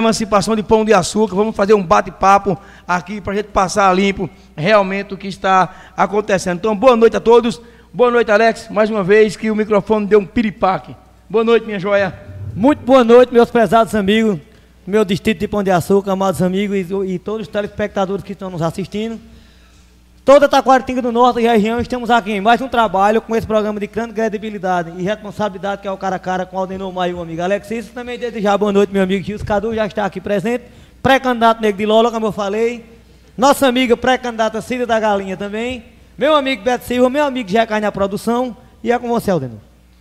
emancipação de Pão de Açúcar. Vamos fazer um bate-papo aqui para a gente passar limpo realmente o que está acontecendo. Então, boa noite a todos. Boa noite, Alex. Mais uma vez que o microfone deu um piripaque. Boa noite, minha joia. Muito boa noite, meus prezados amigos, meu distrito de Pão de Açúcar, amados amigos e todos os telespectadores que estão nos assistindo. Toda Taquaritinga do Norte e região, estamos aqui em mais um trabalho com esse programa de grande credibilidade e responsabilidade, que é o cara a cara com Aldenor Maia e o amigo Alex. Isso também desejar boa noite, meu amigo Gilson Cadu, já está aqui presente. Pré-candidato Negro de Lola, como eu falei. Nossa amiga pré-candidata Cida da Galinha também. Meu amigo Beto Silva, meu amigo Jecai na produção. E é com você, Aldenor.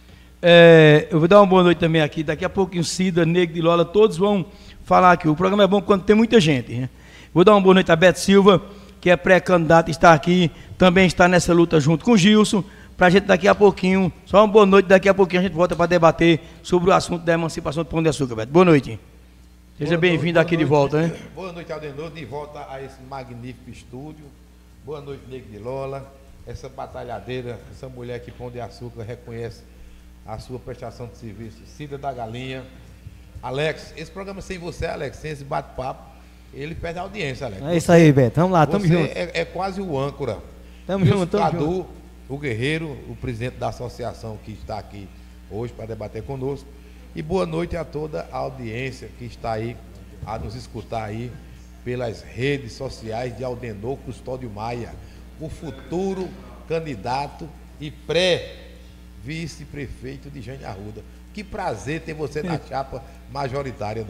Eu vou dar uma boa noite também aqui. Daqui a pouquinho, Cida, Negro de Lola, todos vão falar aqui. O programa é bom quando tem muita gente, né? Vou dar uma boa noite a Beto Silva, que é pré-candidato, está aqui, também está nessa luta junto com o Gilson, para a gente daqui a pouquinho, só uma boa noite, daqui a pouquinho a gente volta para debater sobre o assunto da emancipação do Pão de Açúcar, Beto. Boa noite. Seja bem-vindo aqui de volta, né? Boa noite, Aldenor, de volta a esse magnífico estúdio. Boa noite, Negro de Lola, essa batalhadeira, essa mulher que Pão de Açúcar reconhece a sua prestação de serviço, Cida da Galinha. Alex, esse programa sem você, Alex, sem esse bate-papo, ele perde a audiência, Alex. É isso aí, Beto. Vamos lá, tamo junto. É quase o âncora. Tamo junto, tamo Cadu, junto. o Guerreiro, o presidente da associação que está aqui hoje para debater conosco. E boa noite a toda a audiência que está aí a nos escutar aí pelas redes sociais de Aldenor Custódio Maia, o futuro candidato e pré-vice-prefeito de Jane Arruda. Que prazer ter você na chapa majoritária.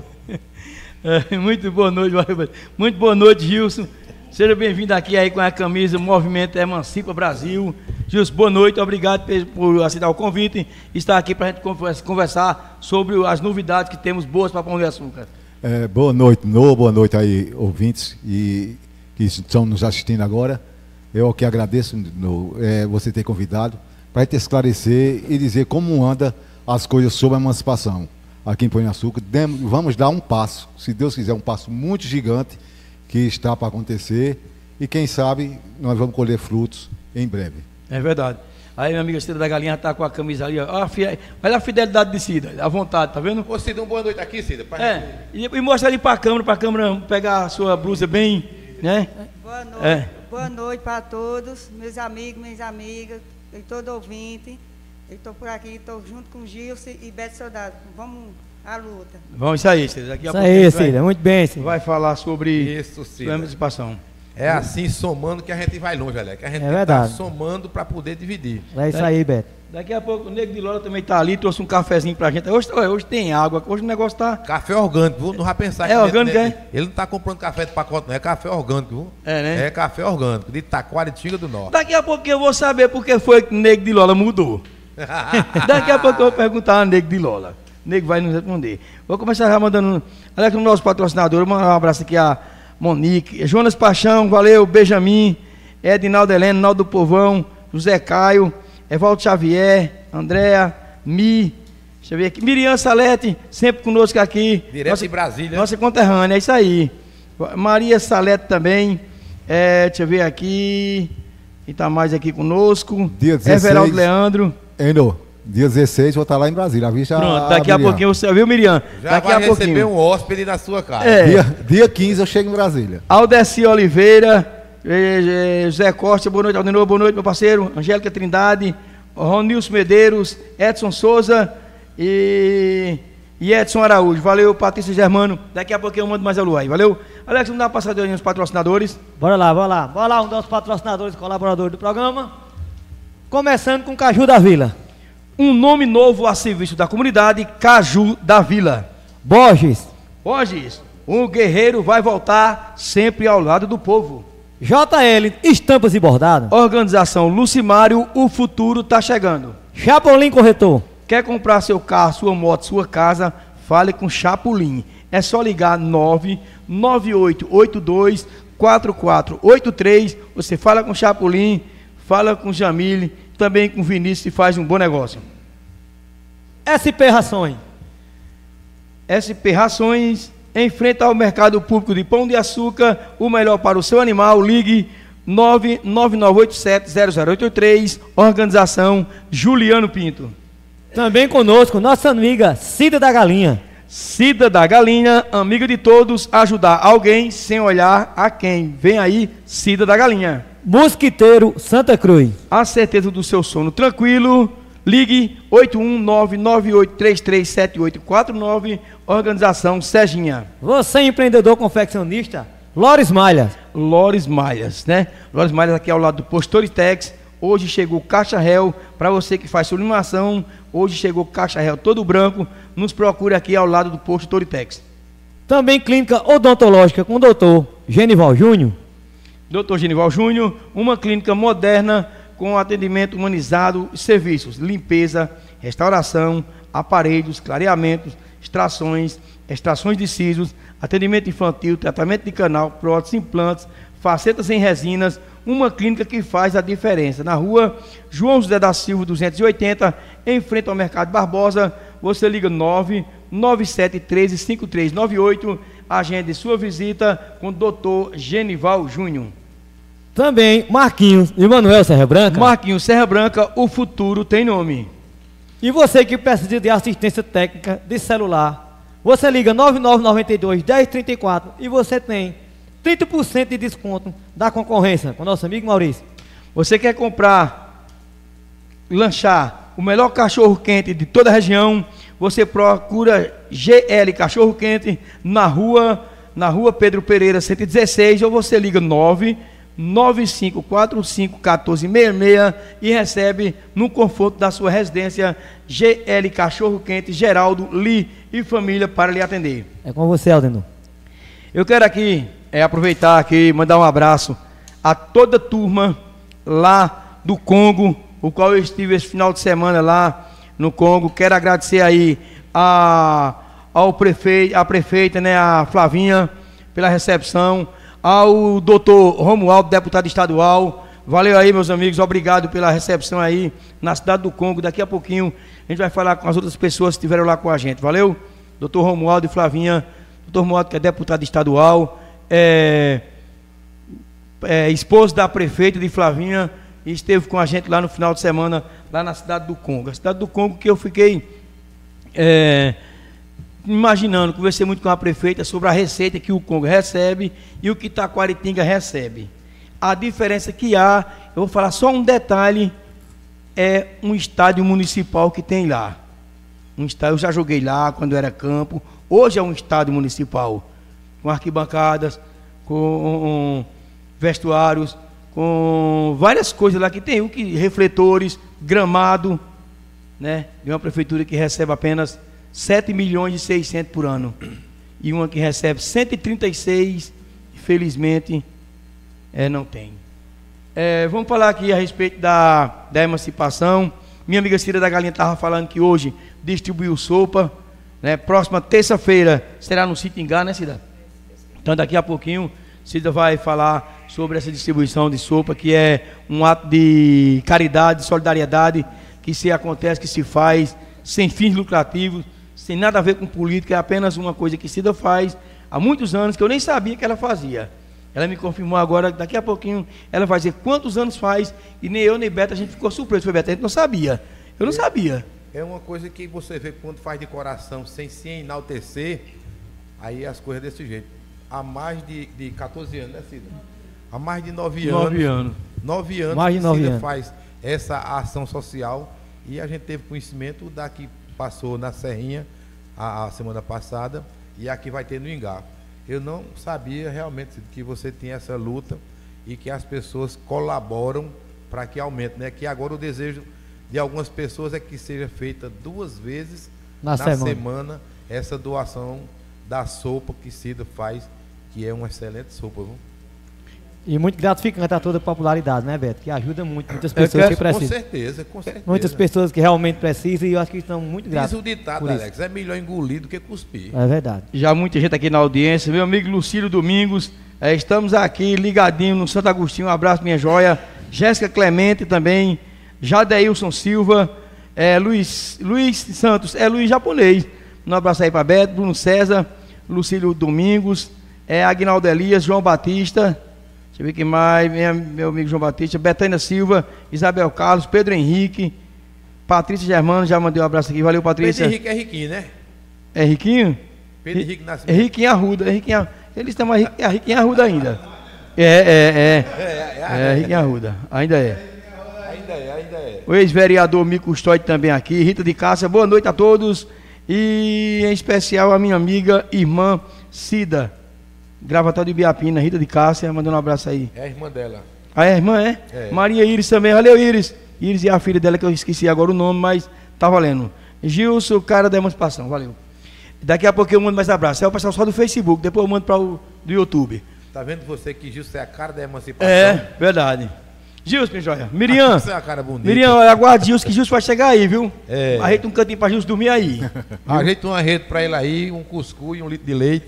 Muito boa noite, muito boa noite, Gilson. Seja bem-vindo aqui aí com a camisa Movimento Emancipa Brasil. Gilson, boa noite, obrigado por aceitar o convite e estar aqui para a gente conversar sobre as novidades que temos boas para Pão de Açúcar. Boa noite, boa noite aí, ouvintes que estão nos assistindo agora. Eu que agradeço você ter convidado para a gente esclarecer e dizer como anda as coisas sobre a emancipação aqui em Pão de Açúcar. Vamos dar um passo, se Deus quiser, um passo muito gigante que está para acontecer e quem sabe nós vamos colher frutos em breve. É verdade. Aí minha amiga Cida da Galinha está com a camisa ali, ó. Olha a fidelidade de Cida, à vontade, tá vendo? Ô Cida, uma boa noite aqui, Cida. E mostra ali para a câmera pegar a sua blusa bem, né? Boa noite, boa noite para todos, meus amigos, minhas amigas, e todo ouvinte. Eu estou por aqui, estou junto com o Gilson e Beto Soldado. Vamos à luta. Vamos, isso aí, Cida. Isso aí, Cida. Muito bem, Cida. Vai falar sobre isso, Cida. A emancipação. É assim, somando, que a gente vai longe, Alex. Que a gente está somando para poder dividir. É isso aí, Beto. Daqui a pouco o Negro de Lola também está ali, trouxe um cafezinho pra gente. Hoje tem água, hoje o negócio tá... Café orgânico, viu? Não vai pensar que orgânico, é? Ele não está comprando café de pacote, não. É café orgânico, viu? É, né? É café orgânico, de Taquaritinga do Norte. Daqui a pouco eu vou saber por que foi que o Negro de Lola mudou. Daqui a pouco eu vou perguntar ao Negro de Lola. O Negro vai nos responder. Vou começar já mandando... Alex, o nosso patrocinador, mandar um abraço aqui a Monique, Jonas Paixão, valeu, Benjamin, Edinaldo Helena, Naldo do Povão, José Caio, Evaldo Xavier, Andréa, deixa eu ver aqui, Miriam Salete, sempre conosco aqui. Direto de Brasília. Nossa conterrânea, é isso aí. Maria Salete também, deixa eu ver aqui, quem está mais aqui conosco? Dia 16, Everaldo Leandro. Dia 16 vou estar lá em Brasília. Pronto, daqui a pouquinho você viu, Miriam? Já daqui vai a receber pouquinho um hóspede na sua casa. Dia 15 eu chego em Brasília. Aldeci Oliveira, José Costa, boa noite, Aldenor, boa noite, meu parceiro. Angélica Trindade, Ronilson Medeiros, Edson Souza e Edson Araújo. Valeu, Patrícia Germano. Daqui a pouquinho eu mando mais a lua aí, valeu? Alex, vamos dar uma passadinha nos patrocinadores. Bora lá, um dos patrocinadores, colaboradores do programa. Começando com Caju da Vila. Um nome novo a serviço da comunidade, Caju da Vila. Borges, o guerreiro vai voltar sempre ao lado do povo. JL, Estampas e Bordado. Organização Lucimário, o futuro tá chegando. Chapolin Corretor. Quer comprar seu carro, sua moto, sua casa? Fale com Chapolin. É só ligar 998824483. Você fala com Chapolin, fala com Jamile, também com Vinícius e faz um bom negócio. SP Rações. SP Rações, em frente ao mercado público de Pão de Açúcar, o melhor para o seu animal. Ligue 999870083, organização Juliano Pinto. Também conosco, nossa amiga Cida da Galinha. Cida da Galinha, amiga de todos, ajudar alguém sem olhar a quem. Vem aí, Cida da Galinha. Mosquiteiro Santa Cruz. A certeza do seu sono tranquilo. Ligue 81998337849, organização Serginha. Você empreendedor confeccionista, Lores Malhas. Lores Malhas, né? Lores Malhas aqui ao lado do posto Toritex. Hoje chegou Caixa Réu, para você que faz sublimação, hoje chegou Caixa Réu todo branco, nos procure aqui ao lado do posto Toritex. Também clínica odontológica com o doutor Genival Júnior. Doutor Genival Júnior, uma clínica moderna com atendimento humanizado e serviços, limpeza, restauração, aparelhos, clareamentos, extrações de sisos, atendimento infantil, tratamento de canal, próteses, implantes, facetas em resinas, uma clínica que faz a diferença. Na rua João José da Silva 280, em frente ao Mercado Barbosa, você liga 997135398, agende sua visita com o doutor Genival Júnior. Também Marquinhos e Manuel Serra Branca. Marquinhos Serra Branca, o futuro tem nome. E você que precisa de assistência técnica de celular, você liga 9992-1034 e você tem 30% de desconto da concorrência com nosso amigo Maurício. Você quer comprar, lanchar o melhor cachorro quente de toda a região, você procura GL Cachorro Quente na rua Pedro Pereira 116, ou você liga 995451466 e recebe no conforto da sua residência GL Cachorro Quente, Geraldo, Li e família para lhe atender. É com você, Aldenor. Eu quero aqui aproveitar aqui e mandar um abraço a toda a turma lá do Congo, o qual eu estive esse final de semana lá no Congo. Quero agradecer aí a prefeita, né, a Flavinha, pela recepção, ao doutor Romualdo, deputado estadual. Valeu aí, meus amigos, obrigado pela recepção aí na cidade do Congo. Daqui a pouquinho a gente vai falar com as outras pessoas que estiveram lá com a gente. Valeu? Doutor Romualdo e Flavinha. Doutor Romualdo, que é deputado estadual, esposo da prefeita de Flavinha, e esteve com a gente lá no final de semana, lá na cidade do Congo. A cidade do Congo que eu fiquei imaginando, conversei muito com a prefeita sobre a receita que o Congo recebe e o que Taquaritinga recebe. A diferença que há, eu vou falar só um detalhe, é um estádio municipal que tem lá. Eu já joguei lá quando era campo, hoje é um estádio municipal, com arquibancadas, com vestuários, com várias coisas lá que tem, refletores, gramado, né? De uma prefeitura que recebe apenas 7.600.000 por ano, e uma que recebe 136, infelizmente, não tem. Vamos falar aqui a respeito da emancipação. Minha amiga Cida da Galinha estava falando que hoje distribuiu sopa, né? Próxima terça-feira será no Sitingá, né, Cida? Então daqui a pouquinho Cida vai falar sobre essa distribuição de sopa, que é um ato de caridade, de solidariedade, que se acontece, que se faz sem fins lucrativos, sem nada a ver com política, é apenas uma coisa que Cida faz há muitos anos, que eu nem sabia que ela fazia. Ela me confirmou agora, daqui a pouquinho ela vai dizer quantos anos faz, e nem eu nem Beto, a gente ficou surpreso. Foi, Beto, a gente não sabia. Eu não sabia. É uma coisa que você vê quando faz de coração, sem se enaltecer, aí as coisas desse jeito. Há mais de 14 anos, né, Cida? Há mais de 9 anos. 9 anos mais de 9 Cida anos. faz essa ação social, e a gente teve conhecimento da que passou na Serrinha a semana passada, e aqui vai ter no Ingá. Eu não sabia realmente que você tinha essa luta e que as pessoas colaboram para que aumente, né? Que agora o desejo de algumas pessoas é que seja feita 2 vezes na semana essa doação da sopa que Cida faz, que é uma excelente sopa, viu? E muito gratificante a toda a popularidade, né, Beto? Que ajuda muito, muitas pessoas que precisam. Com certeza. Muitas pessoas que realmente precisam, e eu acho que estão muito gratas. Diz o ditado, Alex, é melhor engolir do que cuspir. É verdade. Já muita gente aqui na audiência, meu amigo Lucílio Domingos, estamos aqui ligadinho no Santo Agostinho, um abraço, minha joia. Jéssica Clemente também, Jadeilson Silva, Luiz Santos, Luiz Japonês, um abraço aí para Beto, Bruno César, Lucílio Domingos, Aguinaldo Elias, João Batista, deixa eu ver quem mais, meu amigo João Batista, Betânia Silva, Isabel Carlos, Pedro Henrique, Patrícia Germano, já mandei um abraço aqui, valeu, Patrícia. Pedro Henrique é riquinho, né? É riquinho? Pedro Henrique Nascimento. Henrique em Arruda. Eles estão Henrique em Arruda ainda. É Henrique em Arruda. Ainda é. Ainda é. O ex-vereador Mico Custódio também aqui. Rita de Cássia, boa noite a todos. E em especial a minha amiga, irmã Cida, Gravatório de Ibiapina, Rita de Cássia, mandando um abraço aí. É a irmã dela. Ah, é a irmã, é? Maria Iris também, valeu Iris. Iris e a filha dela, que eu esqueci agora o nome, mas tá valendo. Gilson, cara da emancipação, valeu. Daqui a pouco eu mando mais abraço. É o pessoal só do Facebook, depois eu mando para o do YouTube. Tá vendo você que Gilson é a cara da emancipação? É, verdade. Gilson, minha joia. Miriam. Você é a cara bonita. Miriam, aguarde Gilson, que Gilson vai chegar aí, viu? É. Ajeita um cantinho para Gilson dormir aí. Ajeita uma rede para ele aí, um cuscuz e um litro de leite.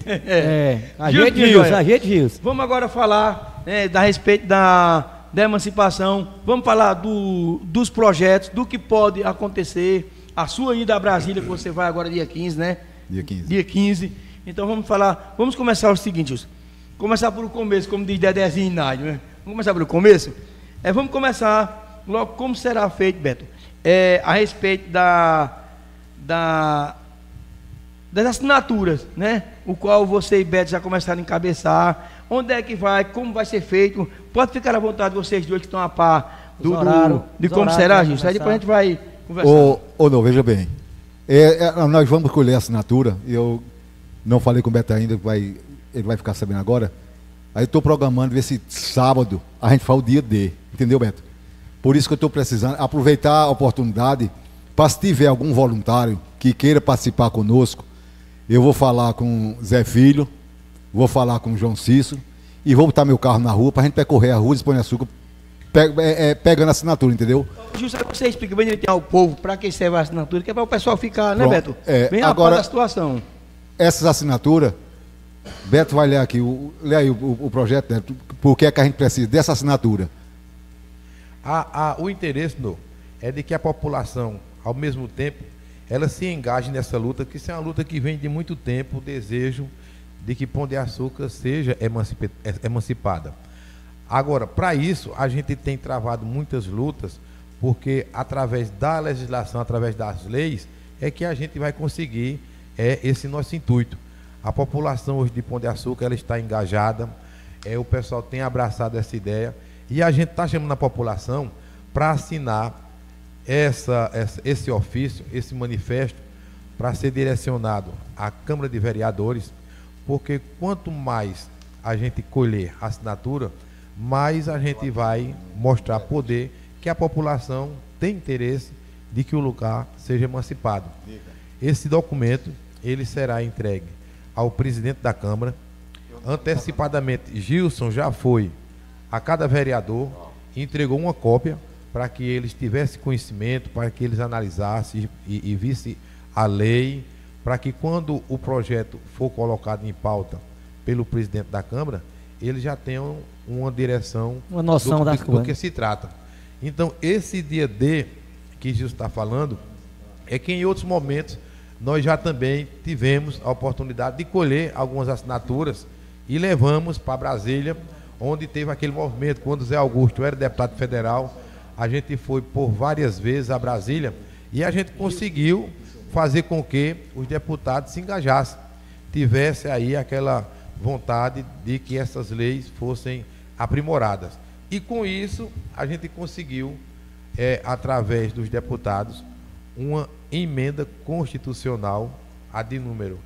Ajeite, Gilson. Vamos agora falar a respeito da emancipação. Vamos falar dos projetos, do que pode acontecer. A sua ida a Brasília, que você vai agora dia 15, né? Dia 15. Então vamos começar o seguinte, Gilson. Começar por o começo, como diz Dedezinho e Nádio, né? Vamos começar pelo começo? Vamos começar logo como será feito, Beto, a respeito das assinaturas, né? O qual você e Beto já começaram a encabeçar. Onde é que vai, como vai ser feito? Pode ficar à vontade vocês dois que estão a par de como será, Gilson. Aí depois a gente vai conversar. Não, veja bem. Nós vamos colher a assinatura. Eu não falei com o Beto ainda, ele vai ficar sabendo agora. Aí estou programando ver se sábado a gente faz o dia D. Entendeu, Beto? Por isso que eu estou precisando aproveitar a oportunidade para, se tiver algum voluntário que queira participar conosco, eu vou falar com Zé Filho, vou falar com João Cícero e vou botar meu carro na rua para a gente percorrer a rua de Pão de Açúcar pegando a assinatura, entendeu? Justo, você explica bem direitinho ao povo para que serve a assinatura, que é para o pessoal ficar, né, Pronto. Beto? Bem agora, a par da situação. Essas assinaturas, Beto vai ler aqui, lê aí o projeto, Beto, por que é que a gente precisa dessa assinatura? O interesse é de que a população, ao mesmo tempo, ela se engaje nessa luta, que isso é uma luta que vem de muito tempo, o desejo de que Pão de Açúcar seja emancipada. Agora, para isso, a gente tem travado muitas lutas, porque através da legislação, através das leis, é que a gente vai conseguir esse nosso intuito. A população hoje de Pão de Açúcar, ela está engajada, o pessoal tem abraçado essa ideia, e a gente está chamando a população para assinar esse ofício, esse manifesto, para ser direcionado à Câmara de Vereadores, porque quanto mais a gente colher a assinatura, mais a gente vai mostrar poder que a população tem interesse de que o lugar seja emancipado. Esse documento, ele será entregue ao presidente da Câmara. Antecipadamente, Gilson já foi a cada vereador e entregou uma cópia para que eles tivessem conhecimento, para que eles analisassem e vissem a lei, para que quando o projeto for colocado em pauta pelo presidente da Câmara, eles já tenham uma direção, uma noção do que se trata. Então, esse dia D que Gilson está falando, é que em outros momentos nós já também tivemos a oportunidade de colher algumas assinaturas e levamos para Brasília, onde teve aquele movimento, quando Zé Augusto era deputado federal, a gente foi por várias vezes a Brasília e a gente conseguiu fazer com que os deputados se engajassem, tivesse aí aquela vontade de que essas leis fossem aprimoradas. E com isso, a gente conseguiu, através dos deputados, uma emenda constitucional, a de número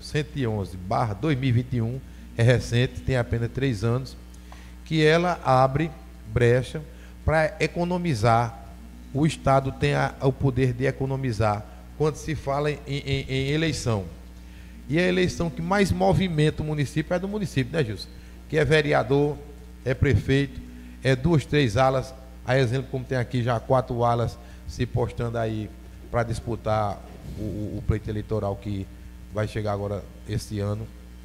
111/2021, é recente, tem apenas 3 anos, que ela abre brecha para economizar. O Estado tem o poder de economizar quando se fala em eleição. E a eleição que mais movimenta o município é do município, né, Gilson? Que é vereador, é prefeito, é 2, 3 alas, a exemplo como tem aqui já 4 alas se postando aí para disputar o pleito eleitoral que vai chegar agora esse ano.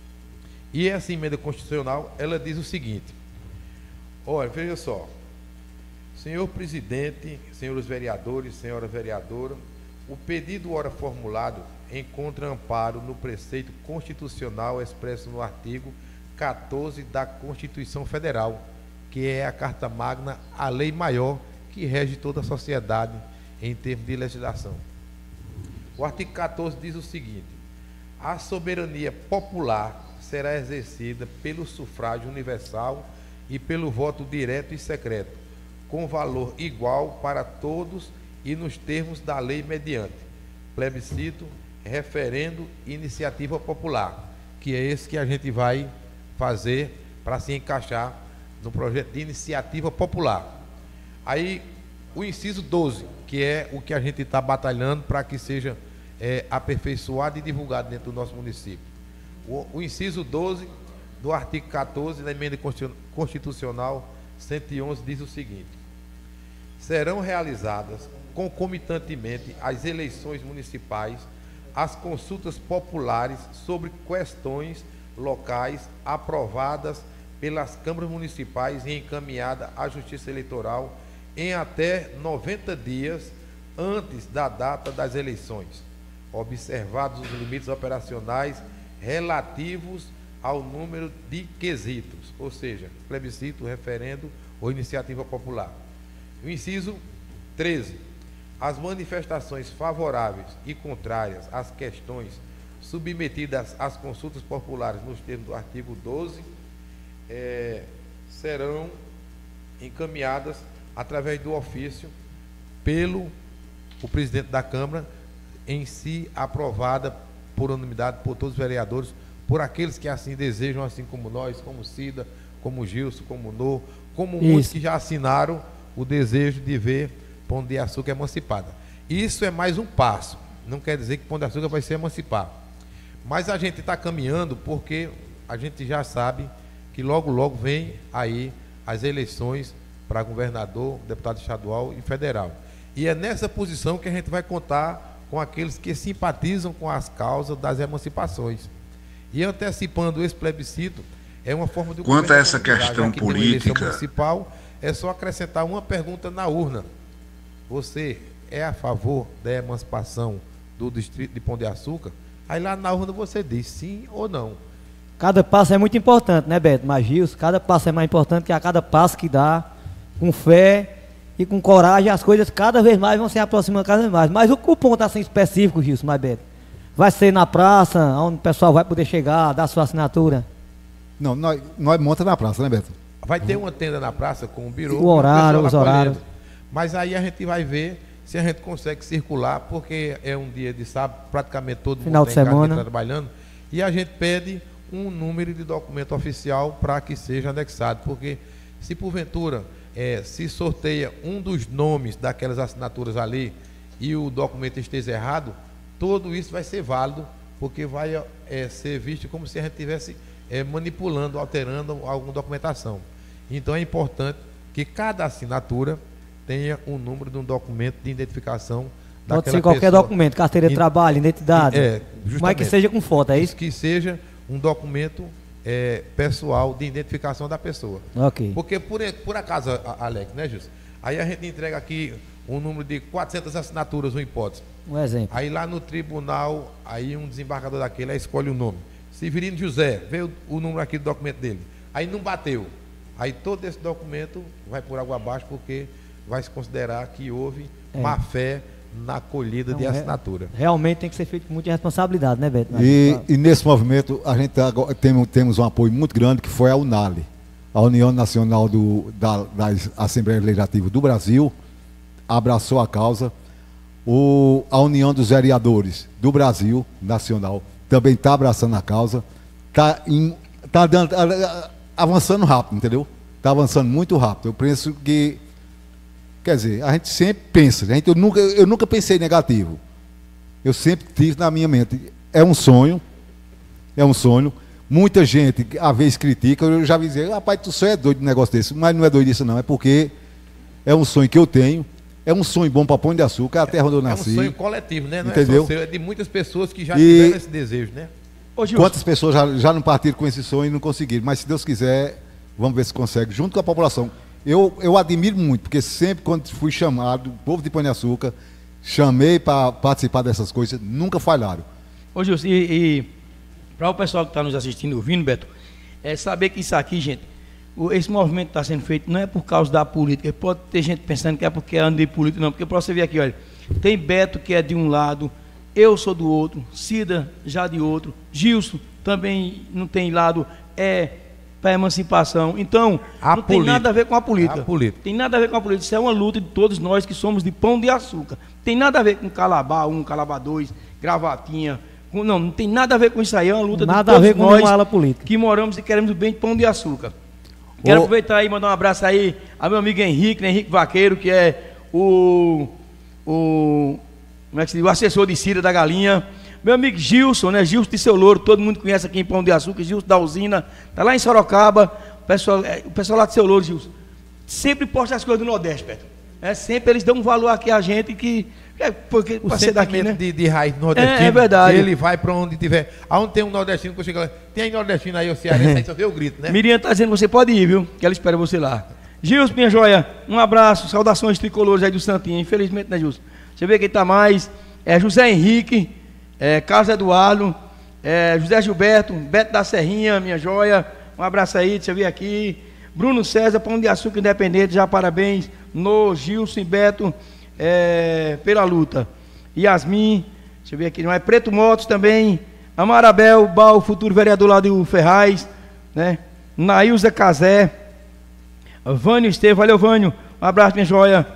E essa emenda constitucional, ela diz o seguinte: olha, veja só, senhor presidente, senhores vereadores, senhora vereadora, o pedido ora formulado encontra amparo no preceito constitucional expresso no artigo 14 da Constituição Federal, que é a Carta Magna, a lei maior que rege toda a sociedade em termos de legislação. O artigo 14 diz o seguinte: A soberania popular será exercida pelo sufrágio universal e pelo voto direto e secreto, com valor igual para todos e nos termos da lei mediante plebiscito, referendo e iniciativa popular, que é esse que a gente vai fazer para se encaixar no projeto de iniciativa popular. Aí, o inciso 12, que é o que a gente está batalhando para que seja aperfeiçoado e divulgado dentro do nosso município. O inciso 12 do artigo 14 da emenda constitucional 111 diz o seguinte: serão realizadas concomitantemente às eleições municipais as consultas populares sobre questões locais aprovadas pelas câmaras municipais e encaminhada à Justiça Eleitoral em até 90 dias antes da data das eleições, observados os limites operacionais relativos ao número de quesitos, ou seja, plebiscito, referendo ou iniciativa popular. O inciso 13. As manifestações favoráveis e contrárias às questões submetidas às consultas populares nos termos do artigo 12 serão encaminhadas através do ofício pelo o presidente da Câmara, em si aprovada por unanimidade por todos os vereadores, por aqueles que assim desejam, assim como nós, como Cida, como Gilson, como Nô, como muitos que já assinaram o desejo de ver Pão de Açúcar emancipada. Isso é mais um passo, não quer dizer que Pão de Açúcar vai ser emancipado, mas a gente está caminhando porque a gente já sabe que logo logo vem aí as eleições para governador, deputado estadual e federal, e é nessa posição que a gente vai contar com aqueles que simpatizam com as causas das emancipações. E antecipando esse plebiscito, é uma forma de... Quanto a essa questão política municipal, é só acrescentar uma pergunta na urna: você é a favor da emancipação do distrito de Pão de Açúcar? Aí lá na urna você diz sim ou não. Cada passo é muito importante, né, Beto? Mas, Gilson, cada passo é mais importante, que a cada passo que dá, com fé e com coragem, as coisas cada vez mais vão se aproximando cada vez mais. Mas o ponto assim específico, Gilson, mais Beto, vai ser na praça, onde o pessoal vai poder chegar, dar sua assinatura? Não, nós monta na praça, né, Beto? Vai ter uma tenda na praça com o birô, o horário, os horários. Mas aí a gente vai ver se a gente consegue circular, porque é um dia de sábado, praticamente todo final mundo de semana trabalhando, e a gente pede um número de documento oficial para que seja anexado, porque se porventura se sorteia um dos nomes daquelas assinaturas ali e o documento esteja errado, tudo isso vai ser válido, porque vai ser visto como se a gente estivesse manipulando, alterando alguma documentação. Então é importante que cada assinatura tenha um número de um documento de identificação daquela pessoa. Pode ser qualquer documento, carteira de trabalho, identidade, mas que seja com foto, é isso? Que seja um documento pessoal de identificação da pessoa. Ok. Porque por acaso, Alex, né, Gilson? Aí a gente entrega aqui um número de 400 assinaturas, uma hipótese. Um exemplo. Aí lá no tribunal, aí um desembargador daquele aí escolhe o nome. Severino José, veio o número aqui do documento dele. Aí não bateu. Aí todo esse documento vai por água abaixo, porque vai se considerar que houve má fé na colhida de assinatura. Realmente tem que ser feito com muita responsabilidade, né, Beto? E nesse movimento a gente temos um apoio muito grande, que foi a UNALE, a União Nacional das Assembleias Legislativas do Brasil, abraçou a causa. A União dos Vereadores do Brasil Nacional também está abraçando a causa, está avançando rápido, entendeu? Está avançando muito rápido. Eu penso que, quer dizer, a gente sempre pensa, eu nunca pensei negativo. Eu sempre tive na minha mente, é um sonho. Muita gente, às vezes, critica, eu já vi dizer, rapaz, tu só é doido de um negócio desse, mas não é doido isso não, é porque é um sonho que eu tenho, é um sonho bom para Pão de Açúcar, a terra onde eu nasci. É um sonho coletivo, né? Não entendeu? É só seu, é de muitas pessoas que já tiveram esse desejo, né? Quantas pessoas já não partiram com esse sonho e não conseguiram, mas se Deus quiser, vamos ver se consegue, junto com a população. Eu admiro muito, porque sempre quando fui chamado, o povo de Pão de Açúcar, chamei para participar dessas coisas, nunca falharam. Ô Gilson, e para o pessoal que está nos assistindo, ouvindo, Beto, é saber que isso aqui, gente, esse movimento está sendo feito não é por causa da política. Pode ter gente pensando que é porque anda de política, não, porque para você ver aqui, olha, tem Beto que é de um lado, eu sou do outro, Cida já de outro, Gilson também não tem lado, para emancipação. Então, não tem nada a ver com a política. Tem nada a ver com a política. Isso é uma luta de todos nós que somos de Pão de Açúcar. Tem nada a ver com Calabá 1, Calabá 2, Gravatinha. Não tem nada a ver com isso aí. É uma luta de todos nós que moramos e queremos o bem de Pão de Açúcar. Quero aproveitar aí e mandar um abraço aí ao meu amigo Henrique, né? Henrique Vaqueiro, que é como é que se diz? O assessor de Cida da Galinha. Meu amigo Gilson, né? Gilson de Seu Louro, todo mundo conhece aqui em Pão de Açúcar, Gilson da usina, tá lá em Sorocaba. O pessoal lá de Seu Louro, Gilson, sempre posta as coisas do Nordeste, Beto. Sempre eles dão um valor aqui a gente que porque o ser daqui, né? de raiz nordestina. É verdade. Ele vai para onde tiver. Aonde tem um nordestino, que eu chego lá, tem nordestino aí, o cearense, aí só vê o grito, né? Miriam tá dizendo que você pode ir, viu? Que ela espera você lá. Gilson, minha joia, um abraço, saudações tricolores aí do Santinho. Infelizmente, né, Gilson? Você vê quem tá mais. José Henrique, Carlos Eduardo, José Gilberto, Beto da Serrinha, minha joia. Um abraço aí, deixa eu ver aqui. Bruno César, Pão de Açúcar Independente, já parabéns. No Gilson e Beto, pela luta. Yasmin, deixa eu ver aqui, não é? Preto Motos também. Amarabel, Bal, futuro vereador lá do Ferraz, né? Nailza Cazé, Vânio Estevam, valeu Vânio, um abraço, minha joia.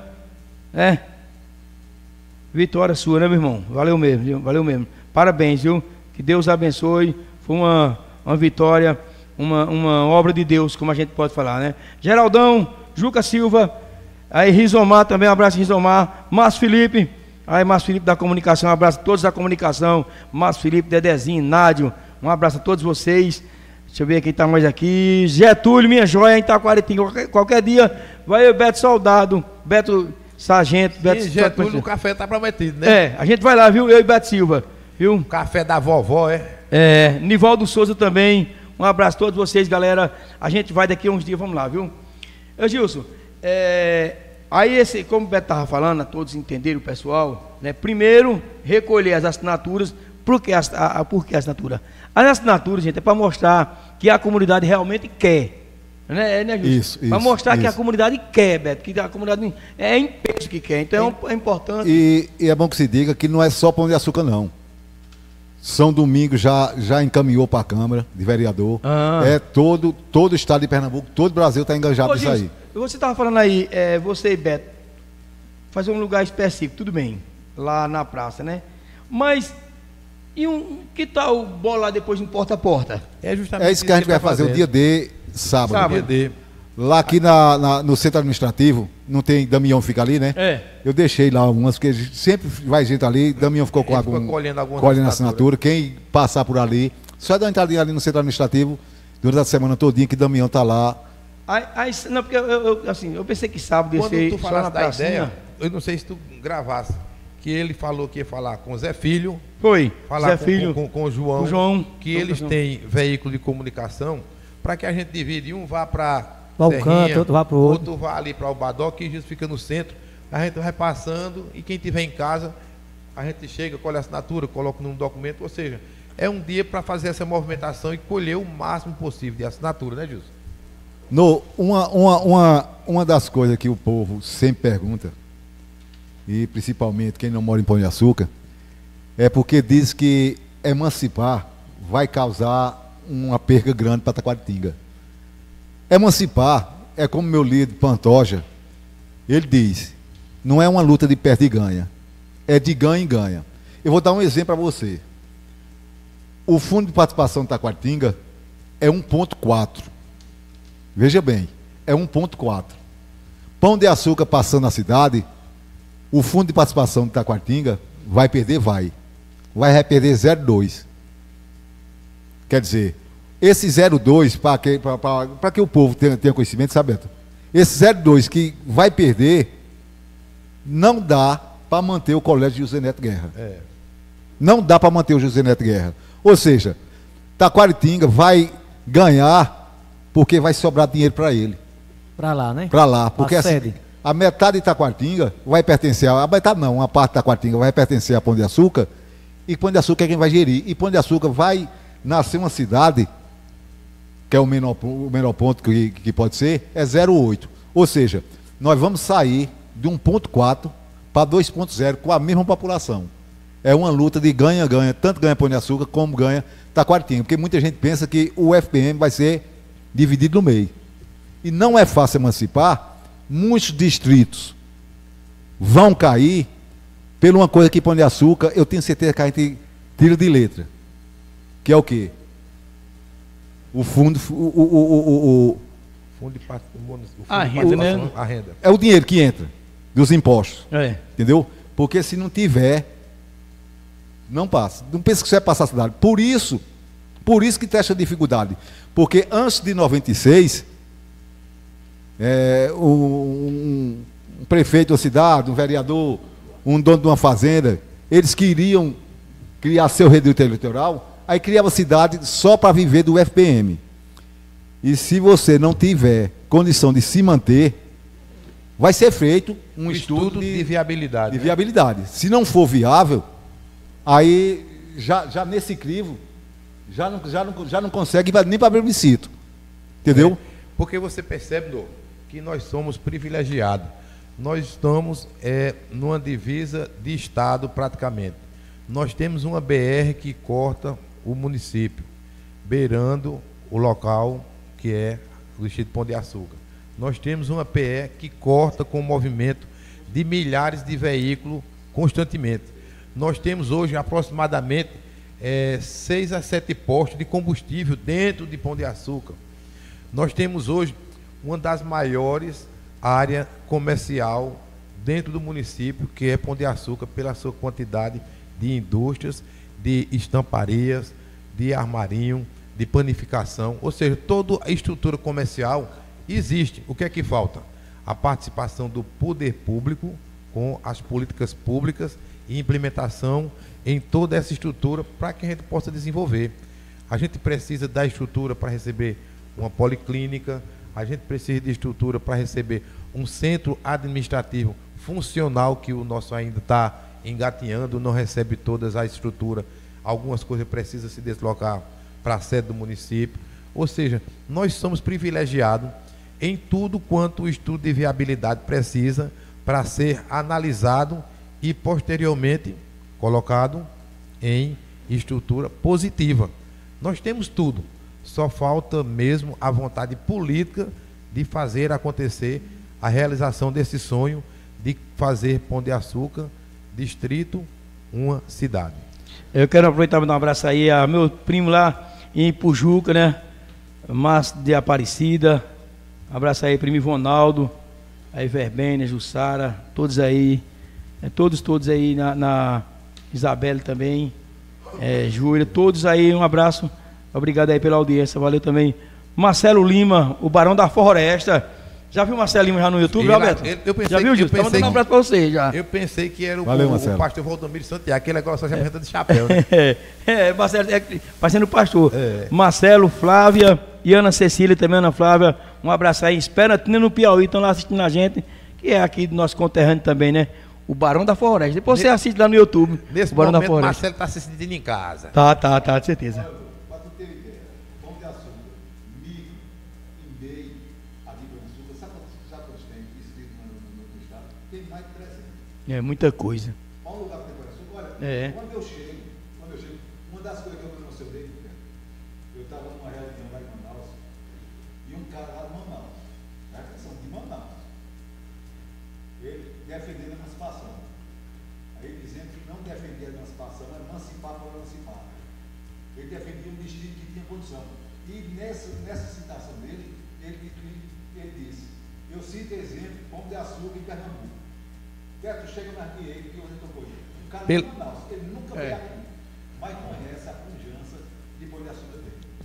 Vitória sua, né, meu irmão? Valeu mesmo, viu? Valeu mesmo. Parabéns, viu? Que Deus abençoe. Foi uma vitória, uma obra de Deus, como a gente pode falar, né? Geraldão, Juca Silva, aí Rizomar também, um abraço Rizomar. Márcio Felipe, aí Márcio Felipe da comunicação, um abraço a todos da comunicação. Márcio Felipe, Dedezinho, Nádio, um abraço a todos vocês. Deixa eu ver quem está mais aqui. Getúlio, minha joia, em Itaquaritinga. Qualquer dia vai eu, Beto Soldado, Beto Sargento, Beto Getúlio, o café tá prometido, né? A gente vai lá, viu? Eu e Beto Silva, viu? O café da vovó, Nivaldo Souza também. Um abraço a todos vocês, galera. A gente vai daqui a uns dias, vamos lá, viu? Gilson, aí como o Beto estava falando, a todos entenderem o pessoal, né? Primeiro, recolher as assinaturas. Por que a assinatura? As assinaturas, gente, é para mostrar que a comunidade realmente quer. Né, Isso. Para mostrar que a comunidade quer, Beto, que a comunidade é em peso que quer. Então é importante. E é bom que se diga que não é só Pão de Açúcar, não. São Domingos já encaminhou para a Câmara de Vereador. Todo o estado de Pernambuco, todo o Brasil está engajado nisso aí. Você estava falando aí, você e Beto, fazer um lugar específico, tudo bem, lá na praça, né? Mas que tal bola depois em porta a porta? É isso que a gente vai fazer o dia D, sábado. Dia D. Lá aqui no centro administrativo, não tem, Damião fica ali, né? Eu deixei lá algumas, porque sempre vai gente ali, Damião ficou com colhendo assinatura. Quem passar por ali, só dá uma entradinha ali no centro administrativo, durante a semana todinha que Damião tá lá. Não, porque eu pensei que sábado ia ser tu falasse da ideia, eu não sei se tu gravasse, que ele falou que ia falar com o Zé Filho. Foi, falar Zé Filho, com o João, que eles têm veículo de comunicação, para que a gente divide, um vá para o canto, outro vá para o outro. Outro vá ali para o Badoc, que Jesus fica no centro. A gente vai passando e quem tiver em casa, a gente chega, colhe a assinatura, coloca num documento. Ou seja, é um dia para fazer essa movimentação e colher o máximo possível de assinatura, né, Gilson? Uma das coisas que o povo sempre pergunta, e principalmente quem não mora em Pão de Açúcar, é porque diz que emancipar vai causar uma perda grande para Taquaritinga. Emancipar é como meu líder Pantoja, ele diz, não é uma luta de perde e ganha, é de ganha em ganha. Eu vou dar um exemplo para você. O fundo de participação de Taquaritinga é 1,4. Veja bem, é 1,4. Pão de Açúcar passando na cidade, o fundo de participação de Taquaritinga vai perder, vai perder 0,2. Quer dizer, esse 0,2, para que o povo tenha conhecimento, sabe, Beto? Esse 0,2 que vai perder, não dá para manter o colégio de José Neto Guerra. Não dá para manter o José Neto Guerra. Ou seja, Taquaritinga vai ganhar porque vai sobrar dinheiro para ele. Para lá, né? Para lá. Porque assim, a metade de Taquaritinga vai pertencer, a metade não, uma parte de Taquaritinga vai pertencer a Pão de Açúcar, e Pão de Açúcar é quem vai gerir. E Pão de Açúcar vai nascer uma cidade, que é o menor ponto que pode ser, é 0,8. Ou seja, nós vamos sair de 1,4 para 2,0 com a mesma população. É uma luta de ganha-ganha, tanto ganha Pão de Açúcar como ganha Taquaritinga, porque muita gente pensa que o FPM vai ser dividido no meio. E não é fácil emancipar, muitos distritos vão cair por uma coisa que Pão de Açúcar, eu tenho certeza que a gente tira de letra, que é o quê? O fundo, Fundo de a renda, né? A renda. é o dinheiro que entra dos impostos, É. entendeu? Porque se não tiver, não passa. Não pensa que isso vai passar a cidade. Por isso que tem essa dificuldade. Porque antes de 96, um prefeito da cidade, um vereador, um dono de uma fazenda, eles queriam criar seu reduto eleitoral, aí criava a cidade só para viver do FPM. E se você não tiver condição de se manter, vai ser feito um estudo de viabilidade. de né? viabilidade. Se não for viável, aí já nesse crivo, já não consegue nem para plebiscito. Entendeu? Porque você percebe, Dô, que nós somos privilegiados. Nós estamos numa divisa de estado praticamente. Nós temos uma BR que corta o município, beirando o local que é o distrito de Pão de Açúcar. Nós temos uma PE que corta com o movimento de milhares de veículos constantemente. Nós temos hoje aproximadamente 6 a 7 postos de combustível dentro de Pão de Açúcar. Nós temos hoje uma das maiores áreas comercial dentro do município, que é Pão de Açúcar, pela sua quantidade de indústrias, de estamparias, de armarinho, de panificação, ou seja, toda a estrutura comercial existe. O que é que falta? A participação do poder público com as políticas públicas e implementação em toda essa estrutura para que a gente possa desenvolver. A gente precisa da estrutura para receber uma policlínica, a gente precisa de estrutura para receber um centro administrativo funcional, que o nosso ainda está engatinhando, não recebe todas as estruturas, algumas coisas precisam se deslocar para a sede do município. Ou seja, nós somos privilegiados em tudo quanto o estudo de viabilidade precisa para ser analisado e posteriormente colocado em estrutura positiva. Nós temos tudo, só falta mesmo a vontade política de fazer acontecer a realização desse sonho de fazer Pão de Açúcar, distrito, uma cidade. Eu quero aproveitar para dar um abraço aí a meu primo lá em Pujuca, né? Márcio de Aparecida. Um abraço aí, primo Ivonaldo, aí Verbênia, Jussara, todos aí, todos aí na Isabelle também, Júlia, todos aí, um abraço, obrigado aí pela audiência, valeu também. Marcelo Lima, o Barão da Floresta. Já viu o Marcelo Lima já no YouTube, Roberto? Já viu, Gil? Estamos dando um abraço para você já. Eu pensei que era o pastor Valdomiro Santiago, aquele negócio só se apresenta de chapéu, né? Marcelo, parecendo pastor. Marcelo, Flávia e Ana Cecília também, Ana Flávia, um abraço aí. Esperatina no Piauí, estão lá assistindo a gente, que é aqui do nosso conterrâneo também, né? O Barão da Floresta. Depois você assiste lá no YouTube. Nesse o Barão momento, da Floresta. Marcelo está se sentindo em casa. Tá, de certeza. Para tu ter ideia, Pão de Açúcar, micro, em meio, a de Pão de Açúcar, sabe quantos tem inscritos no estado? Tem mais de 300. É muita coisa. Qual lugar que tem Pão de Açúcar? Olha, quando eu chego, uma das coisas que eu me emocionei, eu estava numa reunião lá em Manaus, e um cara lá de Manaus, na questão de Manaus, ele defendendo a emancipação. Aí dizendo que não defendia a emancipação, era emancipar para emancipar. Ele defendia um distrito que tinha condição. E nessa citação dele, ele disse: eu cito exemplo, Pão de Açúcar em Pernambuco. Quer tu chega mais que ele, que onde tocou ele. Um cara de Manaus, ele nunca veio aqui, mas conhece a pujança de Pão de Açúcar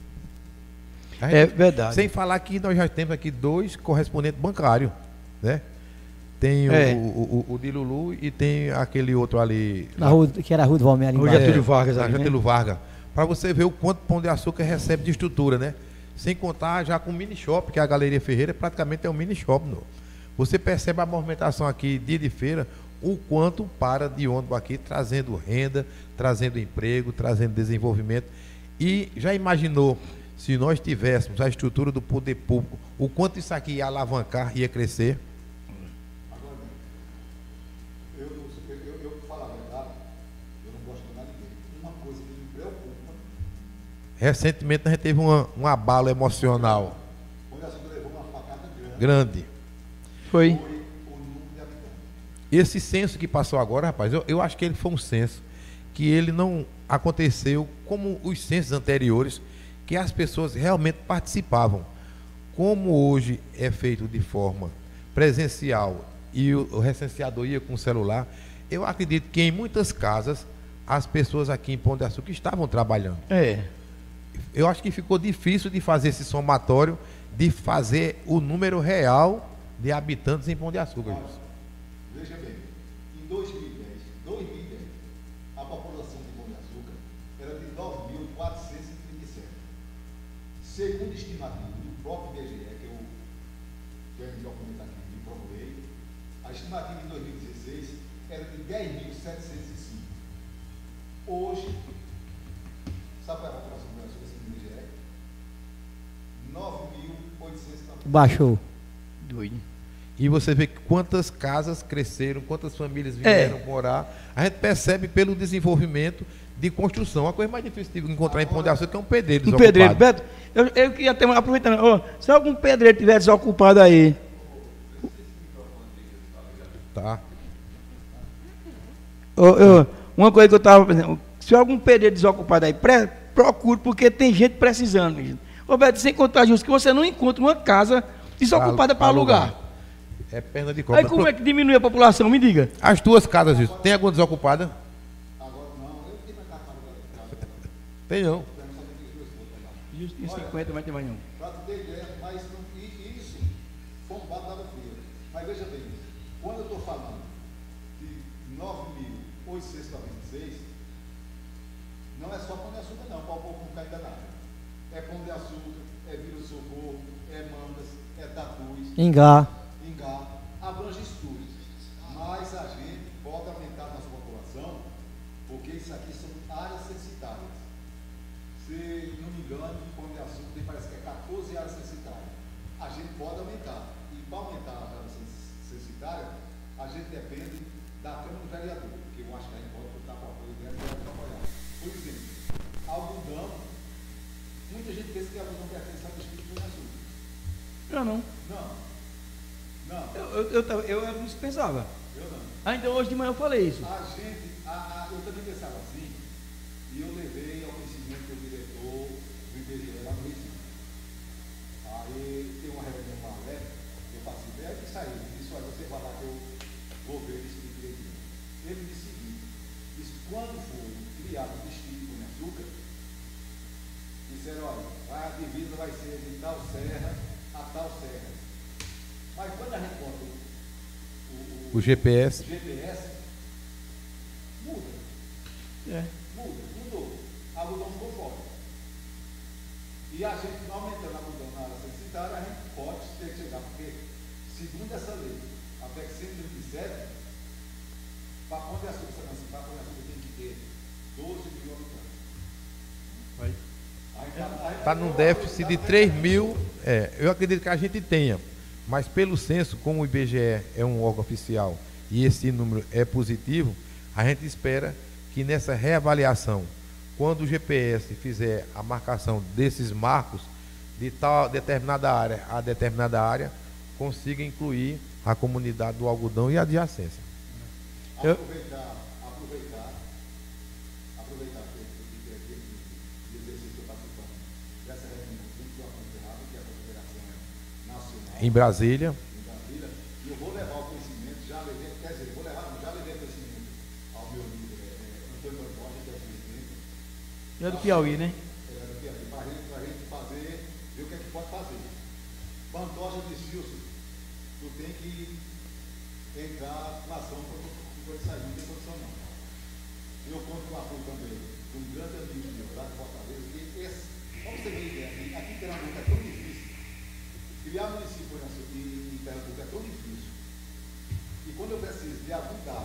dele. É verdade. Sem falar que nós já temos aqui 2 correspondentes bancários, né? Tem o de Lulu e tem aquele outro ali. Que era a Rua do Valmir ali O embaixo. Getúlio Vargas ali, Getúlio Vargas. Para você ver o quanto Pão de Açúcar recebe de estrutura, né? Sem contar já com o mini shop, que é a Galeria Ferreira praticamente é um mini shop. Não? Você percebe a movimentação aqui, dia de feira, o quanto para de ônibus aqui, trazendo renda, trazendo emprego, trazendo desenvolvimento. E já imaginou, se nós tivéssemos a estrutura do poder público, o quanto isso aqui ia alavancar, ia crescer? Eu falar a verdade, eu não recentemente a gente teve um abalo emocional grande. Foi. Esse censo que passou agora, rapaz, eu acho que ele foi um censo que ele não aconteceu como os censos anteriores, que as pessoas realmente participavam. Como hoje é feito de forma presencial e o recenseador ia com o celular, eu acredito que em muitas casas as pessoas aqui em Pão de Açúcar estavam trabalhando. Eu acho que ficou difícil de fazer esse somatório, de fazer o número real de habitantes em Pão de Açúcar. Veja bem, em 2010, a população de Pão de Açúcar era de 9.437. Segundo estimativa do próprio IBGE, que eu tenho um documento aqui que procurei, a estimativa em 2016 era de 10.705. Hoje, sabe qual é a população de Pão de Açúcar segundo o IBGE? 9.800. Baixou. Doido. E você vê quantas casas cresceram, quantas famílias vieram morar. A gente percebe pelo desenvolvimento de construção. A coisa mais difícil de encontrar em Pão de Açúcar é um pedreiro desocupado. Um pedreiro. Beto, eu queria ter, aproveitando, se algum pedreiro estiver desocupado aí. Tá. Uma coisa que eu estava pensando, se algum pedreiro desocupado aí, procure, porque tem gente precisando. Gente. Ô Beto, sem contar justo, que você não encontra uma casa desocupada para alugar. É perna de cobra. Aí como é que diminui a população? Me diga. As tuas casas, Gilson, tem alguma desocupada? Agora não, eu tenho minha casa alugada. Tem não. Justo tem 50, mas tem mais não. Para ter ideia, mas isso foi um bate da fria. Mas veja bem, quando eu estou falando de 9.896, não é só Pão de Açúcar não, para o povo não cair enganado. É Pão de Açúcar, é Vila do Socorro, é Mandas, é Tatus, Ingá. abrange tudo. Mas a gente pode aumentar a nossa população, porque isso aqui são áreas censitárias. Se não me engano, Pão de Açúcar parece que é 14 áreas censitárias. A gente pode aumentar. E para aumentar a área censitária, a gente depende da Câmara do Vereador, porque eu acho que a gente pode botar para apoio dela e trabalhar. Por exemplo, algodão, muita gente pensa que algodão pertence ao distrito de Pão de Açúcar. Não. Eu não pensava. Eu não. Ainda hoje de manhã eu falei isso. Eu também pensava assim, e eu levei ao conhecimento do diretor do IBGE lá no Recife. Aí tem uma reunião lá, eu participei, aí que saiu, ele disse, olha, você vai lá que eu vou ver esse tipo de direito. Ele disse o seguinte, quando foi criado o distrito de Pão de Açúcar, disseram, olha, a divisa vai ser de tal serra a tal serra. Mas quando a gente bota O GPS. Muda. Mudou. A algodão ficou fora. E a gente, aumentando a algodão na área censitária, a gente pode ter que chegar, porque, segundo essa lei, a PEC 137, para Pão de Açúcar tem que ter 12 mil habitantes. Está num déficit de 3 mil. Eu acredito que a gente tenha. Mas pelo censo, como o IBGE é um órgão oficial e esse número é positivo, a gente espera que nessa reavaliação, quando o GPS fizer a marcação desses marcos de tal determinada área a determinada área, consiga incluir a comunidade do algodão e a adjacência. Aproveitar que exercício que eu participando dessa reunião junto com a Confederada, que é a Confederação Nacional. Em Brasília. E eu vou levar o conhecimento, já levei conhecimento ao meu líder, Antônio Pantoja, que é o presidente. É do Piauí, né? É do Piauí, para a gente fazer, ver o que é que pode fazer. Pantoja disse, Gilson, tu tem que entrar na ação para tu sair, não tem condição não. Eu conto com o apoio também, com um grande amigo meu, lá de Fortaleza, que vamos ter uma ideia, aqui em Pernambuco é tão difícil. Criar município em Pernambuco é tão difícil. E quando eu preciso de ajudar,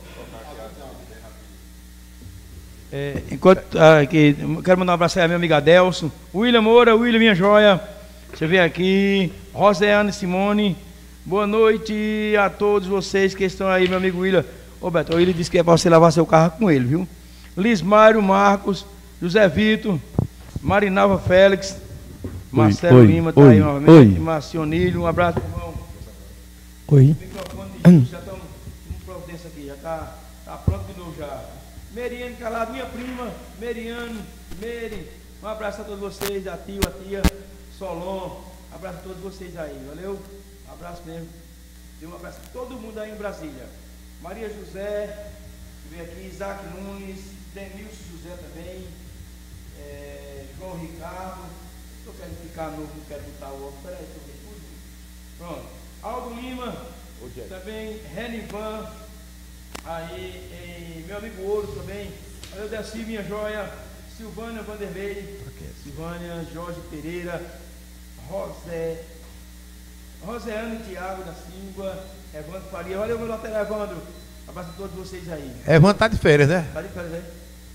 enquanto aqui, quero mandar um abraço aí a minha amiga Adelson, William Moura, William, minha joia. Você vem aqui, Roseane Simone. Boa noite a todos vocês que estão aí, meu amigo William. Ô Beto, ele disse que é para você lavar seu carro com ele, viu? Lismário, Marcos, José Vitor, Marinalva Félix, Marcelo Lima, tá aí novamente, Marcionilho, um abraço, irmão. Oi. O microfone de Gil, já estamos com providência aqui, já tá pronto de novo já. Meriane Calado, minha prima, Meriane, Meri, um abraço a todos vocês, a tia, Solon, abraço a todos vocês aí, valeu? Um abraço mesmo. Dê um abraço a todo mundo aí em Brasília. Maria José, vem aqui, Isaac Nunes, Denilson José também, João Ricardo, estou querendo ficar novo, não quero botar o outro, peraí, deixa eu ver tudo. Pronto. Aldo Lima, também, Renivan, aí, meu amigo Ouro também, valeu, Desci, minha joia, Silvânia Vanderlei, Silvânia, Jorge Pereira, Roseane Thiago da Silva, Evandro Faria, valeu meu lateral Evandro, abraço a todos vocês aí. Evandro tá de férias, né? Tá de férias aí?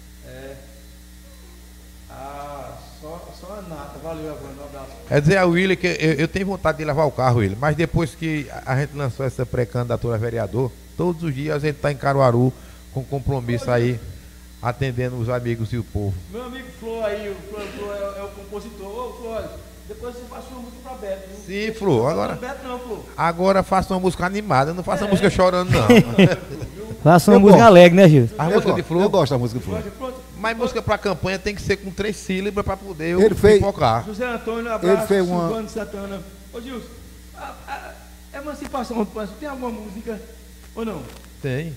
Só a nata, valeu Evandro, um abraço. Quer dizer, a Willy, que eu tenho vontade de levar o carro, Willy, mas depois que a gente lançou essa pré-candidatura a vereador, todos os dias a gente tá em Caruaru com compromisso aí, atendendo os amigos e o povo. Meu amigo Flor aí, o Flor é o compositor. Ô Flor, depois você faz uma música pra Beto, viu? Sim, Flor, agora. Beto não, Flor. Agora faça uma música animada, não faça música chorando, não. Faça uma música alegre, né, Gil? A música de Flor. Eu gosto da música de Flor. Mas música pra campanha tem que ser com 3 sílabas pra poder pipocar. José Antônio, abraço. Ele fez uma... Silvano Santana. Ô Gilson, Emancipação do Pânico, tem alguma música ou não? Tem.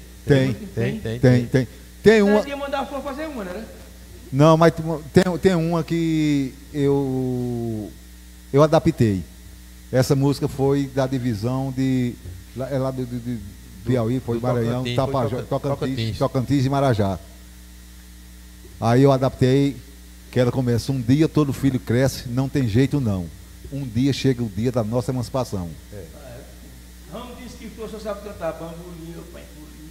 Tem uma... Você ia mandar a Flor fazer uma, né? Não, mas tem uma que eu adaptei. Essa música foi da divisão de... É lá de Piauí, foi Maranhão, Tocantins e Marajá. Aí eu adaptei, que ela começa: um dia todo filho cresce, não tem jeito não. Um dia chega o dia da nossa emancipação. Ramos disse que Flor só sabe cantar bambulinho, pai,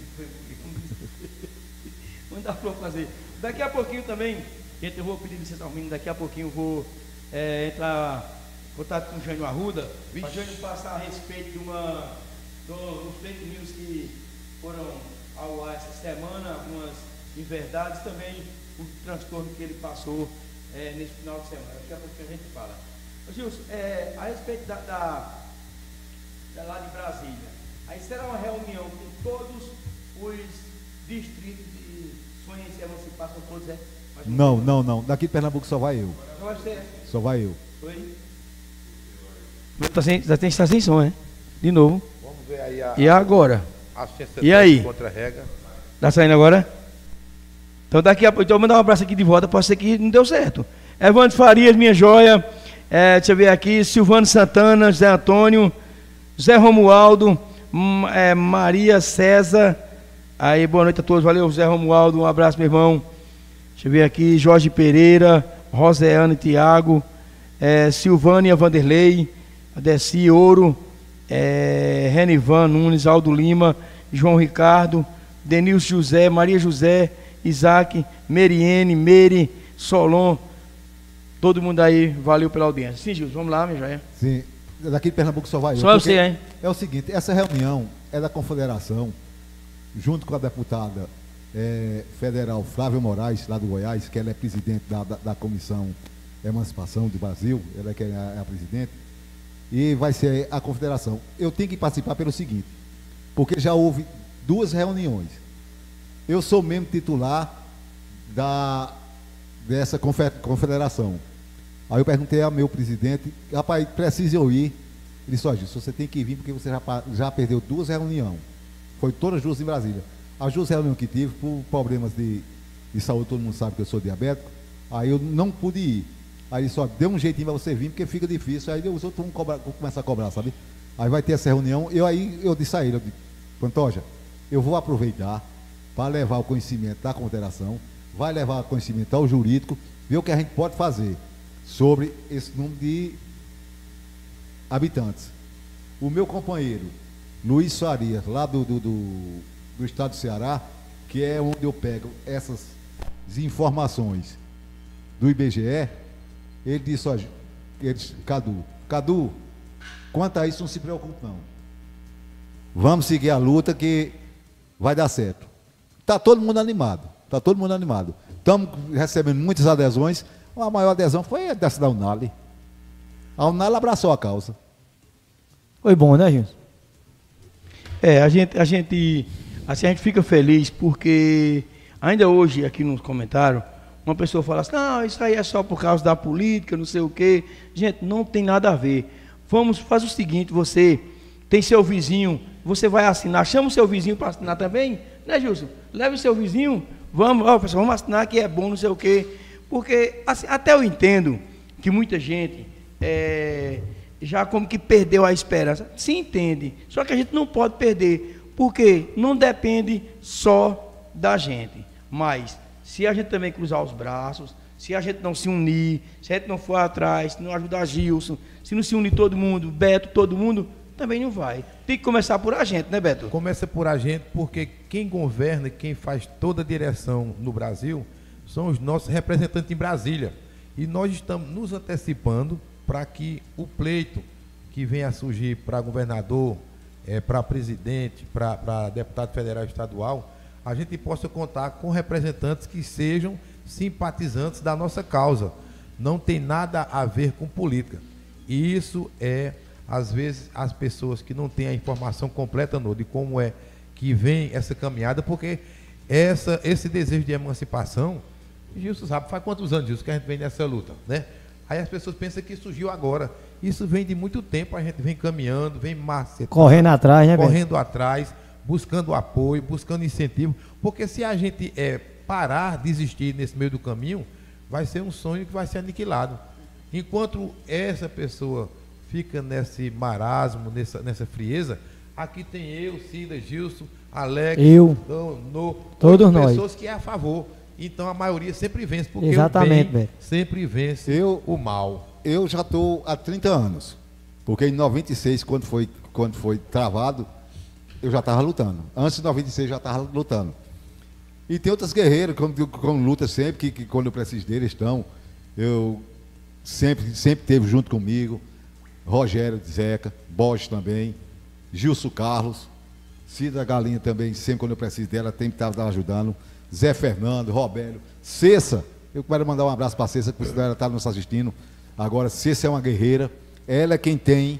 manda a Flor fazer. Daqui a pouquinho também, gente, eu vou pedir licença ao menino, daqui a pouquinho eu vou entrar em contato com o Jânio Arruda, para o Jânio passar a respeito dos fake news que foram ao ar essa semana, algumas inverdades, também o transtorno que ele passou nesse final de semana. Daqui a pouquinho a gente fala. Ô Gilson, a respeito lá de Brasília, aí será uma reunião com todos os distritos de sonhos e emancipação, todos, Não. Daqui de Pernambuco só vai eu. Só vai eu. Oi? Está sem som, né? De novo. Vamos ver aí e agora? E aí? Contra-rega. Tá saindo agora? Então daqui a pouco, então eu vou mandar um abraço aqui de volta, pode ser que não deu certo. Evandro Farias, minha joia. Deixa eu ver aqui, Silvano Santana, José Antônio, Zé Romualdo, Maria César. Aí, boa noite a todos, valeu, Zé Romualdo, um abraço, meu irmão. Deixa eu ver aqui, Jorge Pereira, Roseane Tiago, Silvânia Vanderlei, Desci Ouro, Renivan Nunes, Aldo Lima, João Ricardo, Denilson José, Maria José, Isaac, Meriene, Meri, Solon, todo mundo aí, valeu pela audiência. Sim, Gilson, vamos lá, minha joia. Sim, daqui de Pernambuco só vai eu. Só você, hein? É o seguinte, essa reunião é da Confederação, junto com a deputada federal Flávia Moraes, lá do Goiás, que ela é presidente da Comissão Emancipação do Brasil, ela que é a presidente, e vai ser a confederação. Eu tenho que participar pelo seguinte, porque já houve 2 reuniões. Eu sou membro titular dessa confederação. Aí eu perguntei ao meu presidente: rapaz, precisa eu ir? Ele disse: ó, Gilson, você tem que vir porque você já perdeu 2 reuniões. Foi todas as 2 em Brasília. As 2 reuniões que tive, por problemas de saúde, todo mundo sabe que eu sou diabético, aí eu não pude ir. Aí só deu um jeitinho para você vir, porque fica difícil. Aí os outros vão começar a cobrar, sabe? Aí vai ter essa reunião. Eu disse a ele: Pantoja, eu vou aproveitar para levar o conhecimento da confederação, vai levar o conhecimento ao jurídico, ver o que a gente pode fazer sobre esse número de habitantes. O meu companheiro Luiz Farias, lá do estado do Ceará, que é onde eu pego essas informações do IBGE, ele disse: ó, Cadu, quanto a isso não se preocupe não. Vamos seguir a luta que vai dar certo. Está todo mundo animado. Estamos recebendo muitas adesões. A maior adesão foi dessa da Unali. A Unali abraçou a causa. Foi bom, né, Gilson? A gente fica feliz porque ainda hoje aqui nos comentários uma pessoa fala assim, não, isso aí é só por causa da política, não sei o quê. Gente, não tem nada a ver. Faz o seguinte, você tem seu vizinho, você vai assinar, chama o seu vizinho para assinar também, né, Gilson? Leve o seu vizinho, pessoal, vamos assinar que é bom, não sei o quê. Porque assim, até eu entendo que muita gente já como que perdeu a esperança. Se entende, só que a gente não pode perder, porque não depende só da gente. Mas, se a gente também cruzar os braços, se a gente não se unir, se a gente não for atrás, se não ajudar Gilson, se não se unir todo mundo, Beto, todo mundo, também não vai. Tem que começar por a gente, né, Beto? Começa por a gente, porque quem governa, quem faz toda a direção no Brasil, são os nossos representantes em Brasília. E nós estamos nos antecipando para que o pleito que venha a surgir para governador, para presidente, para deputado federal e estadual, a gente possa contar com representantes que sejam simpatizantes da nossa causa. Não tem nada a ver com política. E isso às vezes, as pessoas que não têm a informação completa de como é que vem essa caminhada, porque esse desejo de emancipação, Gilson sabe, faz quantos anos, Gilson, que a gente vem nessa luta, né? Aí as pessoas pensam que surgiu agora. Isso vem de muito tempo, a gente vem caminhando, vem macetando. Correndo atrás, né, correndo atrás, buscando apoio, buscando incentivo. Porque se a gente parar, desistir nesse meio do caminho, vai ser um sonho que vai ser aniquilado. Enquanto essa pessoa fica nesse marasmo, nessa frieza, aqui tem eu, Cida, Gilson, Alex, todos nós. Pessoas que é a favor. Então a maioria sempre vence, porque exatamente, o bem sempre vence o mal. Eu já estou há 30 anos, porque em 96, quando foi travado, eu já estava lutando. Antes de 96 eu já estava lutando. E tem outras guerreiras, como luta sempre, que quando eu preciso deles estão, eu sempre teve junto comigo, Rogério Zeca, Borges também, Gilson Carlos, Cida Galinha também, sempre quando eu preciso dela, tem que estar ajudando, Zé Fernando, Robélio, Cessa, eu quero mandar um abraço para a Cessa, que ela está nos assistindo. Agora, Cessa é uma guerreira, ela é quem tem,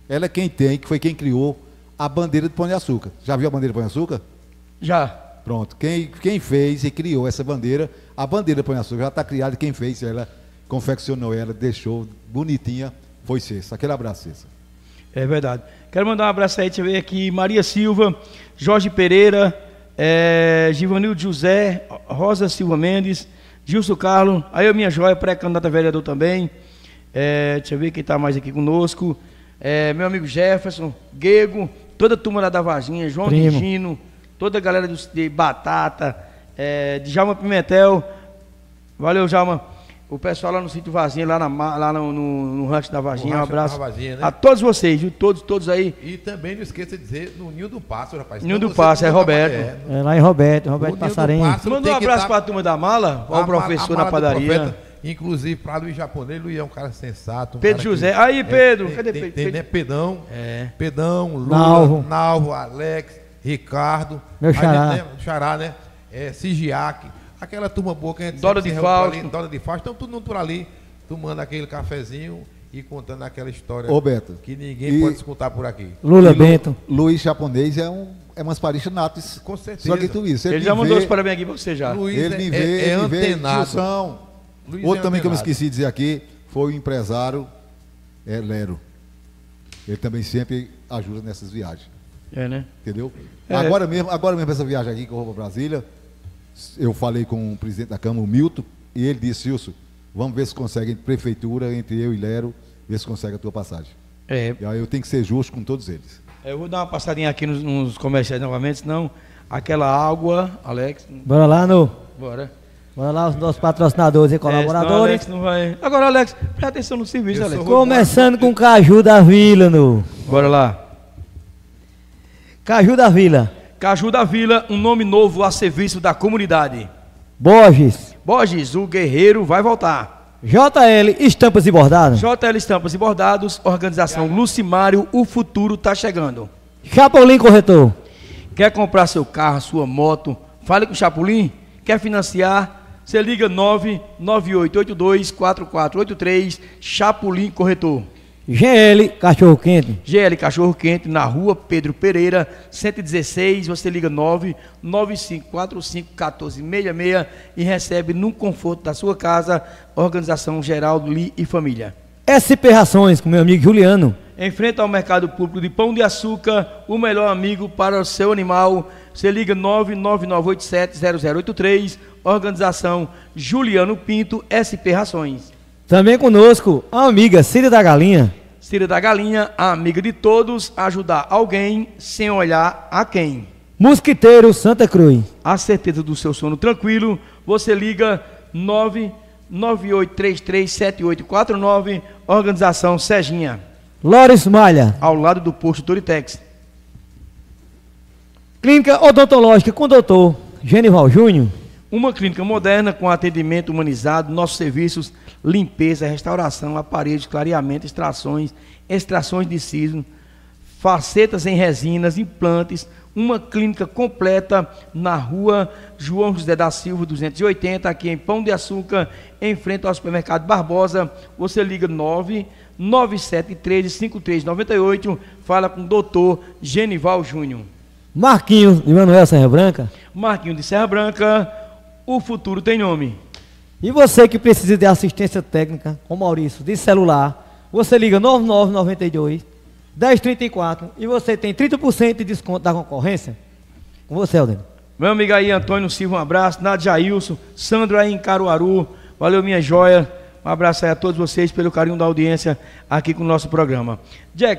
que foi quem criou a bandeira do Pão de Açúcar. Já viu a bandeira do Pão de Açúcar? Já. Pronto, quem fez e criou essa bandeira, a bandeira do Pão de Açúcar já está criada, quem fez ela, confeccionou ela, deixou bonitinha, foi Cessa. Aquele abraço, Cessa. É verdade. Quero mandar um abraço aí, deixa eu ver aqui, Maria Silva, Jorge Pereira, Givanildo José, Rosa Silva Mendes, Gilson Carlos, aí a minha joia, pré-candidata a vereador também, deixa eu ver quem está mais aqui conosco, meu amigo Jefferson, Guego, toda a turma lá da Varginha, João Gino, toda a galera de Batata, de Djalma Pimentel, valeu, Djalma, o pessoal lá no sítio Varginha, lá no rancho da Varginha, um abraço Varginha, né? a todos vocês, viu? Todos aí. E também não esqueça de dizer no Ninho do Pássaro, rapaz. Ninho do Pássaro, Roberto. Lá em Roberto Passarinho. Mandou um abraço para a turma da mala, ao professor na padaria. Inclusive para Luiz Japonês, Luiz é um cara sensato. Pedro José, aí Pedro, cadê Pedro? Tem, né, Pedão, Lula, Nalvo, Alex, Ricardo. Meu xará. Né, Xará, né? Sigiac. Aquela turma boa que a gente Dora de Fausto. Dora de Fausto, então todo mundo por ali, tomando aquele cafezinho e contando aquela história. Ô, Beto, que ninguém pode escutar por aqui. Lula Bento. Luiz Japonês é umas paristas natas. Com certeza. Só que tu isso. Ele já mandou os parabéns aqui para você já. Luiz ele me vê, antenado. Outro também que eu me esqueci de dizer aqui foi o empresário Lero. Ele também sempre ajuda nessas viagens. Né? Entendeu? Agora mesmo essa viagem aqui que eu vou para Brasília, eu falei com o presidente da Câmara, o Milton, e ele disse, Wilson, vamos ver se consegue, prefeitura, entre eu e Lero, ver se consegue a tua passagem. E aí eu tenho que ser justo com todos eles. Eu vou dar uma passadinha aqui nos comerciais novamente, senão aquela água, Alex... Bora lá, Bora. Bora lá, os nossos patrocinadores e colaboradores. Alex não vai... Agora, Alex, presta atenção no serviço, Alex. Começando com Caju da Vila, Bora lá. Caju da Vila. Caju da Vila, um nome novo a serviço da comunidade. Borges, o guerreiro vai voltar. JL Estampas e Bordados. JL Estampas e Bordados, organização Lucimário, o futuro tá chegando. Chapolin Corretor. Quer comprar seu carro, sua moto? Fale com o Chapolin. Quer financiar? Você liga 998824483, Chapulim Corretor. GL Cachorro Quente. GL Cachorro Quente, na rua Pedro Pereira, 116. Você liga 995451466 e recebe no conforto da sua casa. Organização Geraldo Li e Família. SP Rações, com meu amigo Juliano. Em frente ao mercado público de Pão de Açúcar, o melhor amigo para o seu animal. Você liga 999870083. Organização Juliano Pinto, SP Rações. Também conosco a amiga Cida da Galinha. Cida da Galinha, a amiga de todos, ajudar alguém sem olhar a quem. Mosquiteiro Santa Cruz. A certeza do seu sono tranquilo, você liga 998337849, Organização Serginha. Lores Malha. Ao lado do posto Toritex. Clínica Odontológica com o doutor Genival Júnior. Uma clínica moderna com atendimento humanizado, nossos serviços, limpeza, restauração, aparelhos, clareamento, extrações de siso, facetas em resinas, implantes, uma clínica completa na rua João José da Silva, 280, aqui em Pão de Açúcar, em frente ao supermercado Barbosa. Você liga 997135398, fala com o doutor Genival Júnior. Marquinhos de Manuel Serra Branca. Marquinhos de Serra Branca, o futuro tem nome. E você que precisa de assistência técnica, com Maurício, de celular, você liga 9992-1034 e você tem 30% de desconto da concorrência. Com você, Aldeno. Meu amigo aí, Antônio Silva, um abraço. Nadjailson, Sandro aí em Caruaru. Valeu, minha joia. Um abraço aí a todos vocês pelo carinho da audiência aqui com o nosso programa. Jack,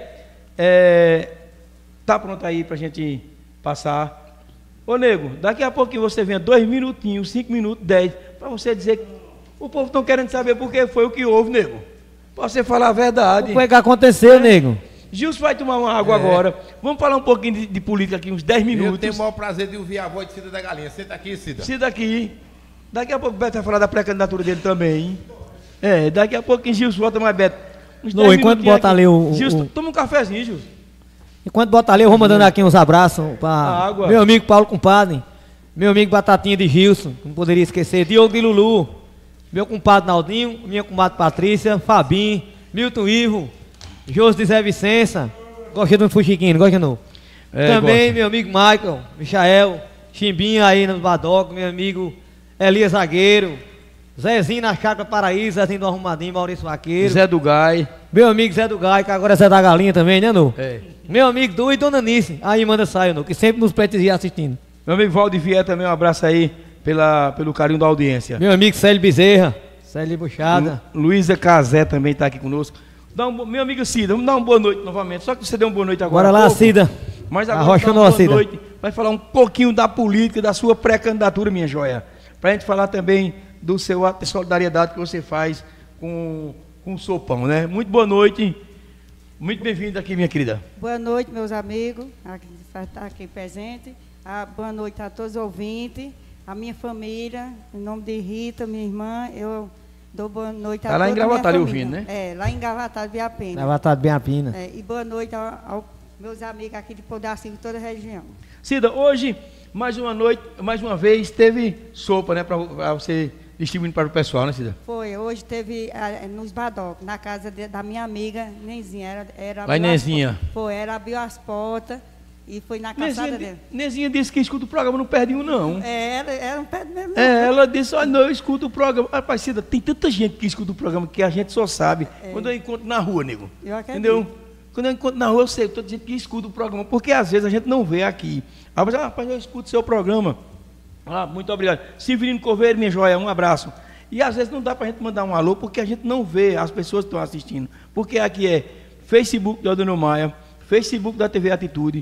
tá pronto aí pra gente passar? Ô, nego, daqui a pouquinho você vem 2 minutinhos, 5 minutos, 10, para você dizer que o povo estão querendo saber por que foi o que houve, nego. Para você falar a verdade. O que foi que aconteceu, nego? Gilson vai tomar uma água agora. Vamos falar um pouquinho de política aqui, uns 10 minutos. Eu tenho o maior prazer de ouvir a voz de Cida da Galinha. Senta aqui, Cida. Cida aqui. Daqui a pouco o Beto vai falar da pré-candidatura dele também. Daqui a pouquinho Gilson volta mais, Beto. Não, enquanto bota ali o... Gilson, toma um cafezinho, Gilson. Enquanto bota ali, eu vou mandando aqui uns abraços para meu amigo Paulo Compadre, meu amigo Batatinha de Gilson, não poderia esquecer, Diogo de Lulu, meu compadre Naldinho, minha comadre Patrícia, Fabinho, Milton Ivo, José de Zé Vicença, gosta de um fuxiquinho, não gosta não? Também meu amigo Michael, Michael, Chimbinha aí no Badoco, meu amigo Elias Zagueiro, Zezinho na Chácara Paraíso, Zezinho do Arrumadinho, Maurício Vaqueiro. Zé do Gai. Meu amigo Zé do Gai, que agora é Zé da Galinha também, né, não? Meu amigo Du e Dona Nice, aí manda saio, não, que sempre nos prestigia assistindo. Meu amigo Valdir Vier também, um abraço aí pelo carinho da audiência. Meu amigo Célio Bezerra, Célio Buchada. Luísa Casé também está aqui conosco. Meu amigo Cida, vamos dar uma boa noite novamente. Só que você deu uma boa noite agora. Bora lá, Cida. Mas agora dá uma boa noite. Vai falar um pouquinho da política, da sua pré-candidatura, minha joia. Para a gente falar também do seu ato de solidariedade que você faz com o Sopão, né? Muito boa noite. Muito bem-vindo aqui, minha querida. Boa noite, meus amigos, que está aqui presente. Boa noite a todos os ouvintes, a minha família, em nome de Rita, minha irmã, eu dou boa noite a toda a minha família. Lá em Gravatalho ouvindo, né? Lá em Gravatalho, Biapina. Gravatalho, Biapina. E boa noite aos meus amigos aqui de Podacinho, de toda a região. Cida, hoje, mais uma vez, teve sopa, né, para você distribuindo para o pessoal, né, Cida? Foi, hoje teve nos Badocos, na casa da minha amiga Nezinha. Vai, Nezinha. Foi, ela abriu as portas e foi na calçada dela. Nezinha disse que escuta o programa, não perde um, não. Ela não perde mesmo, não. Ela disse, não, eu escuto o programa. Rapaz, Cida, tem tanta gente que escuta o programa que a gente só sabe quando eu encontro na rua, nego. Eu acredito. Entendeu? Quando eu encontro na rua, eu sei, toda gente que escuta o programa, porque às vezes a gente não vê aqui. Rapaz, eu escuto o seu programa. Muito obrigado. Severino Coveiro, minha joia, um abraço. E às vezes não dá para a gente mandar um alô, porque a gente não vê as pessoas que estão assistindo. Porque aqui é Facebook da Aldeno Maia, Facebook da TV Atitude,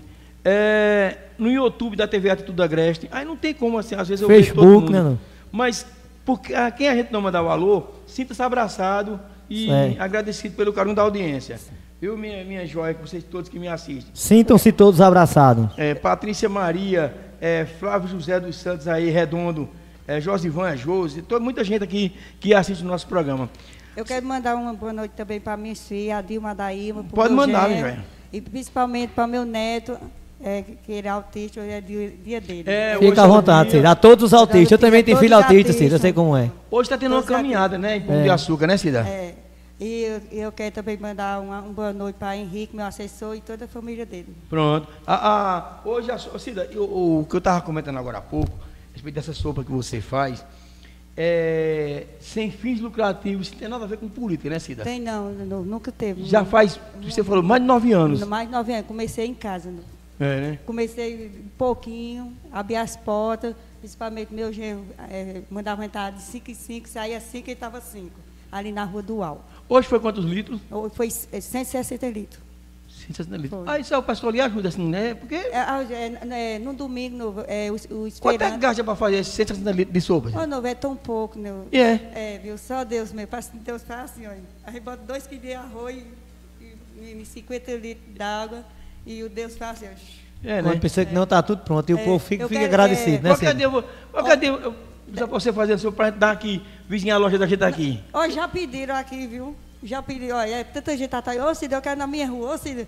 no YouTube da TV Atitude da Agreste. Aí não tem como, assim, às vezes eu vejo todo mundo. Né? Mas porque a quem a gente não mandar o alô, sinta-se abraçado e agradecido pelo carinho da audiência. Eu, minha joia, vocês todos que me assistem. Sintam-se todos abraçados. Patrícia Maria, Flávio José dos Santos aí, Redondo, Josivan, Josi, muita gente aqui que assiste o nosso programa. Eu quero mandar uma boa noite também para minha filha, a Dilma Daíma. Pode mandar, minha joia. E principalmente para meu neto, que ele é autista, hoje é dia dele. Fica à vontade, Cida. A todos os autistas. Eu também tenho filho autista, Cida. Eu sei como é. Hoje está tendo uma caminhada, né? Em Pão de Açúcar, né, Cida? E eu quero também mandar uma boa noite para Henrique, meu assessor, e toda a família dele. Pronto. Hoje, Cida, o que eu estava comentando agora há pouco, a respeito dessa sopa que você faz, sem fins lucrativos, não tem nada a ver com política, né, Cida? Tem não, nunca teve. Já faz, você falou, mais de 9 anos. Mais de 9 anos, comecei em casa. Né? Comecei um pouquinho, abri as portas, principalmente meu genro mandava entrar de 5 em 5, saía 5 e estava 5, ali na Rua Dual. Hoje foi quantos litros? Foi 160 litros. 160 litros. Aí só o pessoal lhe ajuda assim, né? Porque... no domingo, o quanto é que gasta para fazer 160 litros de sopa? É tão pouco, né? Viu? Só Deus mesmo. Deus faz assim, olha. Aí bota 2 quilos de arroz e 50 litros d'água e o Deus faz assim, ó. Quando pensa que não está tudo pronto e o povo fica agradecido, né? Cadê precisa você fazer a sopa para dar aqui, vizinha a loja da gente aqui? Ó, já pediram aqui, viu? Já pediram, olha, tanta gente tá aí, ô Cida, eu quero na minha rua, ô Cida.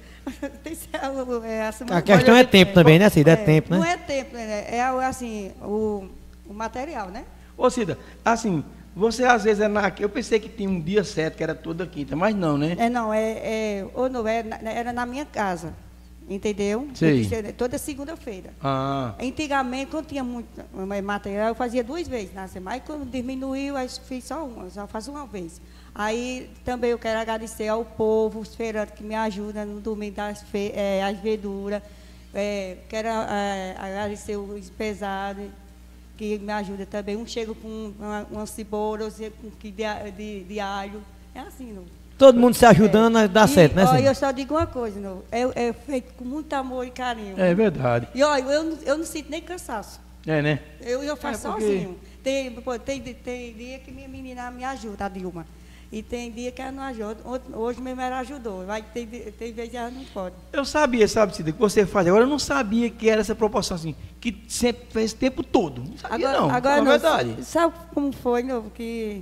A questão é tempo também, né, Cida? É tempo, né? Não é tempo, né? É assim, o material, né? Ô Cida, assim, você às vezes eu pensei que tinha um dia certo, que era toda quinta, mas não, né? Era na minha casa. Entendeu? Sim. Toda segunda-feira. Antigamente, quando tinha muito material, eu fazia 2 vezes na semana. Aí quando diminuiu, aí fiz só faço uma vez. Aí também eu quero agradecer ao povo, os feirantes que me ajudam no domingo as verduras. Quero agradecer os pesados que me ajudam também. Um chega com uma cebola, outro de alho. É assim, não? Todo mundo se ajudando, dá certo, né, Cida? Eu só digo uma coisa, não, é feito com muito amor e carinho. É verdade. E olha, eu não sinto nem cansaço. Né? Eu faço sozinho. Tem dia que minha menina me ajuda, a Dilma. E tem dia que ela não ajuda. Hoje mesmo ela ajudou. Mas tem vezes que ela não pode. Eu sabia, Cida, que você faz. Agora eu não sabia que era essa proporção assim, que sempre fez o tempo todo. Não sabia agora não, é verdade. Sabe como foi, não, que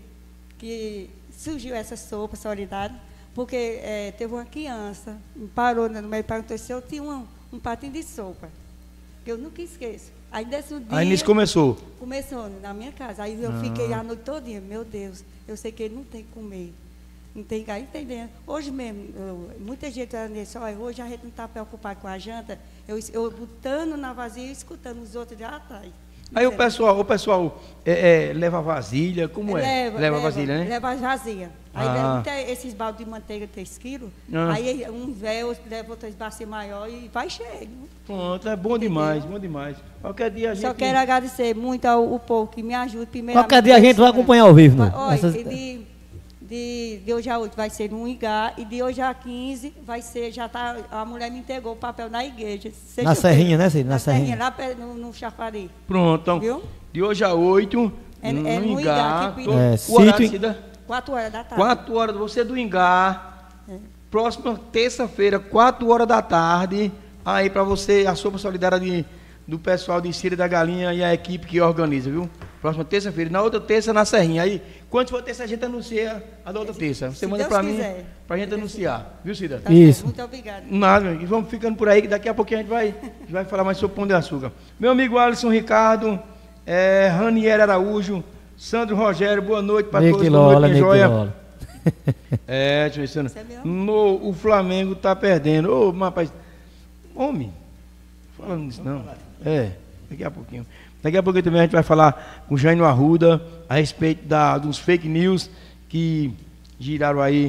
surgiu essa sopa solidária? Porque teve uma criança, parou no meio e perguntou se eu tinha um patinho de sopa. Que eu nunca esqueço. Aí desse dia... Aí nisso começou? Começou na minha casa. Aí eu fiquei a noite todinha. Meu Deus, eu sei que ele não tem que comer. Não tem que entender. Hoje mesmo, muita gente era nisso. Olha, hoje a gente não está preocupado com a janta. Eu botando na vasilha e escutando os outros de atrás. Aí o pessoal leva vasilha, como é? Leva vasilha, né? Leva vazia. Aí leva esses baldes de manteiga 3 quilos, aí um velho leva outras bacias maiores e vai cheio. Pronto, é bom demais, bom demais. Qualquer dia a gente... Só quero agradecer muito ao povo que me ajuda. Qualquer dia a gente vai acompanhar ao vivo, né? Olha, de hoje a 8 vai ser no Ingá e de hoje a 15 vai ser, a mulher me entregou o papel na igreja. Na Serrinha, né, Cida? Na Serrinha. Lá no Chafariz. Pronto, então, viu? De hoje a 8, no Ingá. O horário, Cida? 4 horas da tarde. 4 horas, você do Ingá. Próxima terça-feira, 4 horas da tarde. Aí para você, a sopa solidária do pessoal de Cida da Galinha e a equipe que organiza, viu? Próxima terça-feira. Na outra terça, na Serrinha. Aí, quando for terça, a gente anuncia a da outra terça. Você manda para mim, para a gente anunciar. Viu, Cida? Tá. Isso. Muito obrigada. Nada, e vamos ficando por aí, que daqui a pouquinho a gente vai falar mais sobre Pão de Açúcar. Meu amigo Alisson Ricardo, Ranieri Araújo, Sandro Rogério, boa noite para todos. Boa noite, joia. Deixa eu ver. O Flamengo está perdendo. Ô, rapaz, homem, falando nisso não. Daqui a pouquinho. Daqui a pouquinho também a gente vai falar com o Jânio Arruda a respeito dos fake news que giraram aí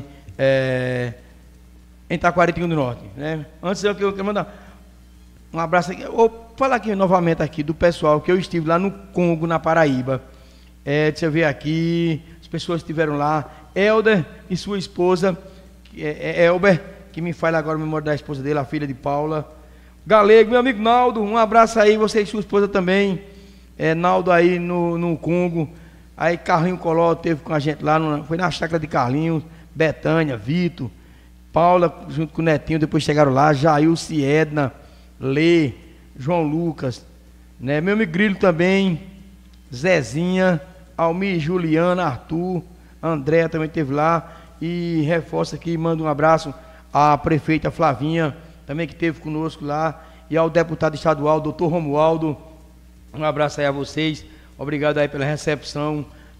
em Taquaritinga do Norte. Né? Antes eu quero mandar um abraço aqui. Vou falar aqui novamente aqui do pessoal que eu estive lá no Congo, na Paraíba. Deixa eu ver aqui, as pessoas que estiveram lá. Helder e sua esposa, Elber, que me fala agora a memória da esposa dele, a filha de Paula. Galego, meu amigo Naldo, um abraço aí, você e sua esposa também. Naldo aí no Congo. Aí Carlinho Coló teve com a gente lá, foi na chácara de Carlinhos, Betânia, Vitor, Paula junto com o Netinho, depois chegaram lá, Jailson, Edna, Lê, João Lucas, né? Meu amigo Grilo também, Zezinha, Almir, Juliana, Arthur, André também esteve lá. E reforça aqui, manda um abraço à prefeita Flavinha, também que esteve conosco lá. e ao deputado estadual, doutor Romualdo. Um abraço aí a vocês. Obrigado aí pela recepção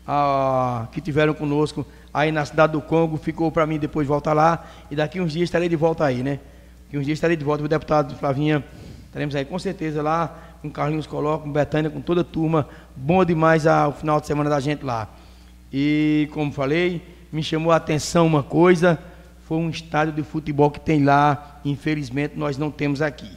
que tiveram conosco aí na cidade do Congo. Ficou para mim depois voltar lá. E daqui uns dias estarei de volta aí, né? Daqui uns dias estarei de volta com o deputado Flavinha. Estaremos aí com certeza lá, com Carlinhos Coloca, com Betânia, com toda a turma. Bom demais o final de semana da gente lá. E como falei, me chamou a atenção uma coisa, foi um estádio de futebol que tem lá, infelizmente nós não temos aqui.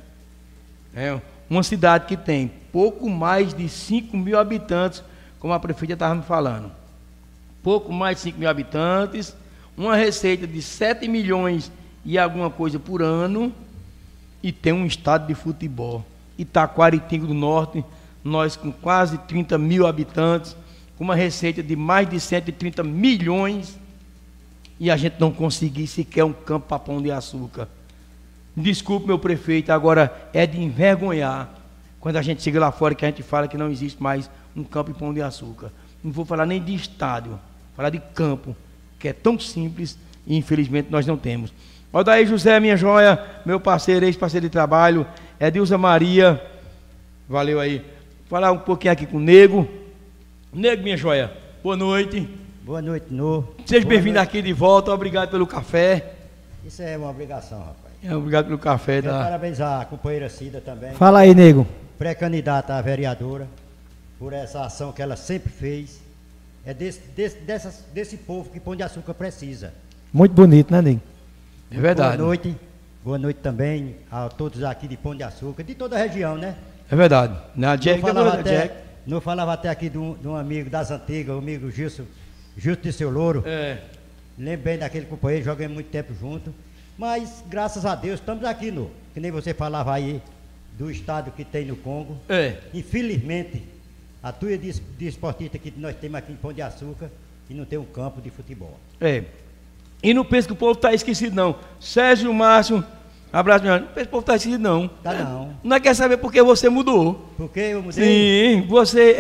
É uma cidade que tem pouco mais de 5 mil habitantes, como a prefeita estava me falando. Pouco mais de 5 mil habitantes, uma receita de 7 milhões e alguma coisa por ano, e tem um estádio de futebol. Itaquaritinga do Norte, nós com quase 30 mil habitantes, com uma receita de mais de 130 milhões, e a gente não conseguir sequer um campo para Pão de Açúcar. Desculpe, meu prefeito, agora é de envergonhar quando a gente chega lá fora que a gente fala que não existe mais um campo em Pão de Açúcar. Não vou falar nem de estádio, vou falar de campo, que é tão simples e infelizmente nós não temos. Odair José, minha joia, meu parceiro, ex-parceiro de trabalho, Edilza Maria, valeu aí. Vou falar um pouquinho aqui com o Nego. Nego, minha joia, boa noite. Boa noite, Nô. Seja bem-vindo aqui de volta, obrigado pelo café. Isso é uma obrigação, rapaz. Obrigado pelo café. Parabéns à companheira Cida também. Fala aí, Nego. Pré-candidata à vereadora, por essa ação que ela sempre fez. É desse povo que Pão de Açúcar precisa. Muito bonito, né, Nego? É verdade. Boa noite também a todos aqui de Pão de Açúcar, de toda a região, né? É verdade. Na Jack, não falava até aqui de um amigo das antigas, o amigo Gilson de Seu Louro. É. Lembro bem daquele companheiro, joguei muito tempo junto. Mas, graças a Deus, estamos aqui, que nem você falava aí, do estado que tem no Congo. É. Infelizmente, a tua de esportista que nós temos aqui em Pão de Açúcar, e não tem um campo de futebol. É. E não pensa que o povo está esquecido, não. Sérgio Márcio, abraço, meu irmão. Não pensa que o povo está esquecido, não. Tá não. Não quer saber por que você mudou. Por que eu mudei? Sim, você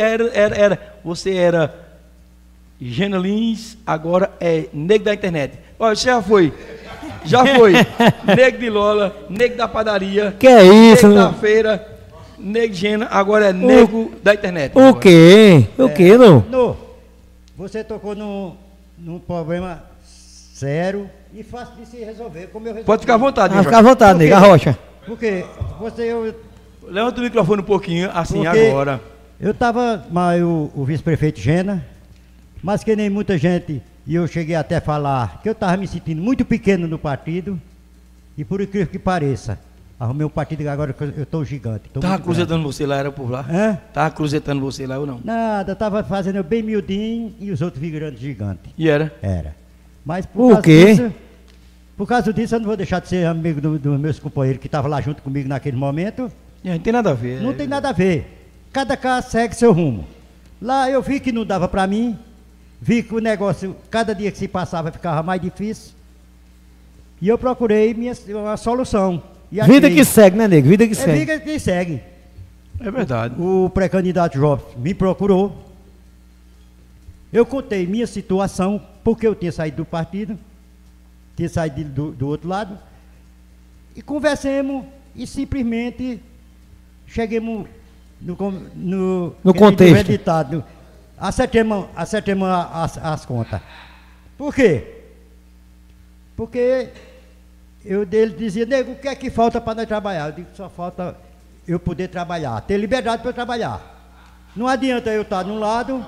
era Gena Lins, agora é Nego da Internet. Olha, você já foi Nego de Lola, Nego da Padaria. Que é isso, Nego da Feira, Nego Gena, agora é Nego da Internet. O quê? O quê, não? Nô, você tocou num problema sério e fácil de se resolver, como eu resolvi. Pode ficar à vontade, meu fica à vontade, Nego, a rocha. Porque levanta o microfone um pouquinho, assim, porque agora. Eu estava, mas o vice-prefeito Gena, mas que nem muita gente, e eu cheguei até a falar que eu estava me sentindo muito pequeno no partido, e por incrível que pareça, arrumei um partido que agora eu estou gigante. Estava cruzetando você lá, era por lá? Hã? Estava cruzetando você lá ou não? Nada, estava fazendo eu bem miudinho e os outros virando gigante. E era? Era. Mas por quê? Por causa disso, eu não vou deixar de ser amigo dos meus companheiros que estavam lá junto comigo naquele momento. Não tem nada a ver. Não tem nada a ver. Cada casa segue seu rumo. Lá eu vi que não dava para mim, vi que o negócio, cada dia que se passava, ficava mais difícil. E eu procurei uma solução. E vida que segue, né, Nego? Vida que segue. É vida que segue. É verdade. O pré-candidato Jobs me procurou. Eu contei minha situação, porque eu tinha saído do partido, tinha saído do outro lado, e conversemos e simplesmente chegamos no contexto. Ditado, acertemos as contas. Por quê? Porque ele dizia, Nego, o que é que falta para nós trabalhar? Eu digo, só falta eu poder trabalhar, ter liberdade para trabalhar. Não adianta eu estar no lado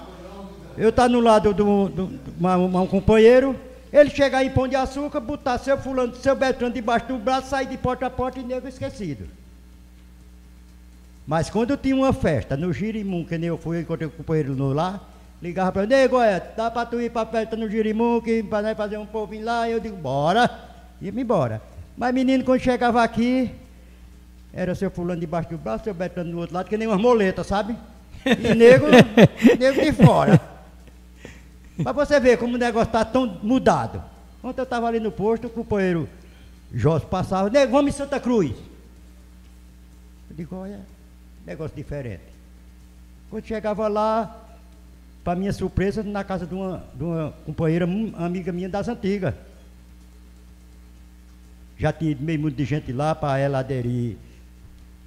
de um companheiro, ele chegar em Pão de Açúcar, botar seu fulano, seu Beltrano debaixo do braço, sair de porta a porta e Nego esquecido. Mas quando eu tinha uma festa no Girimum, que nem eu fui, encontrei o companheiro no lá, ligava para ele, Nego, dá para tu ir para a festa no Girimum, que para nós fazer um povinho lá, eu digo, bora, ia-me embora. Mas menino, quando chegava aqui, era seu fulano debaixo do braço, seu Beltrano do outro lado, que nem umas moletas, sabe? E nego de fora. Para você ver como o negócio está tão mudado. Ontem eu estava ali no posto, o companheiro Jorge passava, Nego, vamos em Santa Cruz. Eu digo, olha, negócio diferente. Quando chegava lá, para minha surpresa, na casa de uma companheira, amiga minha das antigas. Já tinha meio mundo de gente lá para ela aderir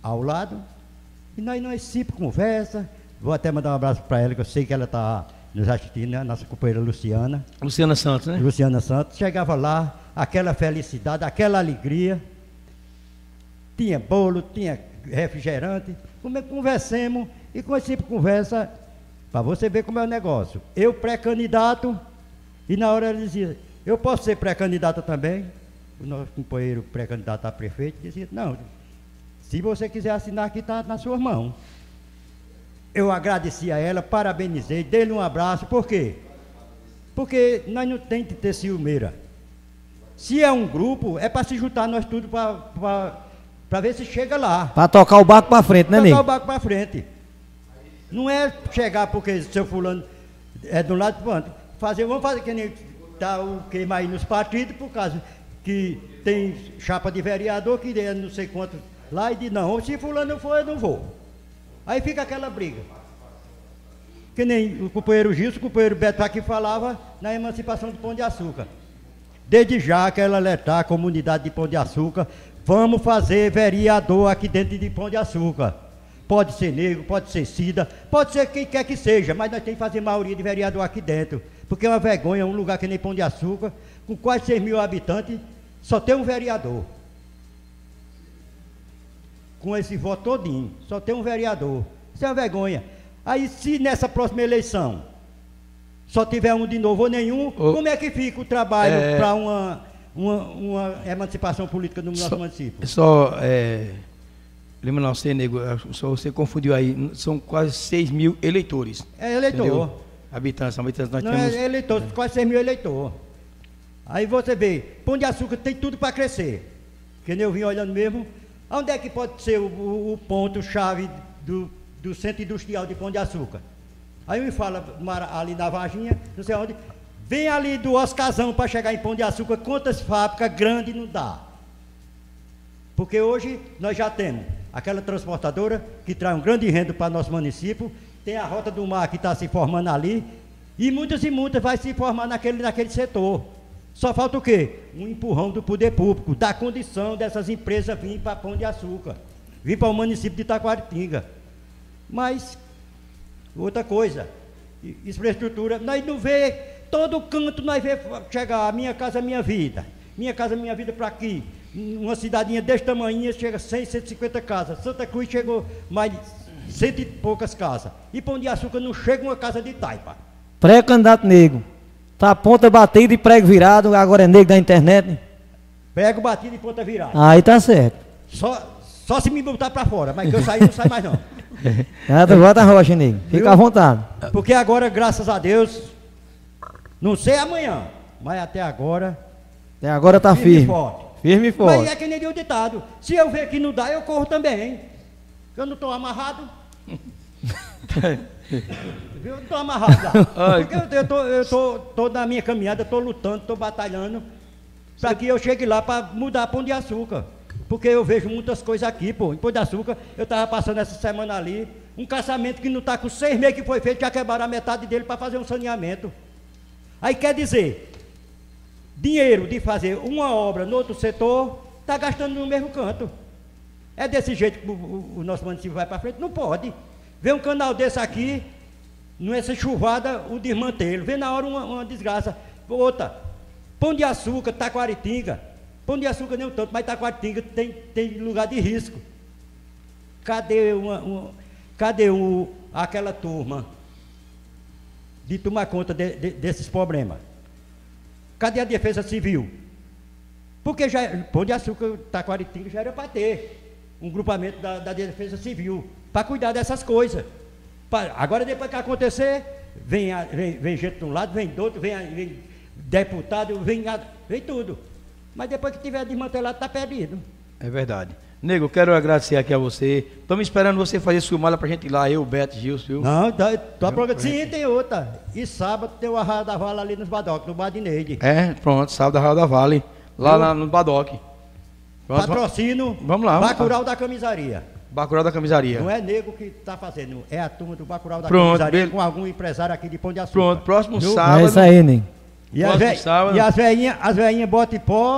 ao lado, e nós sempre conversa. Vou até mandar um abraço para ela, que eu sei que ela está nos assistindo, né? Nossa companheira Luciana. Luciana Santos, né? Luciana Santos. Chegava lá, aquela felicidade, aquela alegria. Tinha bolo, tinha refrigerante. Conversemos, e com esse tipo de conversa, para você ver como é o negócio. Eu pré-candidato, e na hora ela dizia, eu posso ser pré-candidato também? O nosso companheiro pré-candidato a prefeito dizia, não, se você quiser assinar aqui, está nas suas mãos. Eu agradeci a ela, parabenizei, dei-lhe um abraço. Por quê? Porque nós não temos que ter ciumeira. Se é um grupo, é para se juntar nós tudo para ver se chega lá. Para tocar o barco para frente, né, Nego? Tocar o barco para frente. Não é chegar porque seu fulano é de um lado para o outro. Vamos fazer que nem tá o queima aí nos partidos, por causa que tem chapa de vereador que é não sei quanto lá e diz, não, se fulano não for, eu não vou. Aí fica aquela briga. Que nem o companheiro Gilson, o companheiro Beto aqui falava na emancipação do Pão de Açúcar. Desde já quero alertar a comunidade de Pão de Açúcar, vamos fazer vereador aqui dentro de Pão de Açúcar. Pode ser negro, pode ser Cida, pode ser quem quer que seja, mas nós temos que fazer maioria de vereador aqui dentro. Porque é uma vergonha, um lugar que nem Pão de Açúcar, com quase 6 mil habitantes, só tem um vereador. Com esse voto todinho, só tem um vereador. Isso é uma vergonha. Aí, se nessa próxima eleição só tiver um de novo ou nenhum, como é que fica o trabalho para uma emancipação política no nosso município? Lembra não, você, Nego, você confundiu aí, são quase 6 mil eleitores. É eleitor. Entendeu? Habitantes, nós não temos... é eleitor, quase 6 mil eleitor. Aí você vê, Pão de Açúcar tem tudo para crescer. Que nem eu vim olhando mesmo. Onde é que pode ser o ponto-chave do centro industrial de Pão de Açúcar? Aí me fala ali na Varginha, não sei onde, vem ali do Oscarzão para chegar em Pão de Açúcar, quantas fábricas grandes não dá? Porque hoje nós já temos aquela transportadora que traz um grande renda para nosso município, tem a Rota do Mar que está se formando ali, e muitas vai se formar naquele setor. Só falta o quê? Um empurrão do poder público, da condição dessas empresas virem para Pão de Açúcar, vir para o município de Taquaritinga. Mas, outra coisa, infraestrutura, nós não vê, todo canto nós vê chegar, a Minha Casa Minha Vida para aqui, uma cidadinha desse tamanho, chega a 100, 150 casas, Santa Cruz chegou mais de 100 e poucas casas, e Pão de Açúcar não chega uma casa de taipa. Pré-candidato Nego. Tá ponta batida e prego virado, agora é Nego da internet. Prego batido e ponta virada. Aí tá certo. Só se me botar pra fora, mas que eu sair não sai mais não. Nada, volta a rocha, Nego. Fica à vontade. Porque agora, graças a Deus, não sei amanhã, mas até agora tá firme. Forte. Firme e forte. Mas é que nem o ditado. Se eu ver que não dá, eu corro também. Eu não estou amarrado. Eu estou amarrado lá. Porque eu tô na minha caminhada, estou lutando, estou batalhando para que eu chegue lá para mudar Pão de Açúcar. Porque eu vejo muitas coisas aqui, pô. Em Pão de Açúcar, eu estava passando essa semana ali, um caçamento que não está com 6 meses que foi feito, já quebraram a metade dele para fazer um saneamento. Aí quer dizer, dinheiro de fazer uma obra no outro setor, está gastando no mesmo canto. É desse jeito que o nosso município vai para frente? Não pode. Vê um canal desse aqui, nessa chuvada, o desmantelo. Vê na hora uma desgraça. Outra, Pão de Açúcar, Taquaritinga. Pão de Açúcar nem tanto, mas Taquaritinga tem lugar de risco. Cadê aquela turma de tomar conta desses problemas? Cadê a Defesa Civil? Porque Pão de Açúcar, Taquaritinga já era para ter um grupamento da Defesa Civil para cuidar dessas coisas. Agora, depois que acontecer, vem gente de um lado, vem do outro, vem deputado, vem tudo. Mas depois que tiver desmantelado, está perdido. É verdade. Nego, eu quero agradecer aqui a você. Estamos esperando você fazer sua mala para a gente ir lá, eu, Beto, Gilson, viu? Não, tô programando. Sim, tem outra. E sábado tem o Arraial da Vale ali nos Badoc, no Bar de Neide. Pronto, sábado Arraial da Vale, lá no Badoc. Pronto, patrocínio. Vamos lá. Bacurau da Camisaria. Bacurau da Camisaria. Não é Nego que está fazendo, é a turma do Bacurau da Camisaria com algum empresário aqui de Pão de Açúcar. Pronto, próximo sábado. É isso aí, Nego. E as veinhas botam pó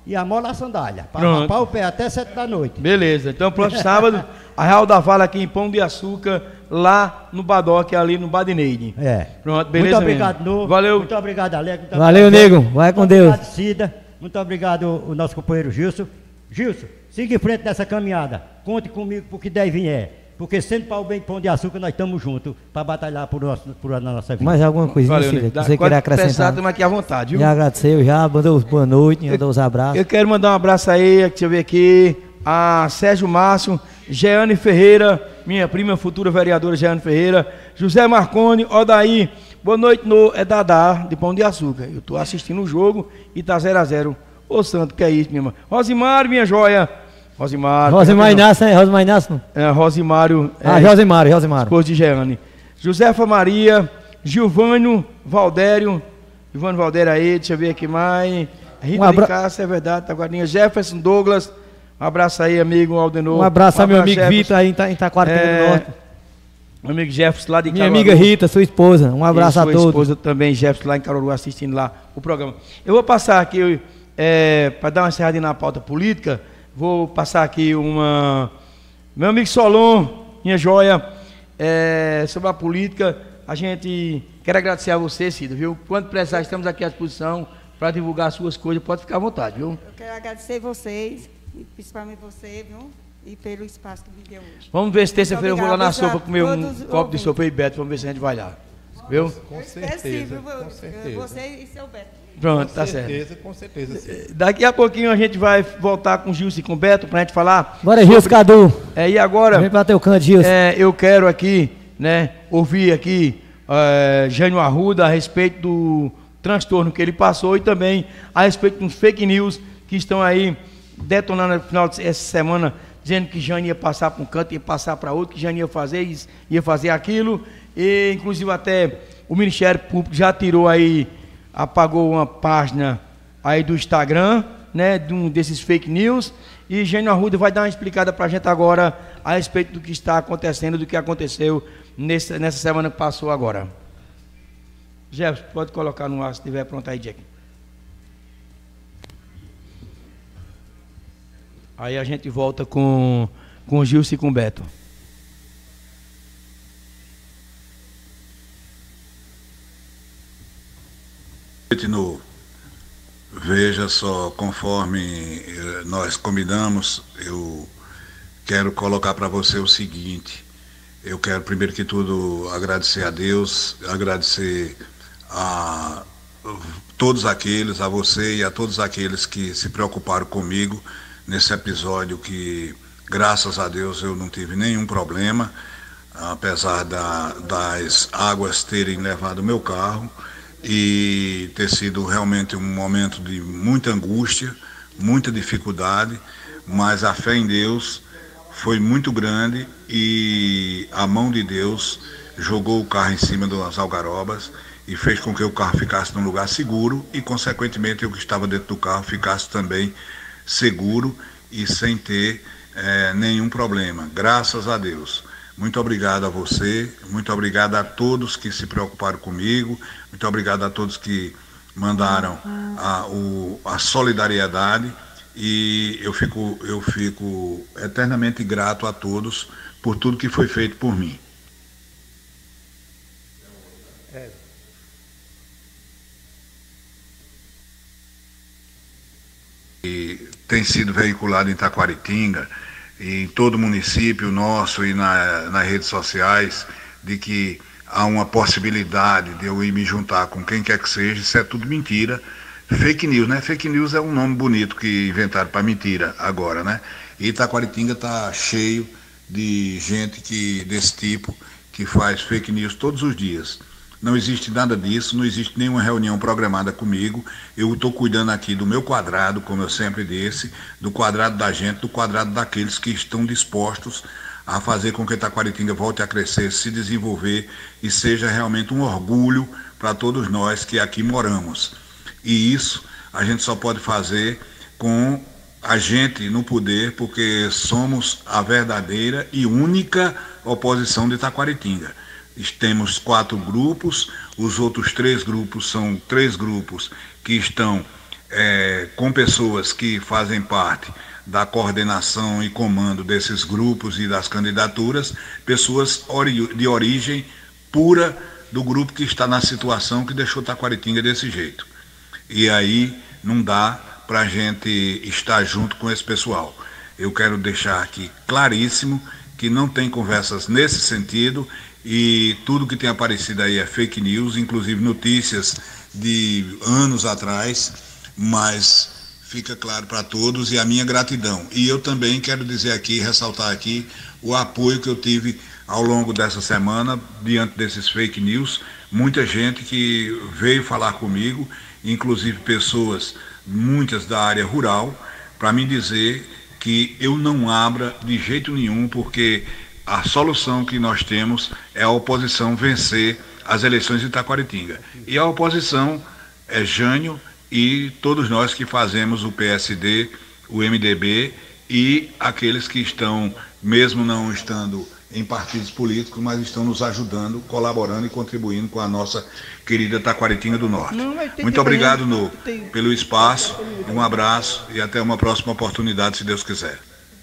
e amola a sandália. Para Pronto. rapar o pé até 7 da noite. Beleza, então próximo sábado, Arraial da Vala aqui em Pão de Açúcar, lá no Badoque, ali no Badineide. É. Pronto, beleza. Muito obrigado, novo. Valeu. Muito obrigado, Alex. Muito Valeu, obrigado, nego. Vai com muito Deus. Obrigado, Cida. Muito obrigado, o nosso companheiro Gilson. Gilson, siga em frente nessa caminhada. Conte comigo porque der e vier. Porque sendo para o bem Pão de Açúcar, nós estamos juntos para batalhar por a nossa vida. Mais alguma coisinha, Valeu, Cida, nego. que você queira acrescentar? Estamos aqui à vontade, viu? Já agradeceu, já mandou os boa noite, mandou os abraços. Eu quero mandar um abraço aí, deixa eu ver aqui, a Sérgio Márcio, Jeane Ferreira, minha prima, futura vereadora Jeane Ferreira, José Marconi, Odaí, boa noite, é Dadá, de Pão de Açúcar. Eu estou assistindo o jogo e tá 0x0. Ô santo, que é isso, minha irmã? Rosimário, minha joia. Rosimário Inácio, né? Rosimário Inácio? É, Rosimário. Rosimário. Esposo de Jeane. Josefa Maria, Gilvânio Valdério aí, deixa eu ver aqui mais. Rita de Cássia, é verdade, Taguarinha. Jefferson Douglas, um abraço aí, amigo Aldenor. Um abraço ao meu amigo Jefferson. Vitor aí em Taquaritinga do Norte. Meu amigo Jefferson lá de Minha Caruaru. amiga Rita, sua esposa, um abraço a Sua todos. esposa também, Jefferson, lá em Caruaru, assistindo lá o programa. Eu vou passar aqui, para dar uma encerradinha na pauta política, vou passar aqui meu amigo Solon, minha joia, sobre a política. A gente quer agradecer a você, Cida, viu? Quando precisar, estamos aqui à disposição para divulgar as suas coisas, pode ficar à vontade, viu? Eu quero agradecer vocês, e principalmente você, viu? E pelo espaço que me deu hoje. Vamos ver se terça-feira eu vou lá na Obrigada, sopa comer um todos copo de sopa e Beto, vamos ver se a gente vai lá. Viu? Com Sim, certeza, viu? com certeza. Você e seu Beto. Pronto, tá certo. Com certeza, sim. Daqui a pouquinho a gente vai voltar com o Gilson e com o Beto pra gente falar. Bora, Gilson Cadu. E agora, Vem pra teu canto, Gilson. eu quero aqui, né, ouvir aqui Jânio Arruda a respeito do transtorno que ele passou e também a respeito dos fake news que estão aí detonando no final dessa semana, dizendo que Jânio ia passar para um canto, ia passar para outro, que Jânio ia fazer isso, ia fazer aquilo, e inclusive até o Ministério Público já tirou aí, apagou uma página aí do Instagram, né, desses fake news, e Jânio Arruda vai dar uma explicada para a gente agora a respeito do que está acontecendo, do que aconteceu nessa semana que passou agora. Jefferson, pode colocar no ar se estiver pronto aí, Jack. Aí a gente volta com o Gilson e com o Beto. De novo, veja só, conforme nós combinamos, eu quero colocar para você o seguinte. Eu quero primeiro que tudo agradecer a Deus, agradecer a todos aqueles, a você e a todos aqueles que se preocuparam comigo nesse episódio que, graças a Deus, eu não tive nenhum problema, apesar das águas terem levado o meu carro e ter sido realmente um momento de muita angústia, muita dificuldade, mas a fé em Deus foi muito grande e a mão de Deus jogou o carro em cima das algarobas e fez com que o carro ficasse num lugar seguro e, consequentemente, eu que estava dentro do carro ficasse também seguro e sem ter nenhum problema, graças a Deus. Muito obrigado a você, muito obrigado a todos que se preocuparam comigo, muito obrigado a todos que mandaram a solidariedade e eu fico eternamente grato a todos por tudo que foi feito por mim. E tem sido veiculado em Taquaritinga, em todo o município nosso e nas redes sociais, de que há uma possibilidade de eu ir me juntar com quem quer que seja. Isso é tudo mentira. Fake news, né? Fake news é um nome bonito que inventaram para mentira agora, né? E Taquaritinga está cheio de gente desse tipo que faz fake news todos os dias. Não existe nada disso, não existe nenhuma reunião programada comigo. Eu estou cuidando aqui do meu quadrado, como eu sempre disse, do quadrado da gente, do quadrado daqueles que estão dispostos a fazer com que Taquaritinga volte a crescer, se desenvolver e seja realmente um orgulho para todos nós que aqui moramos. E isso a gente só pode fazer com a gente no poder, porque somos a verdadeira e única oposição de Taquaritinga. Temos 4 grupos, os outros 3 grupos são 3 grupos que estão com pessoas que fazem parte da coordenação e comando desses grupos e das candidaturas, pessoas de origem pura do grupo que está na situação que deixou Taquaritinga desse jeito. E aí não dá para a gente estar junto com esse pessoal. Eu quero deixar aqui claríssimo que não tem conversas nesse sentido e tudo que tem aparecido aí é fake news, inclusive notícias de anos atrás, mas fica claro para todos e a minha gratidão. E eu também quero dizer aqui, ressaltar aqui, o apoio que eu tive ao longo dessa semana, diante desses fake news, muita gente que veio falar comigo, inclusive pessoas, muitas da área rural, para me dizer que eu não abra de jeito nenhum, porque a solução que nós temos é a oposição vencer as eleições de Taquaritinga. E a oposição é Jânio e todos nós que fazemos o PSD, o MDB e aqueles que estão, mesmo não estando em partidos políticos, mas estão nos ajudando, colaborando e contribuindo com a nossa querida Taquaritinga do Norte. Muito obrigado, Nô, pelo espaço, um abraço e até uma próxima oportunidade, se Deus quiser.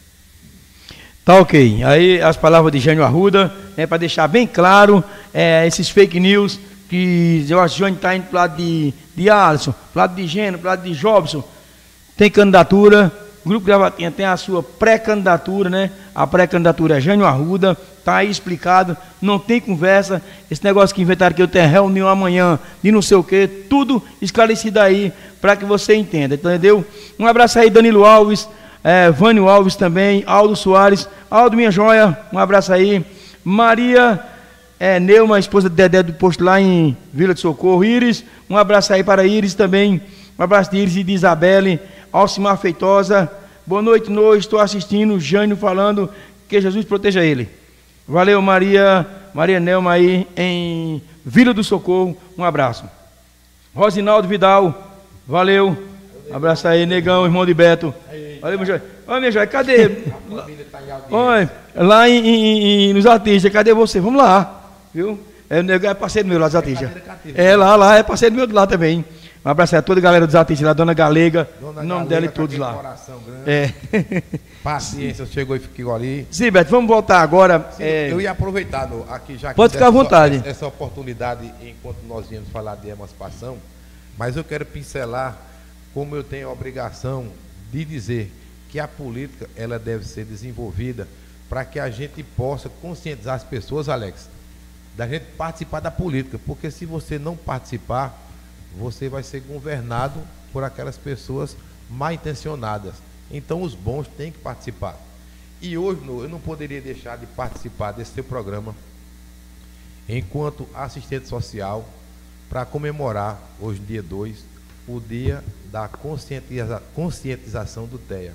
Tá ok. Aí as palavras de Jânio Arruda, para deixar bem claro, esses fake news, que eu acho que o Jânio está indo para o lado de Alisson, para o lado de Gênio, para o lado de Jobson, tem candidatura. O Grupo Gravatinha tem a sua pré-candidatura, né? A pré-candidatura é Jânio Arruda, tá aí explicado, não tem conversa. Esse negócio que inventaram que eu tenho reunião amanhã de não sei o que, tudo esclarecido aí para que você entenda, entendeu? Um abraço aí, Danilo Alves, Vânio Alves também, Aldo Soares, Aldo Minha Joia, um abraço aí. Maria Neuma, esposa de Dedé do posto lá em Vila de Socorro. Iris, um abraço aí para Iris também, um abraço de Iris e de Isabelle. Alcimar Feitosa, boa noite, estou assistindo, Jânio falando, que Jesus proteja ele. Valeu, Maria Nelma aí em Vila do Socorro, um abraço. Rosinaldo Vidal, valeu, abraço aí, Negão, irmão de Beto. Valeu, meu joia. Olha, minha joia, cadê? Olha, lá nos artistas, cadê você? Vamos lá, viu? É parceiro meu lá dos artistas. Lá, é parceiro meu lá também. Um abraço a toda a galera dos artistas lá, Dona Galega, o nome dela e todos lá. Coração grande. Paciência, chegou e ficou ali. Sim, Beto, vamos voltar agora. Sim, eu ia aproveitar aqui já que pode ficar à vontade. Essa oportunidade, enquanto nós íamos falar de emancipação, mas eu quero pincelar como eu tenho a obrigação de dizer que a política ela deve ser desenvolvida para que a gente possa conscientizar as pessoas, Alex, da gente participar da política, porque se você não participar, você vai ser governado por aquelas pessoas mal intencionadas. Então os bons têm que participar. E hoje eu não poderia deixar de participar desse seu programa enquanto assistente social para comemorar hoje, dia 2, o dia da conscientização do TEA,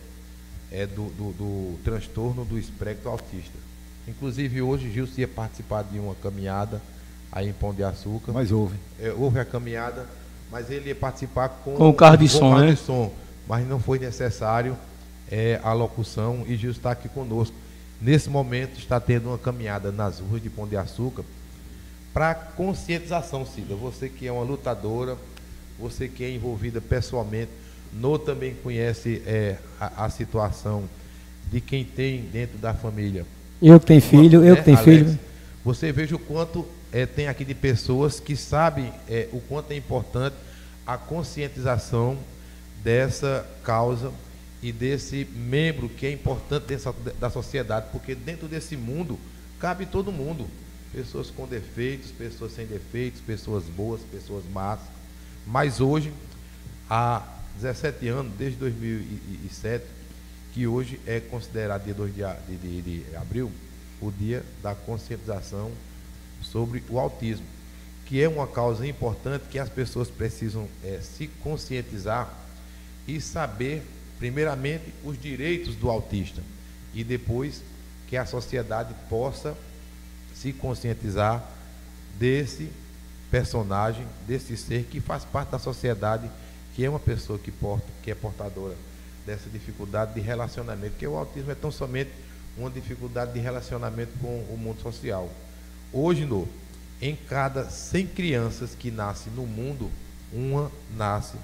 do transtorno do espectro autista. Inclusive hoje Gilson ia participar de uma caminhada aí em Pão de Açúcar. Mas houve. Houve a caminhada, mas ele ia participar com o carro de som, né? Mas não foi necessário a locução e Gilson está aqui conosco. Nesse momento está tendo uma caminhada nas ruas de Pão de Açúcar para conscientização, Cida. Você que é uma lutadora, você que é envolvida pessoalmente, também conhece a situação de quem tem dentro da família. Eu que tenho filho, filho. Você veja o quanto tem aqui de pessoas que sabem o quanto é importante a conscientização dessa causa e desse membro que é importante da sociedade, porque dentro desse mundo cabe todo mundo, pessoas com defeitos, pessoas sem defeitos, pessoas boas, pessoas más, mas hoje, há 17 anos, desde 2007, que hoje é considerado dia 2 de abril, o dia da conscientização sobre o autismo, que é uma causa importante que as pessoas precisam se conscientizar e saber, primeiramente, os direitos do autista e depois que a sociedade possa se conscientizar desse personagem, desse ser que faz parte da sociedade, que é uma pessoa que é portadora dessa dificuldade de relacionamento, porque o autismo é tão somente uma dificuldade de relacionamento com o mundo social. Hoje, em cada 100 crianças que nascem no mundo, uma nasce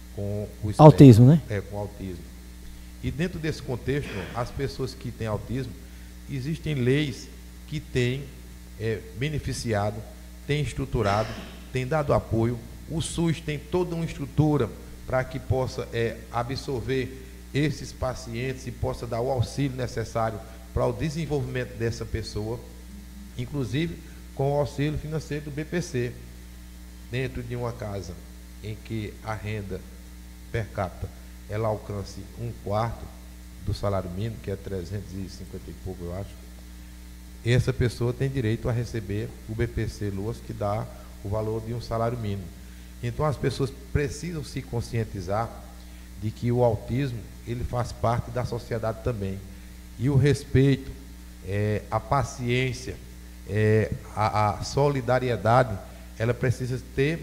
com o autismo, né? Com autismo. E dentro desse contexto, as pessoas que têm autismo, existem leis que têm beneficiado, têm estruturado, têm dado apoio. O SUS tem toda uma estrutura para que possa absorver esses pacientes e possa dar o auxílio necessário para o desenvolvimento dessa pessoa, inclusive com o auxílio financeiro do BPC. Dentro de uma casa em que a renda per capita ela alcance 1/4 do salário mínimo, que é 350 e pouco, eu acho, essa pessoa tem direito a receber o BPC Luas, que dá o valor de um salário mínimo. Então as pessoas precisam se conscientizar de que o autismo ele faz parte da sociedade também, e o respeito, a paciência, a solidariedade, ela precisa ter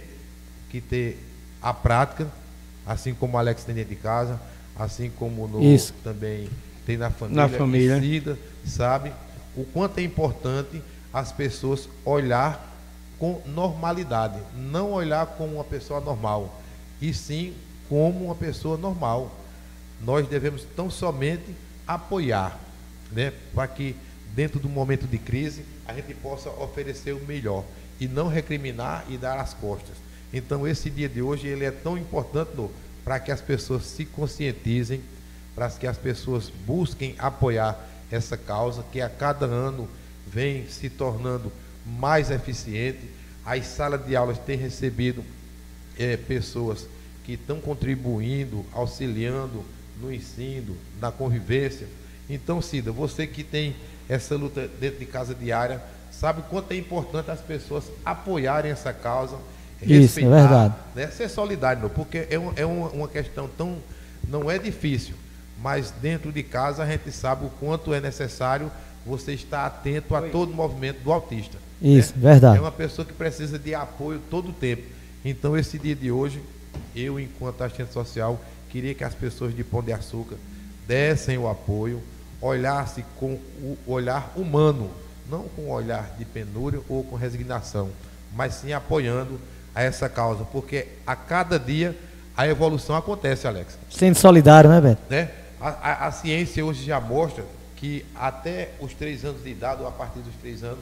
a prática, assim como o Alex tem dentro de casa, assim como também tem na família. Cida, sabe o quanto é importante as pessoas olhar com normalidade, não olhar como uma pessoa normal, e sim como uma pessoa normal. Nós devemos tão somente apoiar, né, para que dentro do momento de crise a gente possa oferecer o melhor e não recriminar e dar as costas. Então esse dia de hoje ele é tão importante para que as pessoas se conscientizem, para que as pessoas busquem apoiar essa causa que a cada ano vem se tornando mais eficiente. As salas de aulas têm recebido pessoas que estão contribuindo, auxiliando no ensino, na convivência. Então, Cida, você que tem essa luta dentro de casa diária, sabe o quanto é importante as pessoas apoiarem essa causa, respeitar, isso, é verdade, né? Ser solidário, porque é uma questão tão, não é difícil, mas dentro de casa a gente sabe o quanto é necessário você estar atento a todo o movimento do autista. Isso, né? Verdade. É uma pessoa que precisa de apoio todo o tempo. Então esse dia de hoje, eu enquanto assistente social, queria que as pessoas de Pão de Açúcar dessem o apoio, olhassem com o olhar humano, não com o olhar de penúria ou com resignação, mas sim apoiando a essa causa, porque a cada dia a evolução acontece, Alex. Sendo solidário, né, Beto? Né? A ciência hoje já mostra que até os 3 anos de idade, ou a partir dos 3 anos,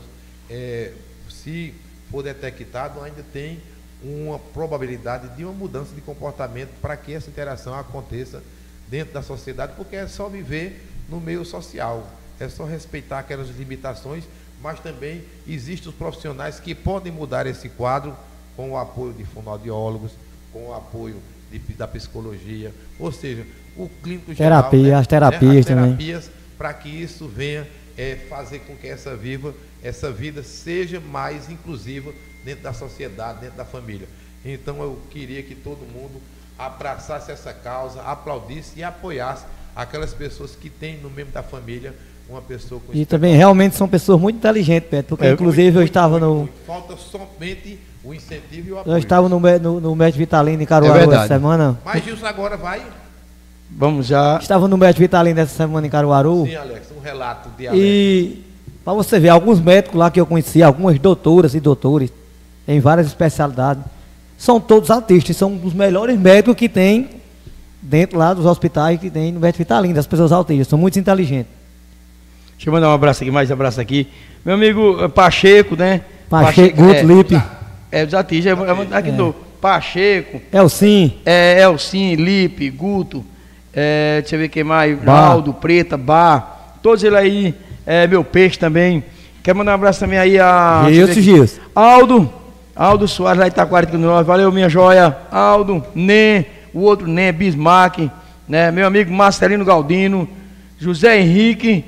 se for detectado, ainda tem uma probabilidade de uma mudança de comportamento para que essa interação aconteça dentro da sociedade, porque é só viver no meio social, é só respeitar aquelas limitações, mas também existem os profissionais que podem mudar esse quadro com o apoio de fonoaudiólogos, com o apoio da psicologia, ou seja, o clínico geral, né? As terapias também. As terapias, para que isso venha fazer com que essa vida seja mais inclusiva dentro da sociedade, dentro da família. Então eu queria que todo mundo abraçasse essa causa, aplaudisse e apoiasse aquelas pessoas que têm no membro da família uma pessoa com E também realmente são pessoas muito inteligentes, Beto, porque inclusive eu estava no... Falta somente o incentivo e o apoio. Eu estava no Médico Vitalino em Caruaru essa semana. Mas Gilson agora vai... Vamos já... Estava no Médico Vitalino essa semana em Caruaru. Sim, Alex, um relato de Alex. E para você ver, alguns médicos lá que eu conheci, algumas doutoras e doutores, em várias especialidades, são todos autistas, são os melhores médicos que tem dentro lá dos hospitais que tem no Médico Vitalino, das pessoas autistas, são muito inteligentes. Deixa eu mandar um abraço aqui, mais um abraço aqui. Meu amigo Pacheco, né? Pacheco, Guto, Lipe. Os autistas, aqui do Pacheco. Elcim. Elcim, Lipe, Guto, deixa eu ver quem mais, Naldo, Preta, Bar, todos eles aí, meu peixe também. Quero mandar um abraço também aí a... Gilson. Aldo Soares, lá de Itaquara, valeu, minha joia. Aldo, Nê, o outro Nê, Bismarck, né? Meu amigo Marcelino Galdino, José Henrique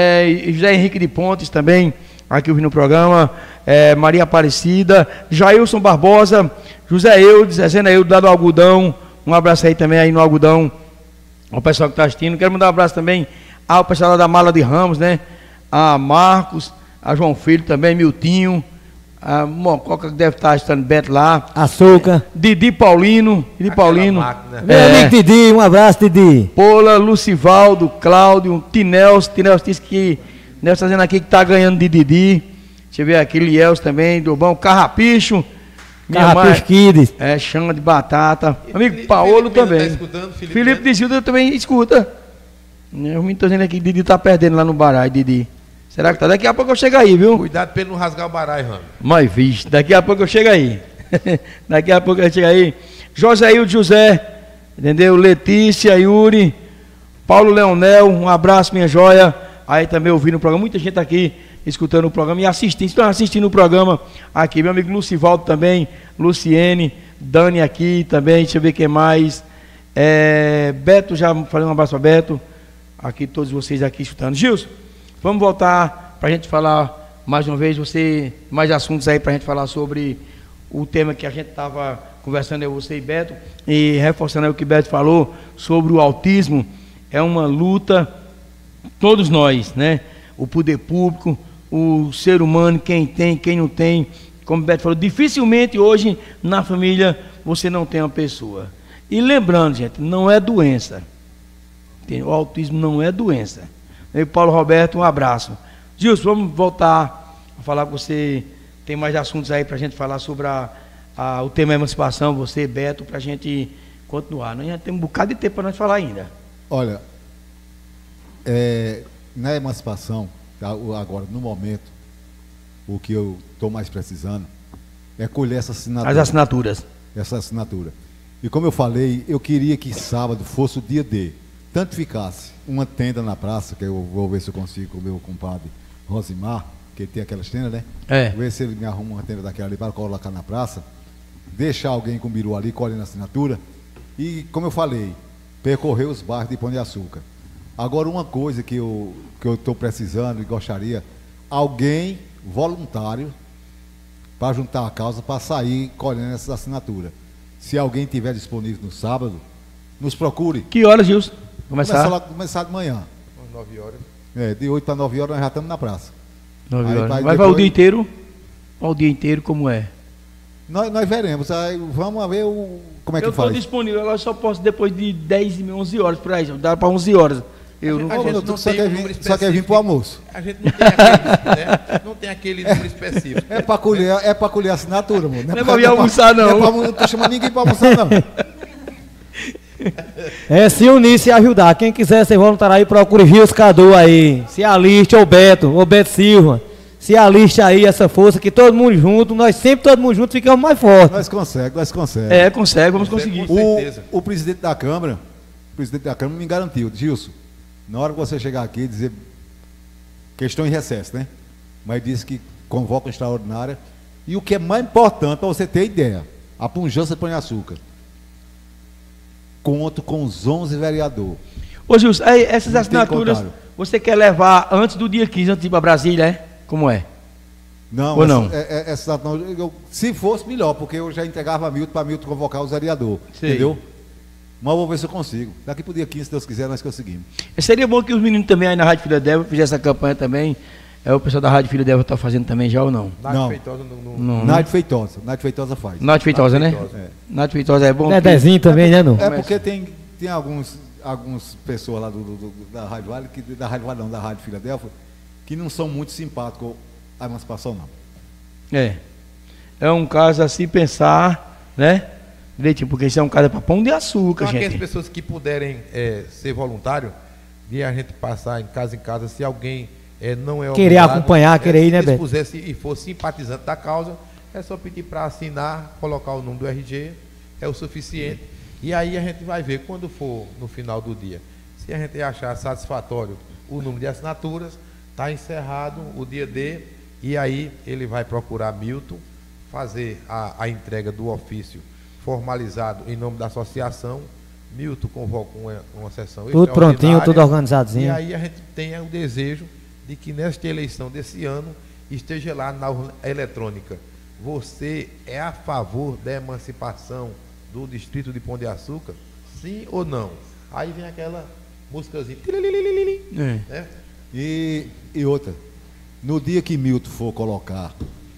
de Pontes também, aqui ouvindo o programa, Maria Aparecida, Jailson Barbosa, José Eudes, Zezena Eudes, lá do Algodão, um abraço aí também aí no Algodão, ao pessoal que está assistindo. Quero mandar um abraço também ao pessoal lá da Mala de Ramos, né? A Marcos, a João Filho também, Miltinho, a Mococa que deve estar assistindo Beto lá. Açúcar. Didi Paulino. Máquina. Meu amigo Didi, um abraço, Didi. Pola, Lucivaldo, Cláudio, Tinels disse que Nelson está dizendo aqui que está ganhando de Didi. Deixa eu ver aqui, Liels também, do bom, Carrapicho, Carrapuz Kids. Chama de batata. Amigo Felipe Paulo Melo também. tá escutando, Felipe de Gilda também escuta. Eu me tô dizendo aqui que Didi tá perdendo lá no baralho, Didi. Será que tá? Daqui a pouco eu chego aí, viu? Cuidado pra ele não rasgar o baralho, Rami. Mas, vixe, daqui a pouco eu chego aí. Daqui a pouco eu chego aí. Joséildo José, entendeu? Letícia, Yuri, Paulo Leonel, um abraço, minha joia. Aí também ouvindo o programa, muita gente aqui escutando o programa e estão assistindo o programa aqui. Meu amigo Lucivaldo também, Luciene, Dani aqui também, deixa eu ver quem mais. Beto, já falei um abraço para Beto. Aqui, todos vocês aqui escutando. Gilson, vamos voltar para a gente falar mais uma vez, mais assuntos aí para a gente falar sobre o tema que a gente estava conversando, eu, você e Beto, e reforçando aí o que Beto falou sobre o autismo. É uma luta, todos nós, né? O poder público, o ser humano, quem tem, quem não tem. Como o Beto falou, dificilmente hoje na família você não tem uma pessoa. E lembrando, gente, não é doença. O autismo não é doença. E Paulo Roberto, um abraço. Gilson, vamos voltar a falar com você. Tem mais assuntos aí para a gente falar sobre o tema emancipação, você, Beto, para a gente continuar. Nós já temos um bocado de tempo para nós falar ainda. Olha, na emancipação, agora, no momento, o que eu estou mais precisando é colher essa assinatura. As assinaturas. Essa assinatura. E como eu falei, eu queria que sábado fosse o dia D. Tanto ficasse uma tenda na praça, que eu vou ver se eu consigo com o meu compadre Rosimar, que ele tem aquelas tendas, né? Vou ver se ele me arruma uma tenda daquela ali para colocar na praça, deixar alguém com o biru ali, colhendo a assinatura, e, como eu falei, percorrer os bairros de Pão de Açúcar. Agora, uma coisa que eu estou precisando e gostaria, alguém voluntário para juntar a causa, para sair colhendo essa assinatura. Se alguém tiver disponível no sábado, nos procure. Que horas, Gilson? Começar de manhã. 9 horas. De 8 para 9 horas nós já estamos na praça. 9 horas. Vai o dia inteiro? O dia inteiro como é? Nós veremos. Aí vamos ver como é que faz. Eu estou disponível, agora só posso depois de 10 e 11 horas por aí. Dá para 11 horas. Só quer vir para o almoço. A gente não tem aquele, né? Não tem aquele número específico. É para colher a assinatura, mano. Não é para vir almoçar, não. Não estou chamando ninguém para almoçar, não. Se unir, se ajudar. Quem quiser ser voluntário aí, procure Rios Cadu aí. Se aliste, ou Beto Silva. Se aliste aí essa força, que todo mundo junto, nós sempre todo mundo junto ficamos mais fortes. Nós conseguimos. Vamos conseguir. Com certeza. O presidente da Câmara me garantiu, Gilson, na hora que você chegar aqui, dizer que estão em recesso, né? Mas disse que convoca uma extraordinária. E o que é mais importante, para você ter ideia, a pujança de Pão de Açúcar. Conto com os 11 vereadores. Ô Gilson, essas assinaturas você quer levar antes do dia 15, antes de ir para Brasília, é? Como é? Não, ou não? Se fosse, melhor, porque eu já entregava a Milton para Milton convocar os vereadores. Entendeu? Mas eu vou ver se eu consigo. Daqui para o dia 15, se Deus quiser, nós conseguimos. Seria bom que os meninos também aí na Rádio Filha d'Eva fizessem essa campanha também. O pessoal da Rádio Filha d'Eva está fazendo também já ou não? Nádia Feitosa não. Nádia Feitosa faz. Nádia Feitosa, né? Nádia Feitosa é bom. Dedezinho também, né, não? É porque tem algumas pessoas lá da Rádio Vale, da Rádio Filha d'Eva, que não são muito simpáticos à emancipação, não. É um caso a se pensar, né? Direitinho, porque isso é um caso para Pão de Açúcar, então, gente. aquelas pessoas que puderem ser voluntário, de a gente passar em casa, se alguém não é querer acompanhar, querer ir, né, Beto? Se pusesse e for simpatizante da causa, é só pedir para assinar, colocar o número do RG, é o suficiente. E aí a gente vai ver quando for no final do dia. Se a gente achar satisfatório o número de assinaturas, está encerrado o dia D, e aí ele vai procurar Milton, fazer a entrega do ofício formalizado em nome da associação. Milton convoca uma sessão tudo prontinho, tudo organizadinho. E aí a gente tem o desejo de que nesta eleição desse ano esteja lá na urna eletrônica. Você é a favor da emancipação do distrito de Pão de Açúcar? Sim ou não? Aí vem aquela músicazinha. Né? E outra, no dia que Milton for colocar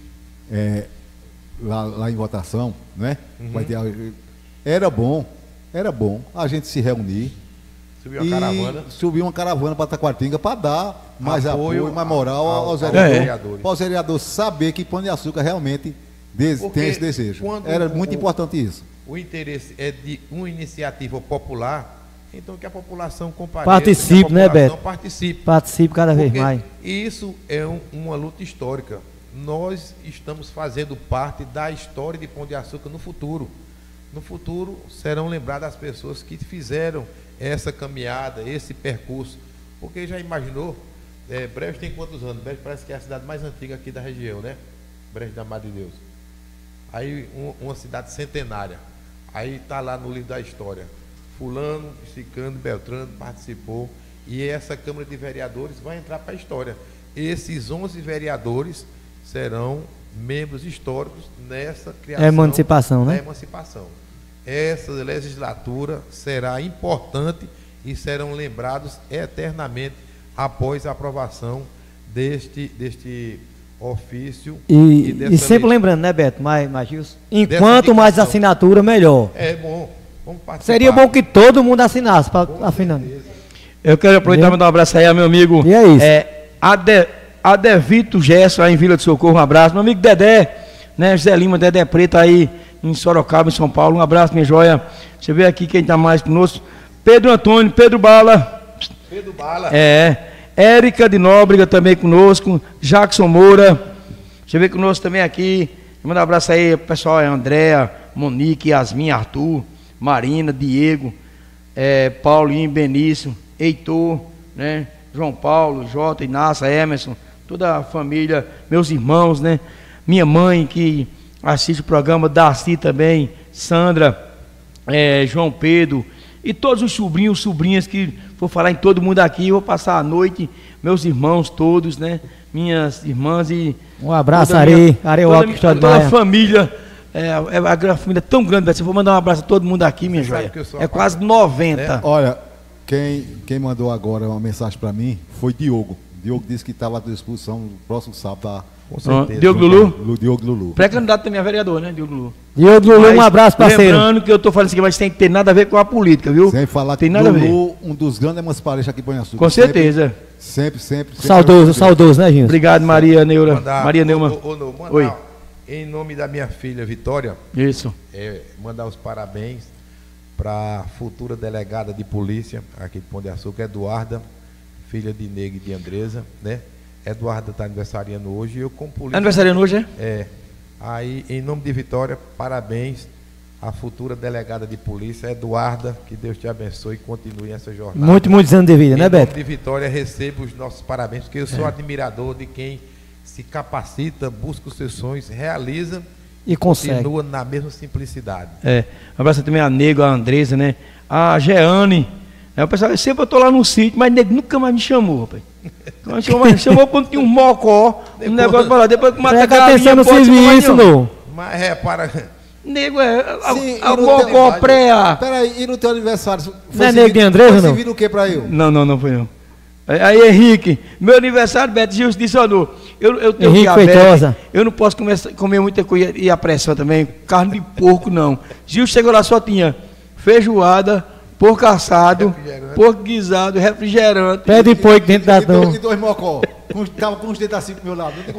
lá em votação, né? Vai ter, era bom a gente se reunir. Subir uma caravana para Taquaritinga para dar mais apoio, mais moral aos vereadores. Para os vereadores saber que Pão de Açúcar realmente Tem esse desejo. Era muito importante isso. O interesse é de uma iniciativa popular, então que a população compareça. Participe, né, Beto? Participe. Participe cada vez mais. Isso é uma luta histórica. Nós estamos fazendo parte da história de Pão de Açúcar no futuro. No futuro serão lembradas as pessoas que fizeram essa caminhada, esse percurso. Porque já imaginou, Breves tem quantos anos? Breves parece que é a cidade mais antiga aqui da região, né? Breves da Madre de Deus. Aí uma cidade centenária. Aí está lá no livro da história. Fulano, Ciclano, Beltrano participou. E essa Câmara de Vereadores vai entrar para a história. Esses 11 vereadores serão membros históricos nessa criação. Emancipação, né? Emancipação. Essa legislatura será importante e serão lembrados eternamente após a aprovação deste ofício. E sempre lembrando, né, Beto? Mas Gilson, enquanto mais assinatura, melhor. É bom. Vamos participar. Seria bom que todo mundo assinasse para afinar. Eu quero aproveitar e mandar um abraço aí ao meu amigo. E é isso. Adevito Gesso, aí em Vila de Socorro, um abraço. Meu amigo Dedé, né? José Lima, Dedé Preta aí em Sorocaba, em São Paulo. Um abraço, minha joia. Deixa eu ver aqui quem está mais conosco. Pedro Antônio, Pedro Bala. Pedro Bala. Érica de Nóbrega também conosco. Jackson Moura. Deixa eu ver conosco também aqui. Manda um abraço aí, pessoal. Andréa, Monique, Yasmin, Arthur, Marina, Diego, Paulinho, Benício, Heitor, né? João Paulo, Jota, Inácia, Emerson, toda a família, meus irmãos, né? Minha mãe que assiste o programa, Darcy também, Sandra, João Pedro e todos os sobrinhos, sobrinhas que vou falar em todo mundo aqui, vou passar a noite, meus irmãos todos, né? Minhas irmãs e... Um abraço, Areualdo, toda a família, a família é tão grande, eu vou mandar um abraço a todo mundo aqui, minha joia. É quase 90. Olha, quem mandou agora uma mensagem para mim foi Diogo. Diogo disse que estava à disposição no próximo sábado. Tá? Com certeza. Diogo Lulu? Diogo Lulu. Pré-candidato também a vereador, né, Diogo Lulu? Diogo Lulu, um abraço, parceiro. Lembrando que eu estou falando isso aqui, mas tem que ter nada a ver com a política, viu? Sem falar tem que nada Lulu, um dos grandes emancipadores aqui em Pão de Açúcar. Com certeza. Sempre. Saudoso, né, Gilson? Obrigado, Maria Neura. Maria Neumann. Oi. Em nome da minha filha Vitória. Isso. Mandar os parabéns para a futura delegada de polícia aqui de Pão de Açúcar, Eduarda, filha de Neg e de Andresa, né? Eduarda está aniversariando hoje e eu como polícia... Aniversariando hoje, Aí, em nome de Vitória, parabéns à futura delegada de polícia, Eduarda, que Deus te abençoe e continue essa jornada. Muitos anos de vida, né, Beto? Em nome de Vitória, recebo os nossos parabéns, porque eu sou admirador de quem se capacita, busca os seus sonhos, realiza e consegue. Continua na mesma simplicidade. Um abraço também a Nego, a Andresa, né? A Jeane. O pessoal, sempre eu estou lá no sítio, mas Nego nunca mais me chamou, rapaz. Me chamou quando tinha um mocó, um negócio para lá. Depois que mata a atenção no serviço, não. Mas repara. Nego a mocó pré-a. Peraí, e no teu aniversário? Não é Nego de Andresa, não? Você viu o que para eu? Não foi não. Aí, Henrique, meu aniversário, Beto Gilson disse, eu tenho Henrique diabetes, Feitosa. Eu não posso comer muita coisa e a pressão também, carne de porco não. Gil chegou lá, só tinha feijoada, porco assado, porco guisado, refrigerante. Pé de porco dentro da dor. E dois mocó. Tava com os dedos assim pro meu lado. Eu digo,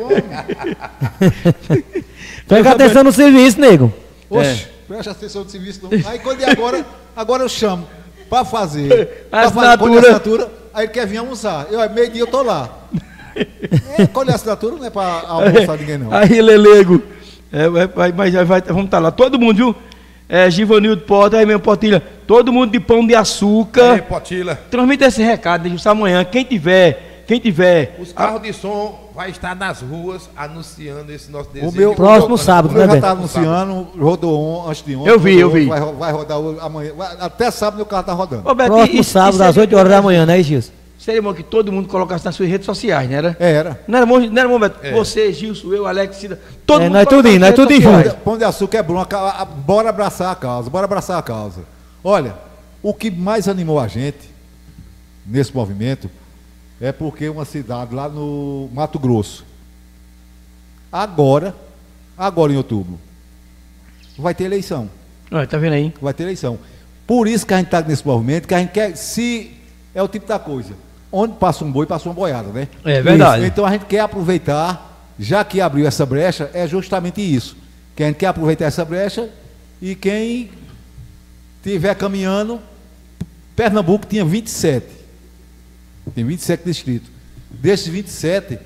presta atenção no serviço, nego. Oxe, presta atenção no serviço. Não. Aí quando é agora eu chamo para fazer a assinatura. Aí ele quer vir almoçar. Meio-dia eu tô lá. Qual é a assinatura? Não é para almoçar ninguém, não. Aí, Lelego. Mas vamos estar lá. Todo mundo, viu? Givanildo Porta, aí mesmo, Potilha. Todo mundo de Pão de Açúcar. Aí, Potilha. Transmita esse recado, deixa isso amanhã. Quem tiver. Os carros de som vai estar nas ruas anunciando esse nosso desejo. O meu próximo sábado, né, já está anunciando, rodou antes de ontem. Eu vi. Vai rodar amanhã. Até sábado meu carro está rodando. Próximo sábado, às 8 horas da manhã, né, Gilson? Seria bom que todo mundo colocasse nas suas redes sociais, não era? Era. Não era bom, Beto? Você, Gilson, eu, Alex, Cida, todo mundo. Nós tudo junto. Pão de Açúcar é bom, bora abraçar a causa. Olha, o que mais animou a gente nesse movimento é porque uma cidade lá no Mato Grosso, agora em outubro, vai ter eleição. Tá vendo aí? Vai ter eleição. Por isso que a gente está nesse movimento, que a gente quer, se é o tipo da coisa, onde passa um boi, passa uma boiada, né? É verdade. Isso. Então a gente quer aproveitar, já que abriu essa brecha, é justamente isso. que a gente quer aproveitar essa brecha, e quem estiver caminhando, Pernambuco tinha 27. Tem 27 distritos. Desses 27,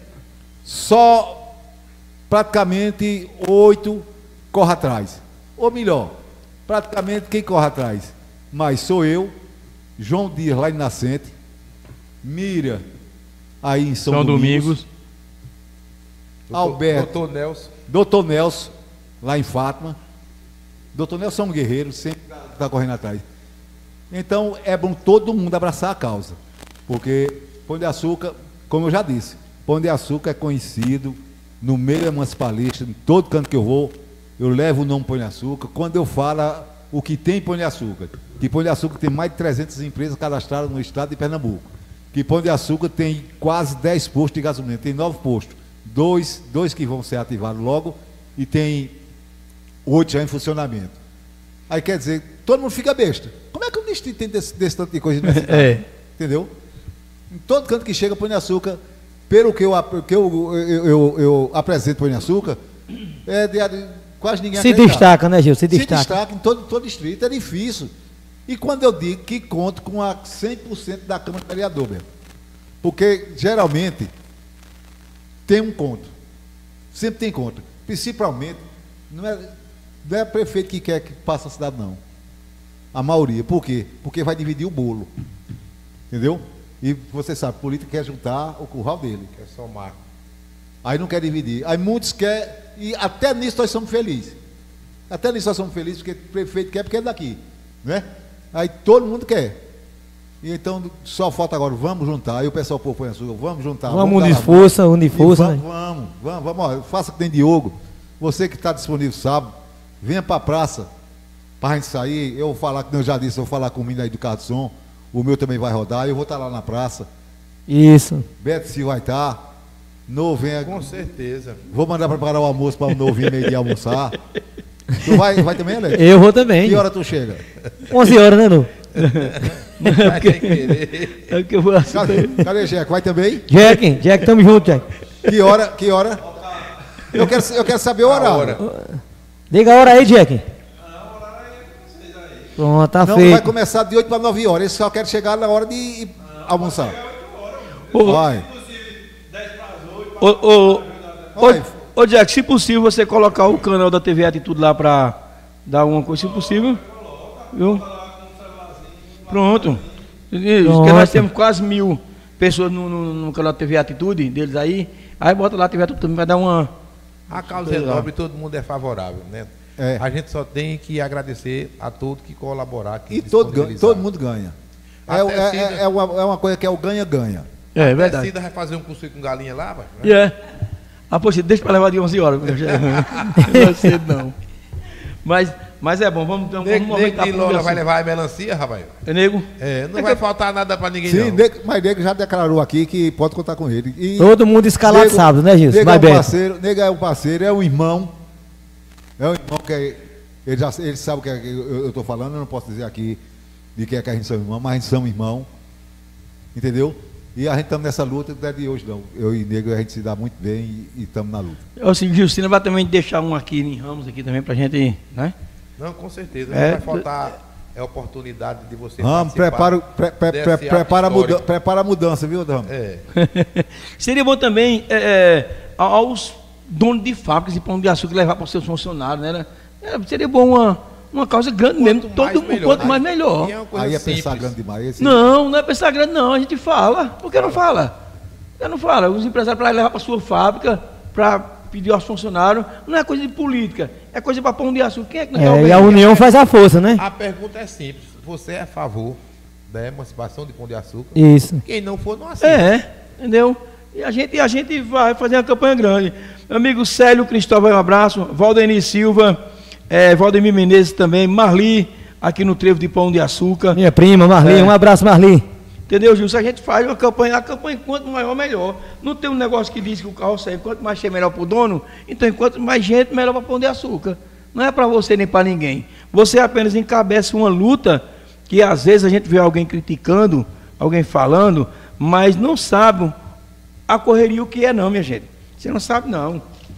só praticamente 8 corre atrás. Ou melhor, praticamente quem corre atrás? Mas sou eu, João Dias lá em Nascente, Mira aí em São Domingos, Alberto, Doutor Nelson lá em Fátima. Doutor Nelson é um guerreiro, sempre está correndo atrás. Então é bom todo mundo abraçar a causa, porque Pão de Açúcar, como eu já disse, Pão de Açúcar é conhecido no meio emancipalista, em todo canto que eu vou, eu levo o nome Pão de Açúcar. Quando eu falo o que tem Pão de Açúcar, que Pão de Açúcar tem mais de 300 empresas cadastradas no estado de Pernambuco, que Pão de Açúcar tem quase 10 postos de gasolina, tem 9 postos, dois que vão ser ativados logo, e tem 8 já em funcionamento. Aí quer dizer, todo mundo fica besta. Como é que o distrito tem desse tanto de coisa nessa cidade? Entendeu? Em todo canto que chega Pão de Açúcar, pelo que eu apresento Pão de Açúcar, quase ninguém se destaca, né, Gil? Se destaca em todo distrito, é difícil. E quando eu digo que conto com a 100% da Câmara de Vereador, mesmo, porque geralmente tem um conto, sempre tem conta, principalmente, não é prefeito que quer que passe a cidade, não. A maioria. Por quê? Porque vai dividir o bolo. Entendeu? E você sabe, política quer juntar o curral dele. Quer somar. Aí não quer dividir. Aí muitos querem, e até nisso nós somos felizes. Até nisso nós somos felizes, porque o prefeito quer, porque é daqui. Né? Aí todo mundo quer. E então só falta agora, vamos juntar. Aí o pessoal põe a sua, vamos juntar. Vamos unir força, né? Vamos, ó, faça que tem Diogo. Você que está disponível sábado, venha para a praça, para a gente sair. Eu vou falar, como eu já disse, eu vou falar com o menino aí do carro de som. O meu também vai rodar, eu vou estar lá na praça. Isso. Beto se vai estar. Novinha. Com certeza. Vou mandar preparar o almoço para o Novinho meio de almoçar. Tu vai também, Alex? Eu vou também. Que hora tu chega? 11 horas, né, Nu? É que eu vou Cadê Jack? Vai também? Jack, tamo junto, Jack. Que hora? Eu quero saber o horário. Diga a hora aí, Jack. Pronto, tá feito. Não, vai começar de 8 para 9 horas. Eles só querem chegar na hora de almoçar. Vai. Ô, Jack, se possível você colocar o canal da TV Atitude lá para dar uma coisa, se possível. Viu? Pronto. Porque nós temos quase 1000 pessoas no canal da TV Atitude, deles aí. Aí bota lá a TV Atitude também, vai dar uma... A causa é nobre e todo mundo é favorável, né? É. A gente só tem que agradecer a todos que colaborar. Que e todo mundo ganha. É uma coisa que é o ganha-ganha. É verdade. A Cida vai fazer um curso com galinha lá, né? Ah, poxa, deixa para levar de 11 horas. Não vai ser, não. Mas é bom, vamos ter um momento de Lola vai levar a melancia, rapaz? É nego? Não vai faltar nada para ninguém, sim, não. Mas nego já declarou aqui que pode contar com ele. E todo mundo escalado sábado, né, Gilson? Nego é um parceiro, é um irmão. É um irmão que ele sabe o que eu estou falando, eu não posso dizer aqui de que é que a gente somos irmão, mas a gente somos irmão. Entendeu? E a gente estamos nessa luta, não é de hoje não. Eu e Nego, a gente se dá muito bem e estamos na luta. É o seguinte, Justina vai também deixar um aqui em Ramos aqui também pra gente, né? Não, com certeza. Não vai faltar a oportunidade de você prepara a mudança, viu, Dama? Seria bom também aos donos de fábricas de pão de açúcar levar para os seus funcionários, né? Seria bom uma causa grande mesmo. Quanto mais melhor. Aí é pensar grande demais. Não é pensar grande não. A gente fala. Por que não fala? Por que não fala? Os empresários para levar para a sua fábrica, para pedir aos funcionários, não é coisa de política, é coisa para pão de açúcar. Quem é que não quer o bem? E a união faz a força, né? A pergunta é simples. Você é a favor da emancipação de pão de açúcar? Isso. Quem não for, não aceita. Entendeu? E a gente vai fazer uma campanha grande. Meu amigo Célio Cristóvão, um abraço. Valdemir Silva, Valdemir Menezes também, Marli, aqui no Trevo de Pão de Açúcar. Minha prima, Marli, um abraço, Marli. Entendeu, Gil? Se a gente faz uma campanha, a campanha quanto maior, melhor. Não tem um negócio que diz que o carro sai, quanto mais cheio, melhor para o dono. Então, quanto mais gente, melhor para Pão de Açúcar. Não é para você nem para ninguém. Você apenas encabeça uma luta que às vezes a gente vê alguém criticando, alguém falando, mas não sabe a correria o que é não, minha gente. Você não sabe não.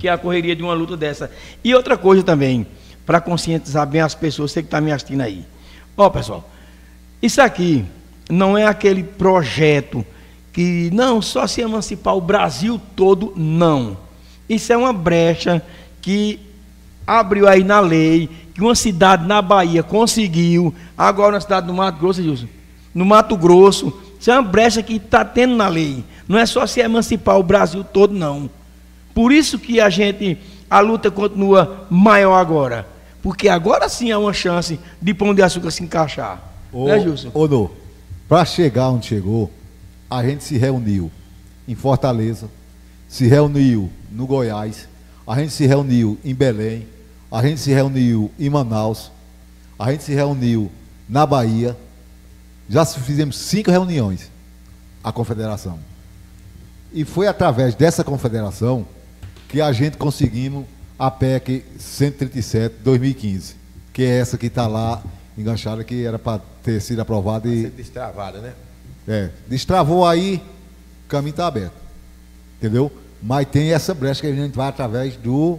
que é a correria de uma luta dessa. E outra coisa também, para conscientizar bem as pessoas, você que está me assistindo aí. Ó, pessoal, isso aqui não é aquele projeto que não só se emancipar o Brasil todo, não. Isso é uma brecha que abriu aí na lei, que uma cidade na Bahia conseguiu, agora na cidade do Mato Grosso, Gilson, no Mato Grosso, isso é uma brecha que está tendo na lei. Não é só se emancipar o Brasil todo, não. Por isso que a luta continua maior agora. Porque agora sim há uma chance de Pão de Açúcar se encaixar. Né, Gilson? Para chegar onde chegou, a gente se reuniu em Fortaleza, se reuniu no Goiás, a gente se reuniu em Belém, a gente se reuniu em Manaus, a gente se reuniu na Bahia. Já fizemos 5 reuniões, a confederação. E foi através dessa confederação que a gente conseguimos a PEC 137/2015, que é essa que está lá enganchada, que era para ter sido aprovada e destravada, né? Destravou aí, o caminho está aberto, entendeu? Mas tem essa brecha que a gente vai através do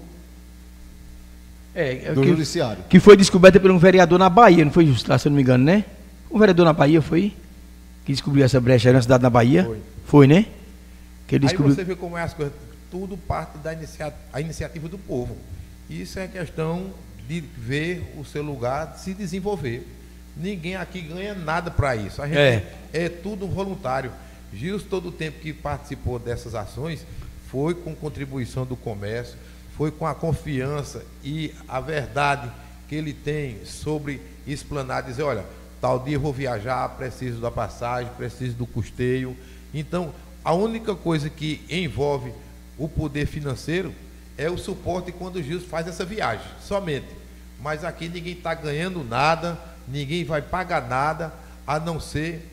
judiciário. Que foi descoberta por um vereador na Bahia, não foi, Justo? Se eu não me engano, né? Um vereador na Bahia foi que descobriu essa brecha aí na cidade da Bahia? Foi, né? Que ele descobriu. Aí você vê como é as coisas, tudo parte da iniciativa do povo. Isso é questão de ver o seu lugar se desenvolver. Ninguém aqui ganha nada para isso. A gente é tudo voluntário. Gilson, todo o tempo que participou dessas ações, foi com contribuição do comércio, foi com a confiança e a verdade que ele tem sobre explanar, dizer, olha, tal dia eu vou viajar, preciso da passagem, preciso do custeio. Então, a única coisa que envolve o poder financeiro é o suporte quando o Gilson faz essa viagem, somente. Mas aqui ninguém está ganhando nada, ninguém vai pagar nada, a não ser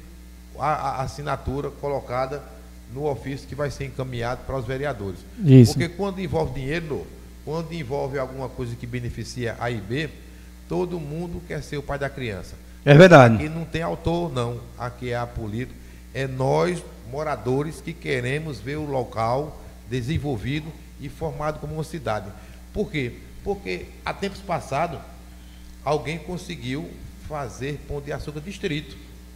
a assinatura colocada no ofício que vai ser encaminhado para os vereadores. Isso. Porque quando envolve dinheiro, quando envolve alguma coisa que beneficia A e B, todo mundo quer ser o pai da criança. É verdade. Aqui não tem autor, não. Aqui é apelido. É nós, moradores, que queremos ver o local desenvolvido e formado como uma cidade. Por quê? Porque há tempos passados, alguém conseguiu fazer Pão de Açúcar distrito.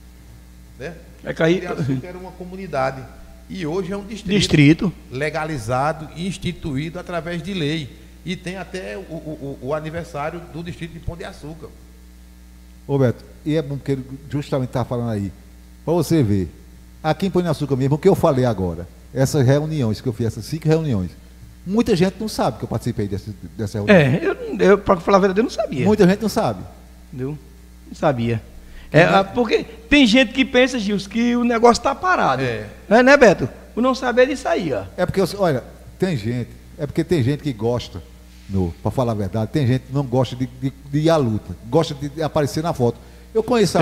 Né? Pão de Açúcar era uma comunidade. E hoje é um distrito legalizado e instituído através de lei. E tem até o aniversário do distrito de Pão de Açúcar. Roberto, e é bom porque ele justamente está falando aí, para você ver, aqui em Pão de Açúcar mesmo, o que eu falei agora, essas reuniões que eu fiz, essas 5 reuniões, muita gente não sabe que eu participei dessa reunião. Eu para falar a verdade, eu não sabia. Muita gente não sabe. Entendeu? Não sabia. Porque tem gente que pensa, Gilson, que o negócio está parado. Né, Beto? O não saber disso aí, ó. É porque, olha, tem gente que gosta, para falar a verdade, tem gente que não gosta de ir à luta, gosta de aparecer na foto. Eu conheço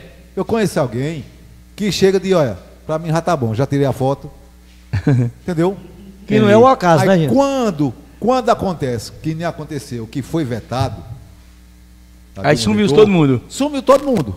alguém que chega e diz, olha, para mim já tá bom, já tirei a foto. Entendeu? Que não é o acaso, né, gente? Quando acontece, que nem aconteceu, que foi vetado, aí sumiu todo mundo. Sumiu todo mundo.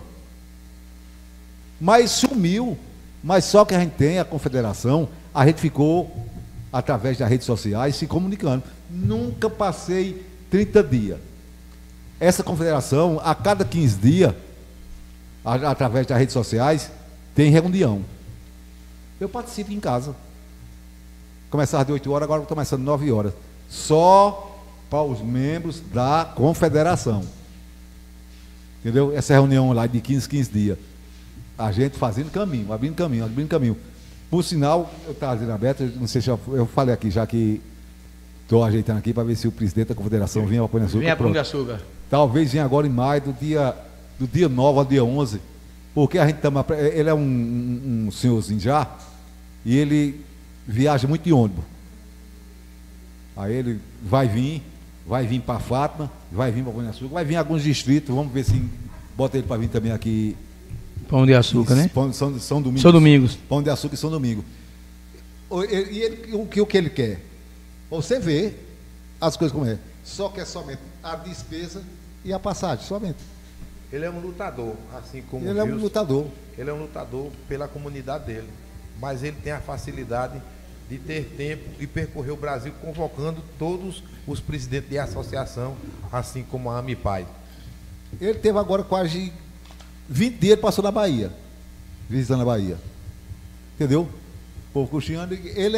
Mas sumiu. Mas só que a gente tem a confederação, a gente ficou, através das redes sociais, se comunicando. Nunca passei 30 dias. Essa confederação, a cada 15 dias, através das redes sociais, tem reunião. Eu participo em casa. Começava de 8 horas, agora estou começando 9 horas. Só para os membros da confederação. Entendeu? Essa reunião lá de 15 dias. A gente fazendo caminho, abrindo caminho. Por sinal, eu estava dizendo aberto, não sei se eu falei aqui, já que estou ajeitando aqui para ver se o presidente da confederação vinha para Pão de Açúcar. Vinha para Pão de Açúcar. Talvez venha agora em maio, do dia 9 ao dia 11, porque a gente ele é um senhorzinho já, e ele viaja muito de ônibus. Aí ele vai vir para Fátima, vai vir para Pão de Açúcar, vai vir em alguns distritos, vamos ver se bota ele para vir também aqui. Pão de Açúcar, né? São Domingos. São Domingos. Pão de Açúcar e São Domingos. E ele, o que ele quer? Você vê as coisas como é. Só que é somente a despesa e a passagem, somente. Ele é um lutador, assim como ele é um lutador. Ele é um lutador pela comunidade dele. Mas ele tem a facilidade de ter tempo e percorrer o Brasil convocando todos os presidentes de associação, assim como a AMIPAI. Ele teve agora quase 20 dias, passou na Bahia, visitando a Bahia. Entendeu? O povo coxinhando, ele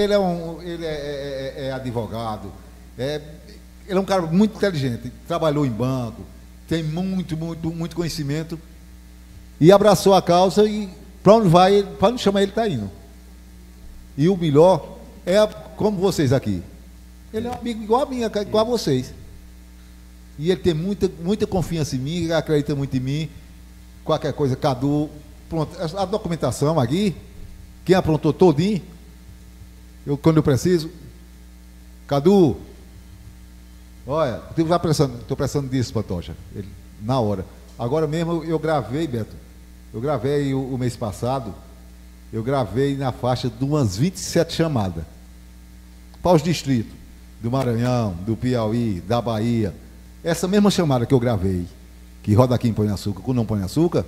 é advogado, ele é um cara muito inteligente, trabalhou em banco, tem muito conhecimento e abraçou a causa e para onde vai, para onde chama ele, está indo. E o melhor é como vocês aqui. Ele é um amigo igual a mim, igual a vocês. E ele tem muita confiança em mim, acredita muito em mim. Qualquer coisa, Cadu, pronto. A documentação aqui, quem aprontou todinho, quando eu preciso, Cadu, olha, estou precisando disso, Pantoja. Ele, na hora. Agora mesmo eu gravei, Beto, o mês passado, eu gravei na faixa de umas 27 chamadas para os distritos do Maranhão, do Piauí, da Bahia. Essa mesma chamada que eu gravei, que roda aqui em Pão de Açúcar, com não Pão de Açúcar,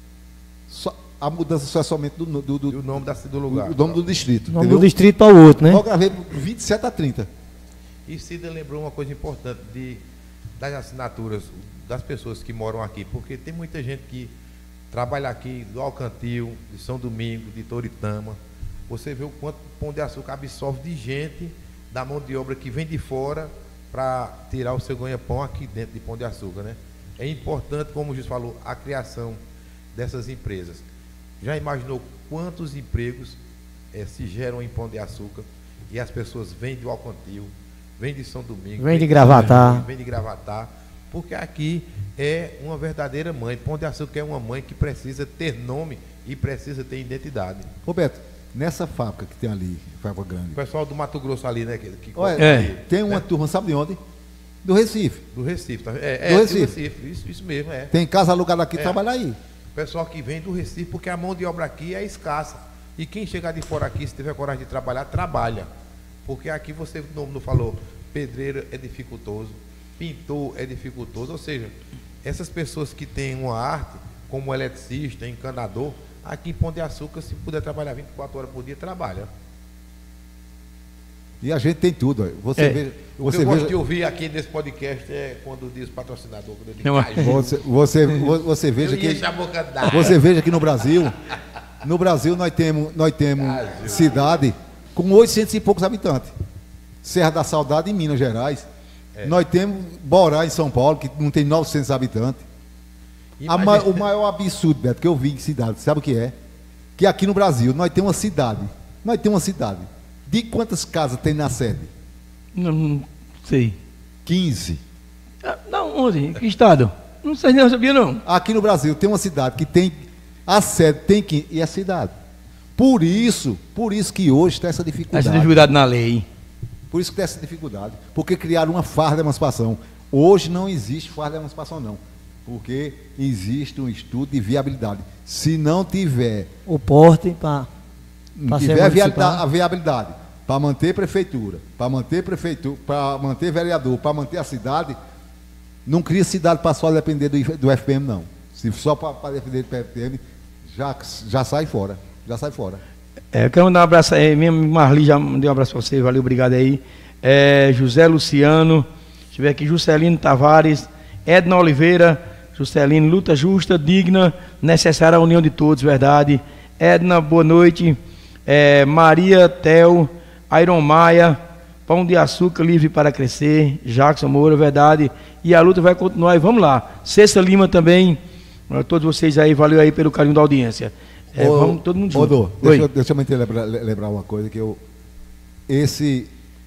a mudança só é somente do nome do lugar. O nome do distrito. O nome do distrito para o outro, né? Eu gravei 27 a 30. E Cida lembrou uma coisa importante das assinaturas das pessoas que moram aqui, porque tem muita gente que trabalha aqui do Alcantil, de São Domingo, de Toritama. Você vê o quanto Pão de Açúcar absorve de gente da mão de obra que vem de fora para tirar o seu ganha-pão aqui dentro de Pão de Açúcar, né? É importante, como o Gis falou, a criação dessas empresas. Já imaginou quantos empregos se geram em Pão de Açúcar e as pessoas vêm do Alcantil, vêm de São Domingo, vêm de Gravatar, porque aqui é uma verdadeira mãe. Pão de Açúcar é uma mãe que precisa ter nome e precisa ter identidade. Roberto, nessa fábrica que tem ali, fábrica grande. O pessoal do Mato Grosso ali, né? Tem uma turma, sabe de onde? Do Recife. Do Recife, tá? Do Recife. Isso mesmo, é. Tem casa alugada aqui, trabalha aí. Pessoal que vem do Recife, porque a mão de obra aqui é escassa. E quem chegar de fora aqui, se tiver coragem de trabalhar, trabalha. Porque aqui você não falou, pedreiro é dificultoso, pintor é dificultoso, ou seja, essas pessoas que têm uma arte, como eletricista, encanador, aqui em Pão de Açúcar, se puder trabalhar 24 horas por dia, trabalha. E a gente tem tudo. Eu gosto de ouvir aqui nesse podcast quando diz patrocinador. Você veja que você veja que no Brasil nós temos cidade com 800 e poucos habitantes. Serra da Saudade em Minas Gerais. Nós temos Borá em São Paulo, que não tem 900 habitantes. O maior absurdo, Beto, que eu vi em cidade, sabe o que é? Que aqui no Brasil nós temos uma cidade. De quantas casas tem na sede? Não sei. 15. Não, onde? Em que estado? Não sei, não sabia não. Aqui no Brasil tem uma cidade que tem a sede, tem 15, e a cidade. Por isso que hoje tem essa dificuldade. Essa dificuldade na lei. Por isso que tem essa dificuldade. Porque criaram uma farda de emancipação. Hoje não existe farda de emancipação, não. Porque existe um estudo de viabilidade. Se não tiver o porte para a viabilidade para manter prefeitura, para manter vereador, para manter a cidade, não cria cidade para só depender do FPM, não. Se só para depender do FPM, já sai fora. Eu quero mandar um abraço aí, minha Marli já mandei um abraço para você, valeu, obrigado aí. José Luciano, estiver aqui, Juscelino Tavares, Edna Oliveira, Juscelino, luta justa, digna, necessária a união de todos, verdade. Edna, boa noite. Maria Tel, Iron Maia, Pão de Açúcar livre para crescer, Jackson Moura, verdade. E a luta vai continuar e vamos lá. Cessa Lima também, todos vocês aí, valeu aí pelo carinho da audiência. Vamos todo mundo junto. Deixa eu lembrar uma coisa que esse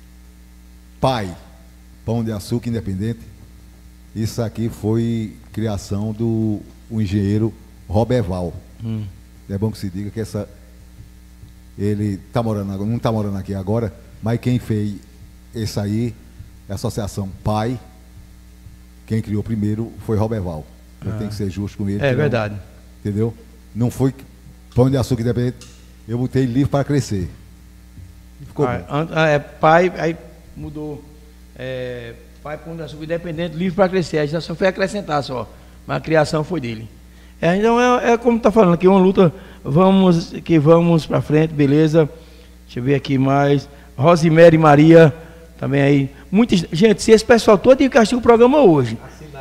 pai, Pão de Açúcar Independente, isso aqui foi criação do engenheiro Roberval. É bom que se diga que ele não está morando aqui agora, mas quem fez isso aí, a associação Pai, quem criou primeiro foi Roberval. Eu tenho que ser justo com ele. É verdade. Entendeu? Não foi Pão de Açúcar Independente, eu botei livre para crescer. Ficou bom. Pai, aí mudou. Pai, Pão de Açúcar Independente, livre para crescer. A gente só foi acrescentar só, mas a criação foi dele. Então como está falando aqui, uma luta, vamos para frente, beleza. Deixa eu ver aqui mais. Rosemary Maria, também aí. Muita gente, se esse pessoal todo tem que assistir o programa hoje.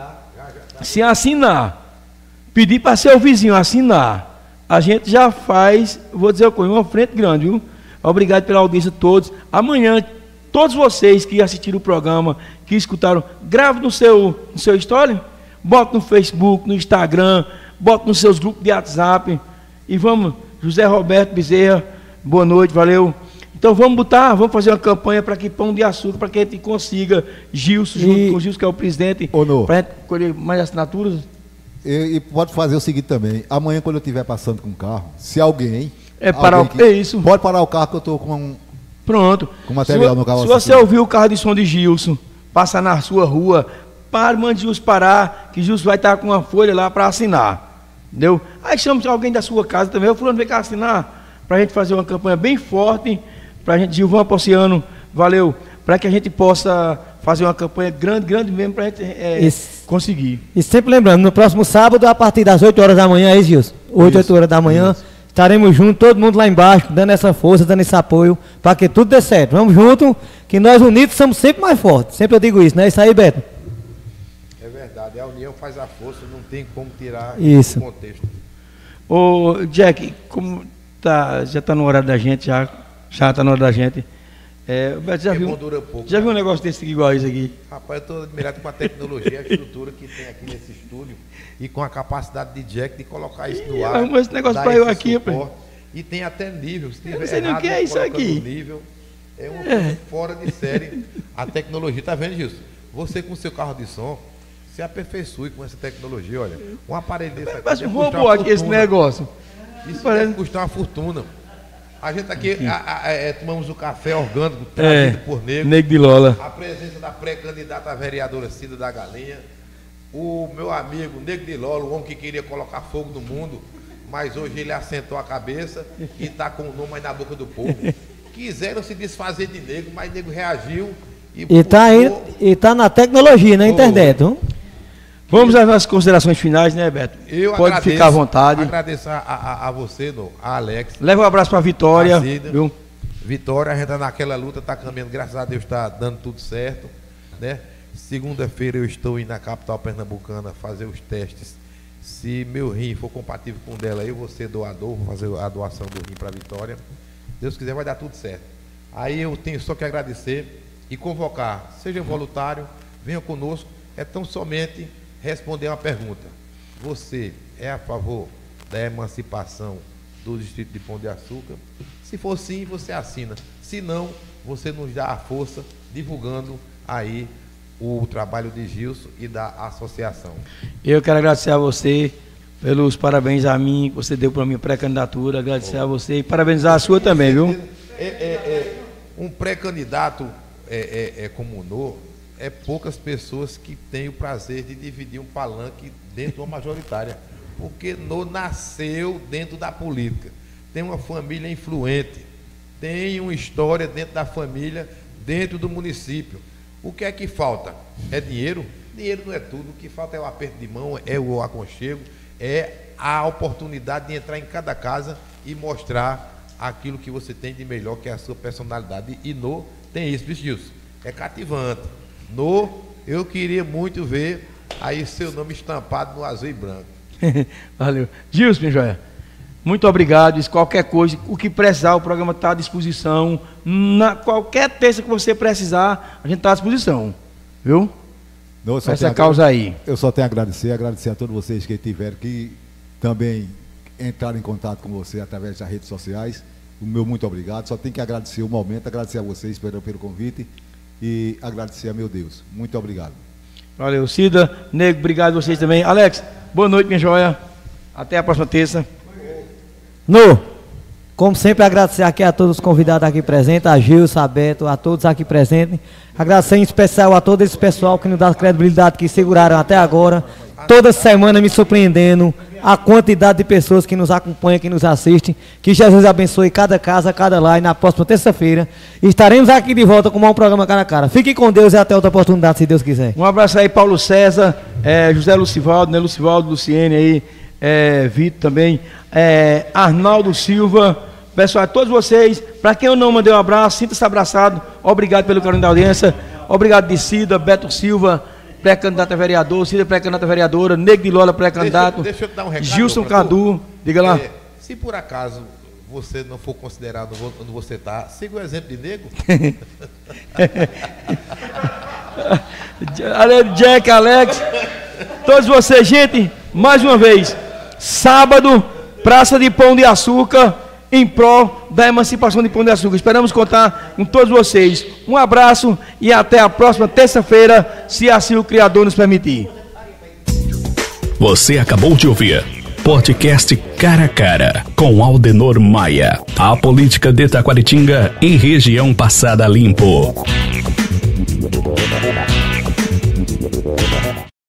Se assinar, pedir para seu vizinho assinar, a gente já faz, vou dizer uma frente grande, viu? Obrigado pela audiência de todos. Amanhã, todos vocês que assistiram o programa, que escutaram, grave no seu story, bota no Facebook, no Instagram, bota nos seus grupos de WhatsApp. E vamos, José Roberto Bezerra, boa noite, valeu. Então vamos fazer uma campanha para que Pão de Açúcar, para que a gente consiga Gilson, junto com o Gilson, que é o presidente, para a gente colher mais assinaturas. E pode fazer o seguinte também, amanhã quando eu estiver passando com o carro, se alguém... isso. Pode parar o carro que eu estou com Pronto. Com material no carro. Se você ouvir o carro de som de Gilson, passar na sua rua, mande Gilson parar, que Gilson vai estar com uma folha lá para assinar. Entendeu? Aí chama alguém da sua casa também, o fulano vem cá assinar, para a gente fazer uma campanha bem forte, para a gente, Gilvan Porciano, valeu, para que a gente possa fazer uma campanha grande mesmo, para a gente conseguir. E sempre lembrando, no próximo sábado, a partir das 8 horas da manhã, é isso, Gilson? 8 horas da manhã. Isso. Estaremos juntos, todo mundo lá embaixo, dando essa força, dando esse apoio, para que tudo dê certo. Vamos juntos, que nós unidos somos sempre mais fortes. Sempre eu digo isso, não é isso aí, Beto? É verdade, a união faz a força, não tem como tirar isso. o contexto. Ô, Jack, como já está no horário da gente, já está na hora da gente. Beto, já viu um negócio desse igual a isso aqui? Rapaz, eu estou admirado com a tecnologia, a estrutura que tem aqui nesse estúdio e com a capacidade de Jack de colocar isso no ar. Mas esse negócio para eu aqui, e tem até nível. Se eu não sei nem o que é isso aqui. Nível, é uma coisa fora de série a tecnologia. Tá vendo, Gilson? Você com o seu carro de som se aperfeiçoe com essa tecnologia. Olha, um aparelho desse aqui. Mas roubou aqui esse negócio. Isso deve custar uma fortuna. A gente aqui tomamos o café orgânico trazido por Nego de Lola. A presença da pré-candidata à vereadora Cida da Galinha. O meu amigo Nego de Lola, o homem que queria colocar fogo no mundo, mas hoje ele assentou a cabeça e está com o nome aí na boca do povo. Quiseram se desfazer de Nego, mas Nego reagiu e está na tecnologia, na internet. Vamos às nossas considerações finais, né, Beto? Pode ficar à vontade. Agradeço a você, a Alex. Leva um abraço para a Vitória. Viu? Vitória, a gente está naquela luta, está caminhando, graças a Deus está dando tudo certo, né? Segunda-feira eu estou indo na capital pernambucana fazer os testes. Se meu rim for compatível com o dela, eu vou ser doador, vou fazer a doação do rim para a Vitória. Deus quiser, vai dar tudo certo. Aí eu tenho só que agradecer e convocar, seja voluntário, venha conosco, é tão somente responder uma pergunta. Você é a favor da emancipação do distrito de Pão de Açúcar? Se for sim, você assina. Se não, você nos dá a força divulgando aí o trabalho de Gilson e da associação. Eu quero agradecer a você pelos parabéns a mim que você deu para a minha pré-candidatura, agradecer a você e parabenizar a sua também, viu? Um pré-candidato como o Nô, poucas pessoas que têm o prazer de dividir um palanque dentro de uma majoritária, porque Nô nasceu dentro da política, tem uma família influente, tem uma história dentro da família, dentro do município. O que é que falta? É dinheiro? Dinheiro não é tudo, o que falta é o aperto de mão, é o aconchego, é a oportunidade de entrar em cada casa e mostrar aquilo que você tem de melhor, que é a sua personalidade. E Nô tem isso, viu, Gilson? É cativante. Nô, eu queria muito ver aí seu nome estampado no azul e branco. Valeu. Gilson, minha joia, muito obrigado. Qualquer coisa, o que precisar, o programa está à disposição. Qualquer terça que você precisar, a gente está à disposição. Viu? Essa causa aí. Eu só tenho a agradecer a todos vocês que tiveram que também entraram em contato com você através das redes sociais. O meu muito obrigado. Só tenho que agradecer o momento, agradecer a vocês pelo convite e agradecer a meu Deus. Muito obrigado. Valeu, Cida. Nego, obrigado a vocês também. Alex, boa noite, minha joia. Até a próxima terça. Como sempre, agradecer aqui a todos os convidados aqui presentes, a Gilson, a Beto, a todos aqui presentes. Agradecer em especial a todo esse pessoal que nos dá credibilidade, que seguraram até agora. Toda semana me surpreendendo a quantidade de pessoas que nos acompanham, que nos assistem. Que Jesus abençoe cada casa, cada lar. E na próxima terça-feira estaremos aqui de volta com um programa cara a cara. Fiquem com Deus e até outra oportunidade, se Deus quiser. Um abraço aí, Paulo César, José Lucivaldo, né? Lucivaldo, Luciene aí, Vitor também, Arnaldo Silva, Pessoal, a todos vocês, para quem eu não mandei um abraço, sinta-se abraçado. Obrigado pelo carinho da audiência. Obrigado de Cida, Beto Silva, pré-candidato a vereador, Cida, pré-candidata a vereadora, Nego de Lola, pré-candidato, deixa eu te dar um recado, Gilson Cadu, diga lá. Se por acaso você não for considerado onde você está, siga o exemplo de Nego. Jack, Alex, todos vocês, gente, mais uma vez, sábado, Praça de Pão de Açúcar, em prol da emancipação de Pão de Açúcar. Esperamos contar com todos vocês. Um abraço e até a próxima terça-feira, se assim o Criador nos permitir. Você acabou de ouvir podcast Cara a Cara com Aldenor Maia. A política de Taquaritinga e região passada limpo.